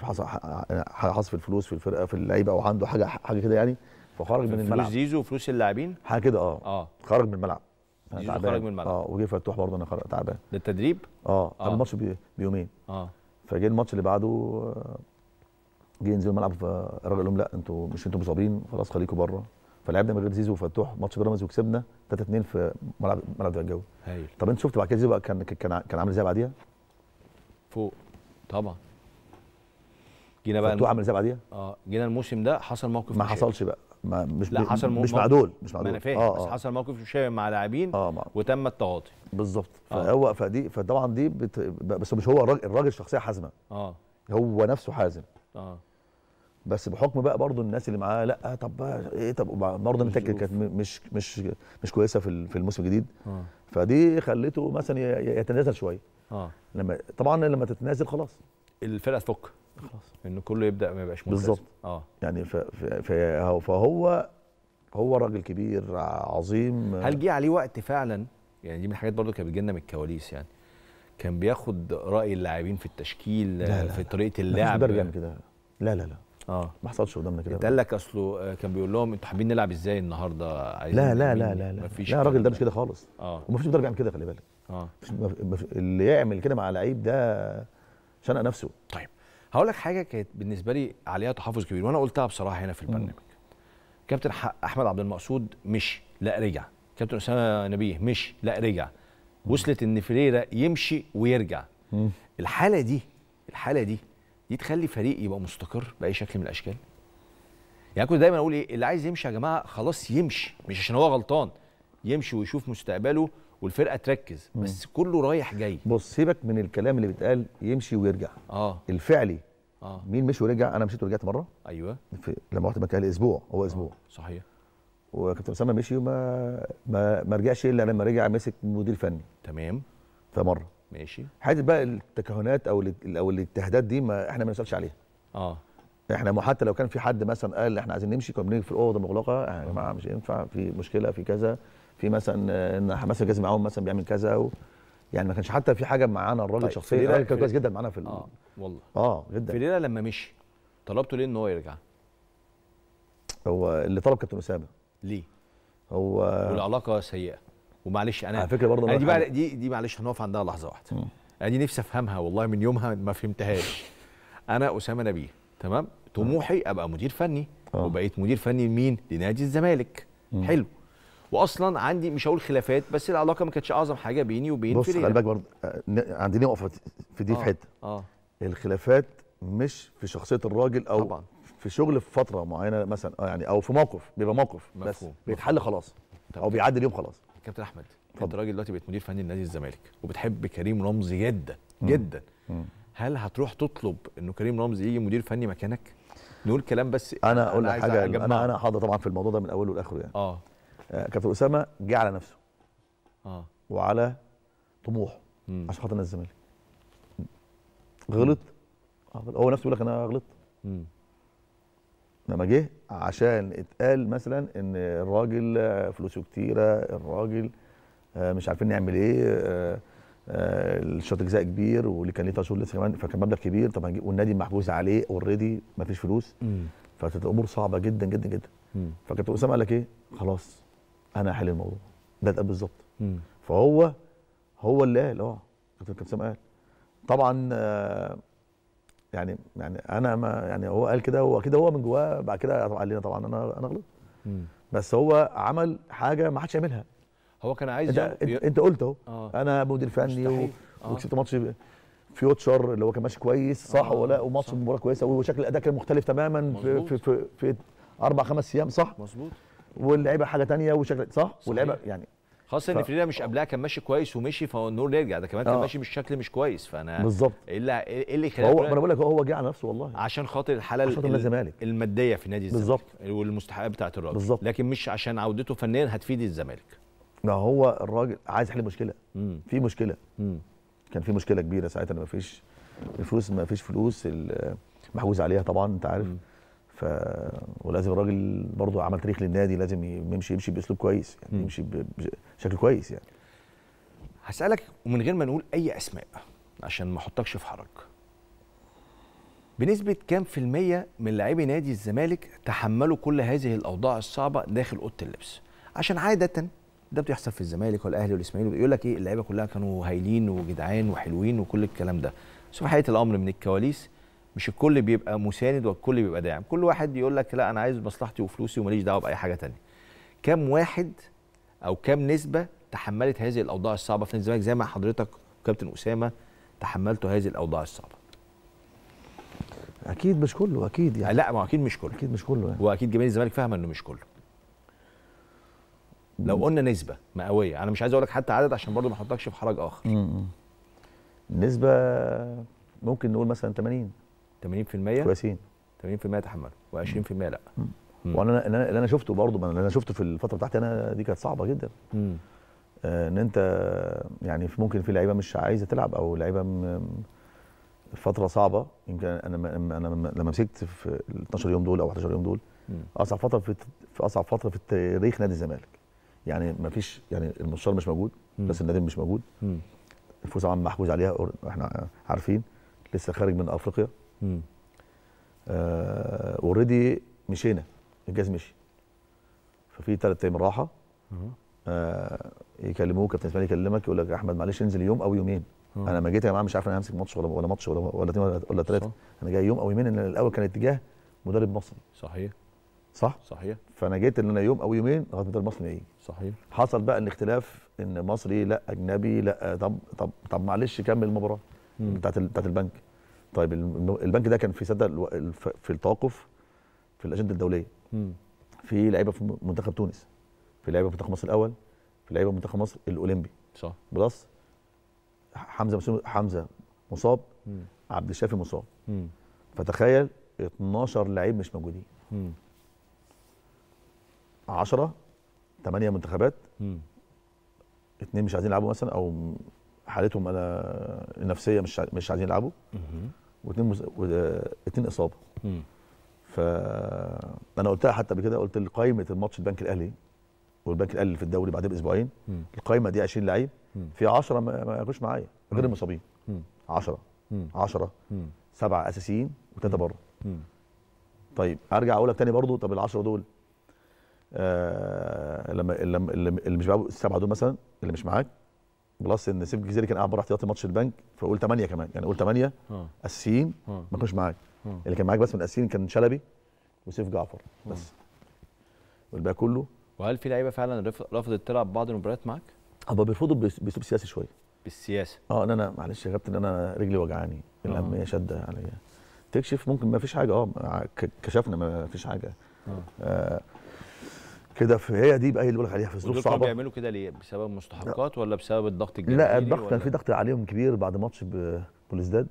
وحصل في الفلوس في الفرقه في اللعيبه او عنده حاجه كده يعني، فخرج من الملعب. فلوس زيزو وفلوس اللاعبين حاجه كده خرج من الملعب. زيزو خرج من الملعب. وجه فتوح برضه انا تعبان للتدريب. قبل الماتش بيومين. فجه الماتش اللي بعده جه ينزل الملعب، فالراجل قال لهم لا انتوا مصابين خلاص خليكم بره. فلعبنا من غير زيزو وفتوح ماتش بيراميدز وكسبنا 3-2 في ملعب الجو. هايل. طب انت شفت بعد كده زيزو بقى كان عامل ازاي بعديها؟ فوق طبعا. جينا بقى فتوح عامل ازاي بعديها؟ جينا الموسم ده حصل موقف ما حصلش بقى مش مع دول ما انا فاهم. بس حصل موقف مشابه مع لاعبين وتم التغاضي. بالظبط. فطبعا دي بس مش هو الراجل شخصيه حازمه. هو نفسه حازم. بس بحكم بقى برضه الناس اللي معاه لا طب ايه طب برضه النتائج كانت مش كويسه في الموسم الجديد. فدي خلته مثلا يتنازل شويه. لما تتنازل خلاص الفرقه تفك خلاص، ان كله يبدا ما يبقاش ملتزم. بالظبط. يعني فهو راجل كبير عظيم. هل جه عليه وقت فعلا؟ يعني دي من الحاجات برضه كانت بتجي لنا من الكواليس، يعني كان بياخد راي اللاعبين في التشكيل، لا في طريقه مفيش اللعب؟ مدرب يعمل كده. لا لا لا ما حصلش قدامنا كده. قال لك اصله كان بيقول لهم انتوا حابين نلعب ازاي النهارده؟ عايزين لا لا لا لا لا لا الراجل ده مش كده خالص. ومفيش مدرب يعمل كده، خلي بالك. اللي يعمل كده مع لعيب ده شنق نفسه. طيب هقول لك حاجه كانت بالنسبه لي عليها تحفظ كبير، وانا قلتها بصراحه هنا في البرنامج. كابتن احمد عبد المقصود مشي، لا رجع. كابتن اسامه نبيه مشي، لا رجع. وصلت ان فيريرا يمشي ويرجع. الحاله دي تخلي فريق يبقى مستقر باي شكل من الاشكال. يعني كنت دايما اقول ايه، اللي عايز يمشي يا جماعه خلاص يمشي، مش عشان هو غلطان، يمشي ويشوف مستقبله والفرقه تركز، بس كله رايح جاي. بص سيبك من الكلام اللي بيتقال يمشي ويرجع. الفعلي. مين مشي ورجع؟ انا مشيت ورجعت مره. ايوه. لما رحت مكان اسبوع، هو اسبوع. صحيح. وكابتن اسامه مشي وما رجعش الا لما رجع مسك مدير فني. تمام. فمره. ماشي. حته بقى التكهنات او الاجتهادات دي ما احنا ما نسالش عليها. احنا حتى لو كان في حد مثلا قال احنا عايزين نمشي، كنا بنيجي في الاوضه مغلقه، يا جماعه مش ينفع، في مشكله، في كذا، في مثلا ان حماس الجازي معاهم مثلا بيعمل كذا يعني ما كانش حتى في حاجه معانا. الراجل طيب شخصيا الراجل كان كويس جدا معانا في والله جدا. فيريرا لما مشي طلبته ليه ان هو يرجع؟ هو اللي طلب كابتن اسامه. ليه؟ هو والعلاقه سيئه. ومعلش انا على فكره برضه دي معلش هنقف عندها لحظه واحده. انا دي نفسي افهمها والله، من يومها ما فهمتهاش. انا اسامه نبيه تمام، طموحي ابقى مدير فني. وبقيت مدير فني لمين؟ لنادي الزمالك. حلو. واصلا عندي مش هقول خلافات، بس العلاقه ما كانتش اعظم حاجه بيني وبين فيريرا. بص خلي بالك برضه عندي نقطه في دي في حته. الخلافات مش في شخصيه الراجل او طبعا في شغل في فتره معينه مثلا يعني، او في موقف بيبقى موقف بس بيتحل خلاص او بيعدي اليوم خلاص. كابتن احمد انت راجل دلوقتي بقيت مدير فني لنادي الزمالك وبتحب كريم رمزي جدا جدا. هل هتروح تطلب انه كريم رمزي يجي مدير فني مكانك؟ نقول كلام بس. انا اقول لك حاجه، انا حاضر طبعا في الموضوع ده من اوله لاخره يعني. كابتن اسامه جه على نفسه وعلى طموحه عشان خاطر نادي الزمالك. غلط. هو نفسه يقول لك انا غلطت. لما جه عشان اتقال مثلا ان الراجل فلوسه كتيره، الراجل مش عارفين نعمل ايه، الشرط الجزاء كبير واللي كان ليه 3 شهور لسه كمان، فكان مبلغ كبير. طب والنادي محجوز عليه اوريدي ما فيش فلوس. فكانت الامور صعبه جدا جدا جدا. فكابتن اسامه قال لك ايه؟ خلاص انا هحل الموضوع ده. اتقال بالظبط. فهو اللي قال كابتن اسامه قال طبعا يعني انا ما يعني هو قال كده، هو كده هو من جواه. بعد كده قال لنا طبعا انا غلط. بس هو عمل حاجه ما حدش يعملها. هو كان عايز انت قلت اهو انا مدير فني وكسبت ماتش فيوتشر اللي هو كان ماشي كويس صح ولا لا، وماتش مباراه كويسه وشكل الاداء كان مختلف تماما في 4-5 ايام صح مظبوط. واللعيبه حاجه ثانيه وشكل صح واللعيبه يعني خاصه ان فيريرا مش قبلها كان ماشي كويس ومشي، فالنور يرجع ده كمان كان ماشي بشكل مش كويس. فانا بالظبط ايه اللي خلاه؟ ما انا بقول لك هو جه على نفسه والله عشان خاطر الحاله الماديه في نادي الزمالك والمستحقات بتاعه الراجل بالزبط. لكن مش عشان عودته فنيا هتفيد الزمالك. ما هو الراجل عايز يحل مشكله. في مشكله. كان في مشكله كبيره ساعتها ان ما فيش فلوس محجوز عليها طبعا انت عارف. ولازم الراجل برضه عمل تاريخ للنادي، لازم يمشي باسلوب كويس يعني يمشي بشكل كويس يعني. هسألك ومن غير ما نقول اي اسماء عشان ما احطكش في حرج، بنسبة كام في المية من لاعبي نادي الزمالك تحملوا كل هذه الاوضاع الصعبة داخل اوضة اللبس؟ عشان عادة ده بيحصل في الزمالك والاهلي والاسماعيلي، يقول لك ايه اللعيبه كلها كانوا هايلين وجدعان وحلوين وكل الكلام ده، بس في حقيقة الامر من الكواليس مش الكل بيبقى مساند والكل بيبقى داعم، كل واحد يقول لك لا انا عايز مصلحتي وفلوسي وماليش دعوه باي حاجه ثانيه. كم واحد او كم نسبه تحملت هذه الاوضاع الصعبه في نادي الزمالك زي ما حضرتك وكابتن اسامه تحملتوا هذه الاوضاع الصعبه؟ اكيد مش كله اكيد يعني. لا ما اكيد مش كله. اكيد مش كله يعني. واكيد جماهير الزمالك فاهمه انه مش كله. لو قلنا نسبه مئويه، انا مش عايز اقول لك حتى عدد عشان برضه ما احطكش في حرج اخر. النسبه ممكن نقول مثلا 80% كويسين. 80% تحملوا و20% لا. وانا اللي انا شفته برضه، اللي انا شفته في الفتره بتاعتي انا دي كانت صعبه جدا. ان انت يعني ممكن في لعيبه مش عايزه تلعب او لعيبه فتره صعبه. يمكن انا لما مسكت في ال 12 يوم دول او 11 يوم دول اصعب فتره في اصعب فتره في تاريخ نادي الزمالك. يعني ما فيش يعني المستشار مش موجود، بس النادي مش موجود. الفلوس طبعا محجوز عليها، احنا عارفين لسه خارج من افريقيا. اوريدي مشينا، الجهاز مشي، ففي 3 ايام راحه. يكلموك كابتن اسماعيل، يكلمك يقول لك يا احمد معلش انزل يوم او يومين. انا ما جيت يا جماعه مش عارف انا همسك ماتش ولا ماتش ولا 2 ولا 3. انا جاي يوم او يومين، ان الاول كان اتجاه مدرب مصري. صحيح صحيح. فانا جيت ان انا يوم او يومين لغايه مدرب مصري ما يجي. صحيح. حصل بقى الاختلاف ان مصري لا اجنبي لا. طب معلش كمل المباراه بتاعت البنك. طيب البنك ده كان في صدق في التوقف في الاجنده الدوليه. في لعيبه في منتخب تونس، في لعيبه في منتخب مصر الاول، في لعيبه في منتخب مصر الاولمبي. صح. بلس حمزه مصاب، عبد الشافي مصاب. فتخيل 12 لعيب مش موجودين. 10 8 منتخبات، 2 مش عايزين يلعبوا مثلا، او حالتهم النفسيه مش عايزين يلعبوا، و2 اصابه. فانا قلتها حتى قبل كده، قلت قائمه الماتش البنك الاهلي والبنك الاهلي في الدوري بعدها باسبوعين، القائمه دي 20 لعيب، في 10 ما يجوش معايا غير المصابين. 10 7 اساسيين و3 بره. طيب ارجع اقول لك تاني برضو، طب ال10 دول لما اللي مش بيلعبوا ال7 دول مثلا اللي مش معاك، بلس ان سيف الجزيري كان قاعد بره احتياطي ماتش البنك، فقول 8 كمان، يعني قول 8 اساسيين ما كانوش معاك. اللي كان معاك بس من الاساسيين كان شلبي وسيف جعفر بس، والباقي كله. وهل في لعيبه فعلا رفضت تلعب بعض المباريات معاك؟ هو بيرفضوا باسلوب سياسي شويه. بالسياسه؟ ان انا معلش يا كابتن انا رجلي وجعاني، الاهميه شاده عليا، تكشف ممكن ما فيش حاجه. كشفنا ما فيش حاجه. كده هي دي بقى اللي بقول لك عليها في ظروف صعبه. كانوا بيعملوا كده ليه؟ بسبب مستحقات ولا بسبب الضغط الجماهيري؟ لا الضغط كان في ضغط عليهم كبير بعد ماتش بوليسداد.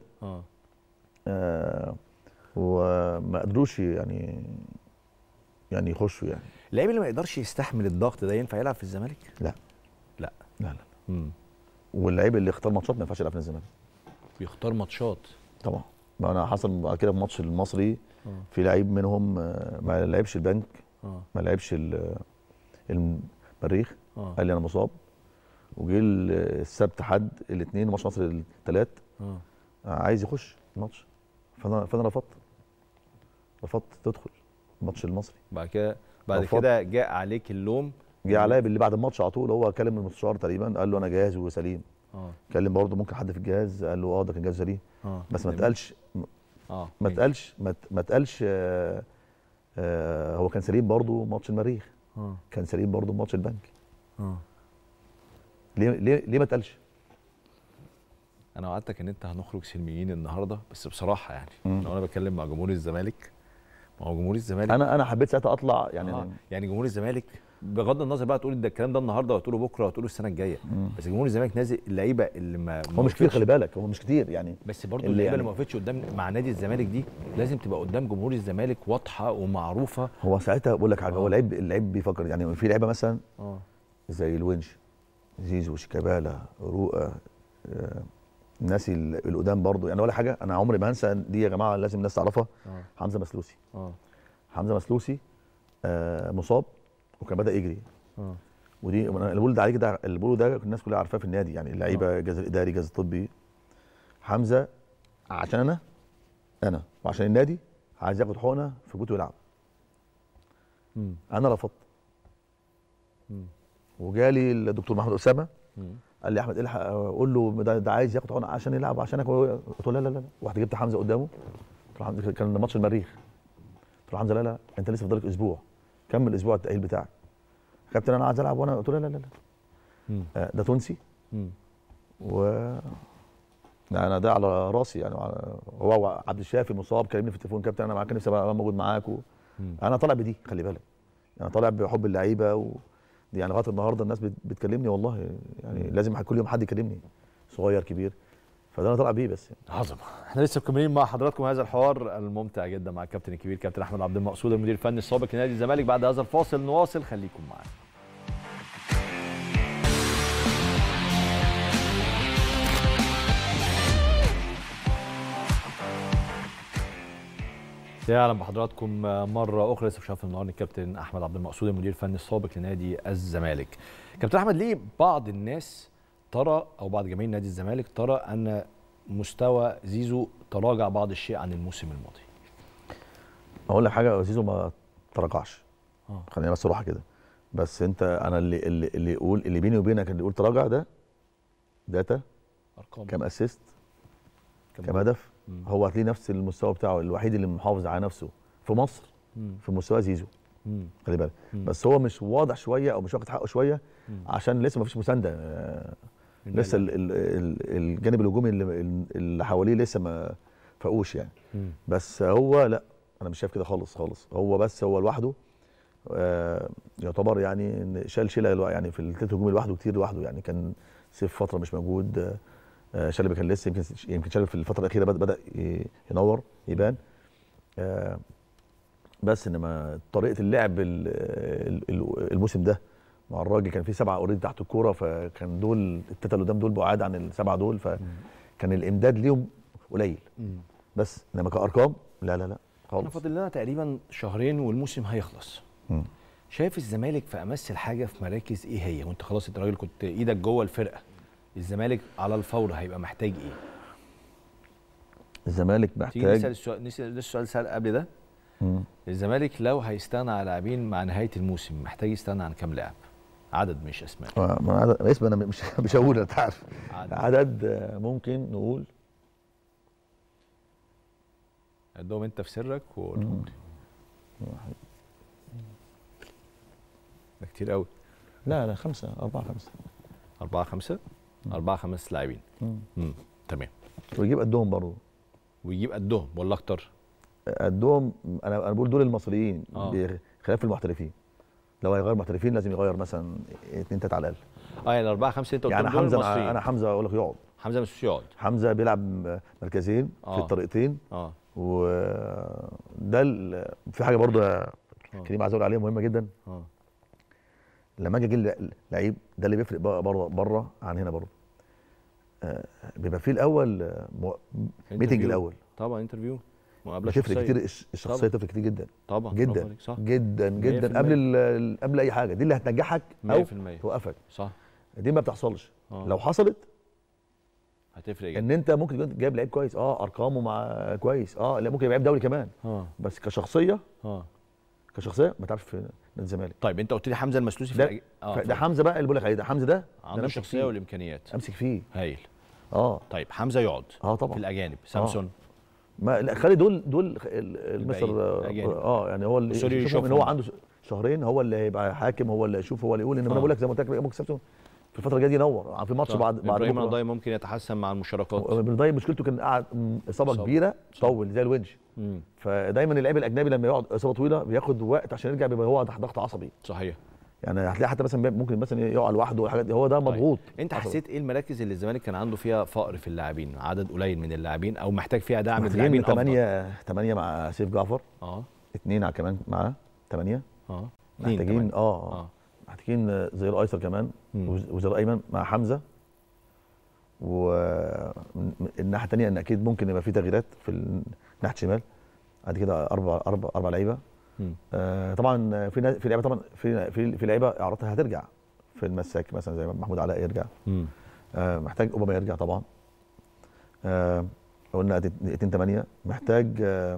وما قدروش يعني يخشوا يعني. اللعيب اللي ما يقدرش يستحمل الضغط ده ينفع يلعب في الزمالك؟ لا. امم واللعيب اللي اختار ماتشات ما ينفعش يلعب في الزمالك. بيختار ماتشات طبعا. ما انا حصل بعد كده في ماتش المصري في لعيب منهم ما لعبش البنك، ما لعبش المريخ، قال لي انا مصاب، وجه السبت حد الاثنين ماتش مصر الثلاث عايز يخش الماتش، فانا رفضت تدخل الماتش المصري. بعد كده جاء عليك اللوم. جه عليا باللي بعد الماتش على طول، هو كلم المستشار تقريبا قال له انا جاهز وسليم. كلم برضه ممكن حد في الجهاز قال له ده كان جاهز سليم. بس ما اتقالش ما اتقالش هو كان سليم برضه ماتش المريخ، كان سليم برضه ماتش البنك. ليه ما اتقالش؟ انا وعدتك ان انت هنخرج سلميين النهارده، بس بصراحه يعني لو انا بتكلم مع جمهور الزمالك، ما هو جمهور الزمالك انا حبيت ساعتها اطلع يعني يعني جمهور الزمالك بغض النظر بقى تقول ده الكلام ده النهارده وتقوله بكره وتقوله السنه الجايه، بس جمهور الزمالك نازل اللعيبه اللي ما هو مش كتير، خلي بالك هو مش كتير يعني، بس برضه اللعيبه اللي ما وقفتش قدام مع نادي الزمالك دي لازم تبقى قدام جمهور الزمالك واضحه ومعروفه. هو ساعتها بقول لك حاجه، هو اللعيب بيفكر يعني في لعيبه مثلا زي الونش، زيزو، شيكابالا، رؤى، الناس القدام برضه يعني، ولا حاجه انا عمري ما هنسى دي يا جماعه، لازم الناس تعرفها. حمزه مسلوسي حمزه مسلوسي مصاب وكان بدا يجري. ودي اللي بقول ده عليه كده، اللي بقوله ده الناس كلها عارفاه في النادي يعني، اللعيبه الجهاز الاداري الجهاز الطبي. حمزه عشان انا وعشان النادي عايز ياخد حقنه في بوته يلعب. انا رفضت. وجالي الدكتور محمود اسامه قال لي احمد الحق قول له ده عايز ياخد حقنه عشان يلعب عشانك. قلت له لا. رحت جبت حمزه قدامه، كان ماتش المريخ، قلت له حمزه لا انت لسه فاضلك اسبوع، كمل اسبوع التاهيل بتاعك. كابتن انا عايز العب، وانا قلت له لا. ده تونسي و انا ده على راسي يعني. هو عبد الشافي مصاب، كلمني في التليفون كابتن انا معاك نفسي ابقى موجود معاك انا طالع بدي، خلي بالك انا طالع بحب اللعيبه دي يعني. لغايه النهارده الناس بتكلمني والله يعني، لازم كل يوم حد يكلمني صغير كبير، فده انا طالع بيه بس يعني. عظمه. احنا لسه مكملين مع حضراتكم هذا الحوار الممتع جدا مع الكابتن الكبير كابتن احمد عبد المقصود المدير الفني السابق لنادي الزمالك. بعد هذا الفاصل نواصل، خليكم معانا. اهلا بحضراتكم مره اخرى. لسه شايف النهارده الكابتن احمد عبد المقصود المدير الفني السابق لنادي الزمالك. كابتن احمد، ليه بعض الناس ترى او بعض جماهير نادي الزمالك ترى ان مستوى زيزو تراجع بعض الشيء عن الموسم الماضي؟ اقول لك حاجه، زيزو ما تراجعش. خلينا بس صراحه كده. بس انت انا اللي يقول، اللي بيني وبينك اللي يقول تراجع ده داتا، ارقام، كام اسيست، كام هدف. هو هتلاقيه نفس المستوى بتاعه، الوحيد اللي محافظ على نفسه في مصر في مستوى زيزو. خلي بالك. بس هو مش واضح شويه او مش واخد حقه شويه عشان لسه ما فيش مسانده. لسه الجانب الهجومي اللي حواليه لسه ما فاقوش يعني. بس هو لا، انا مش شايف كده خالص خالص. هو بس هو لوحده يعتبر يعني شيله يعني في الثلث الهجومي لوحده كتير لوحده يعني. كان سيف فتره مش موجود، شلبي كان لسه يمكن شلبي في الفتره الاخيره بدا ينور يبان. بس انما طريقه اللعب الموسم ده مع الراجل كان في 7 اوريدي تحت الكوره، فكان دول التلاته اللي قدام دول بعاد عن ال7 دول، فكان الامداد ليهم قليل. بس انما كارقام لا لا لا خالص. احنا فاضل لنا تقريبا شهرين والموسم هيخلص. شايف الزمالك في امس الحاجه في مراكز ايه هي؟ وانت خلاص انت راجل كنت ايدك جوه الفرقه. الزمالك على الفور هيبقى محتاج ايه؟ الزمالك محتاج، تيجي نسال السؤال سأل قبل ده. الزمالك لو هيستغنى على لاعبين مع نهايه الموسم محتاج يستغنى عن كام لاعب؟ عدد مش اسماء. عدد اسم انا مش هقول، انت عارف. عدد ممكن نقول عدهم انت في سرك وقولهم لي. ده كتير قوي. لا 5 4 5 4 5 4 5 لاعبين. تمام. ويجيب قدهم برضه. ويجيب قدهم ولا اكتر؟ قدهم. انا بقول دول المصريين بخلاف المحترفين. لو هيغير محترفين لازم يغير مثلا 2 3 على الاقل. يعني 4 5 انت قلت يعني حمزه، انا حمزه اقول لك يقعد. حمزه مش يقعد. حمزه بيلعب مركزين في الطريقتين. وده في حاجه برضه كريم عايز اقول عليها مهمه جدا. لما اجي اجيب لعيب ده اللي بيفرق بره عن هنا برضه. بيبقى فيه الاول ميتنج الاول طبعا، انترفيو مقابله بتفرق كتير. الشخصيه تفرق كتير جدا طبعا جدا صح. جدا جدا قبل اي حاجه. دي اللي هتنجحك او توقفك. صح. دي ما بتحصلش. لو حصلت هتفرق جدا. ان انت ممكن تكون جايب لعيب كويس، ارقامه مع كويس، لا ممكن يبقى لعيب دولي كمان، بس كشخصيه ما تعرفش في نادي الزمالك. طيب انت قلت لي حمزه المسلوسي في ده حمزه بقى اللي بقول لك عليه. ده حمزه ده عنده الشخصيه والامكانيات، امسك فيه. هايل. طيب حمزه يقعد طبعا في الاجانب. سامسون ما لا، خلي دول المستر يعني هو اللي يشوف ان هو عنده شهرين، هو اللي هيبقى حاكم، هو اللي يشوف، هو اللي يقول. ان انا بقول لك زي ما قلت لك ممكن سامسون في الفتره الجايه دي ينور في ماتش بعد ابراهيم رضاي ممكن يتحسن مع المشاركات. رضاي مشكلته كان قاعد اصابه كبيره طول زي الونش. فدايما اللعيب الاجنبي لما يقعد اصابه طويله بياخد وقت عشان يرجع، بيبقى هو تحت ضغط عصبي. صحيح. يعني هتلاقي حتى مثلا ممكن مثلا يقع لوحده والحاجات دي، هو ده مضغوط. انت حسيت ايه المراكز اللي الزمالك كان عنده فيها فقر في اللاعبين، عدد قليل من اللاعبين او محتاج فيها دعم اللاعبين افضل؟ 8 مع سيف جعفر. 2 كمان معاه 8. محتاجين محتاجين زي الايسر كمان وزي الايمن مع حمزه. والناحيه الثانيه ان اكيد ممكن يبقى في تغييرات في ناحيه الشمال. بعد كده 4 لعيبه. طبعا في لعيبه، طبعا في لعيبه اعارتها هترجع في المساك مثلا زي محمود علاء يرجع. محتاج اوباما يرجع طبعا. قلنا 2 8 محتاج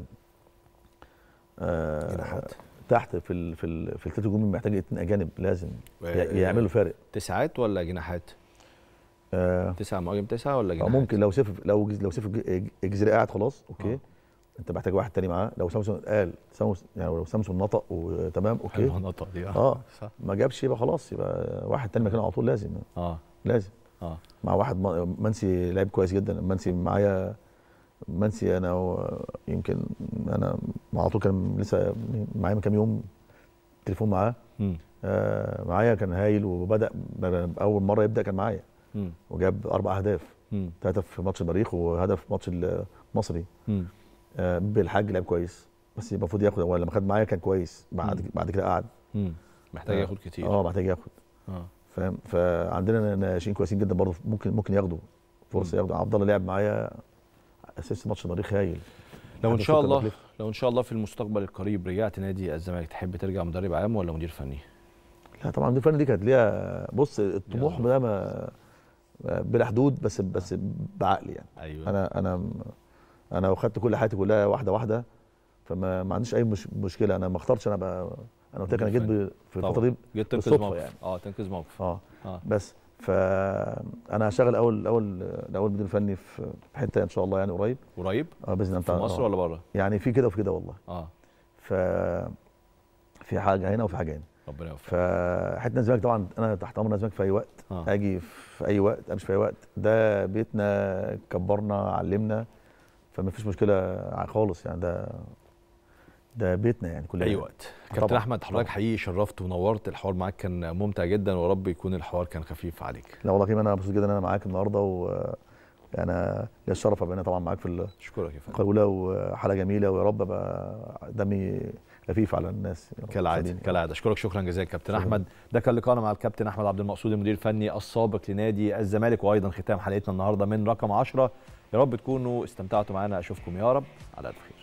تحت في الثلاث هجوم. محتاج 2 اجانب لازم يعملوا فارق. تسعات ولا جناحات؟ 9 مهاجم 9 ولا جناحات؟ ممكن لو سيف الجزيري قاعد خلاص اوكي. انت محتاج واحد تاني معاه. لو سامسون قال يعني لو سامسون نطق وتمام اوكي. نطق دي صح. ما جابش يبقى خلاص، يبقى واحد تاني مكانه على طول لازم. لازم مع واحد منسي لعيب كويس جدا. منسي معايا. منسي انا يمكن انا على طول كان لسه معايا من كام يوم تليفون معاه. معايا كان هايل، وبدا اول مره يبدا كان معايا وجاب 4 اهداف. 3 في ماتش المريخ وهدف في ماتش المصري. بالحاج لعب كويس، بس المفروض ياخد. هو لما خد معايا كان كويس، بعد كده قعد. محتاج ياخد كتير. محتاج ياخد. فاهم. فعندنا ناشئين كويسين جدا برضه، ممكن ياخدوا فرصه. ياخدوا. عبد الله لعب معايا اساس ماتش المريخ هايل. لو ان شاء الله في المستقبل القريب رجعت نادي الزمالك، تحب ترجع مدرب عام ولا مدير فني؟ لا طبعا مدير فني دي كانت ليها. بص الطموح ده بلا حدود، بس بعقل يعني. ايوه. انا واخدت كل حياتي كلها واحده واحده، فما عنديش اي مشكله. انا ما اخترتش، انا قلت لك انا جيت في الفتره دي جيت تنقذ موقف يعني. تنقذ موقف. بس فانا هشتغل اول مدير فني في حته ان شاء الله يعني قريب باذن الله. في مصر ولا بره؟ يعني في كده وفي كده والله. في حاجه هنا وفي حاجه هنا. ربنا يوفقك. فحته الزمالك طبعا انا تحت امر الزمالك في اي وقت. اجي في اي وقت، امشي في اي وقت. ده بيتنا، كبرنا، علمنا، فما فيش مشكله خالص يعني. ده بيتنا يعني كلنا. اي وقت. كابتن احمد حضرتك حقيقي شرفت ونورت، الحوار معاك كان ممتع جدا، ورب يكون الحوار كان خفيف عليك. لا والله كريم، انا مبسوط جدا ان انا معاك النهارده، انا ليا الشرف ابقى طبعا معاك في اشكرك يا فندم. القناه، وحلقه جميله، ويا رب ابقى دمي خفيف على الناس كالعاده. اشكرك شكرا جزيلا كابتن احمد. ده كان لقاءنا مع الكابتن احمد عبد المقصود، المدير الفني السابق لنادي الزمالك، وايضا ختام حلقتنا النهارده من رقم 10. يا رب تكونوا استمتعتوا معنا، اشوفكم يا رب على الف خير.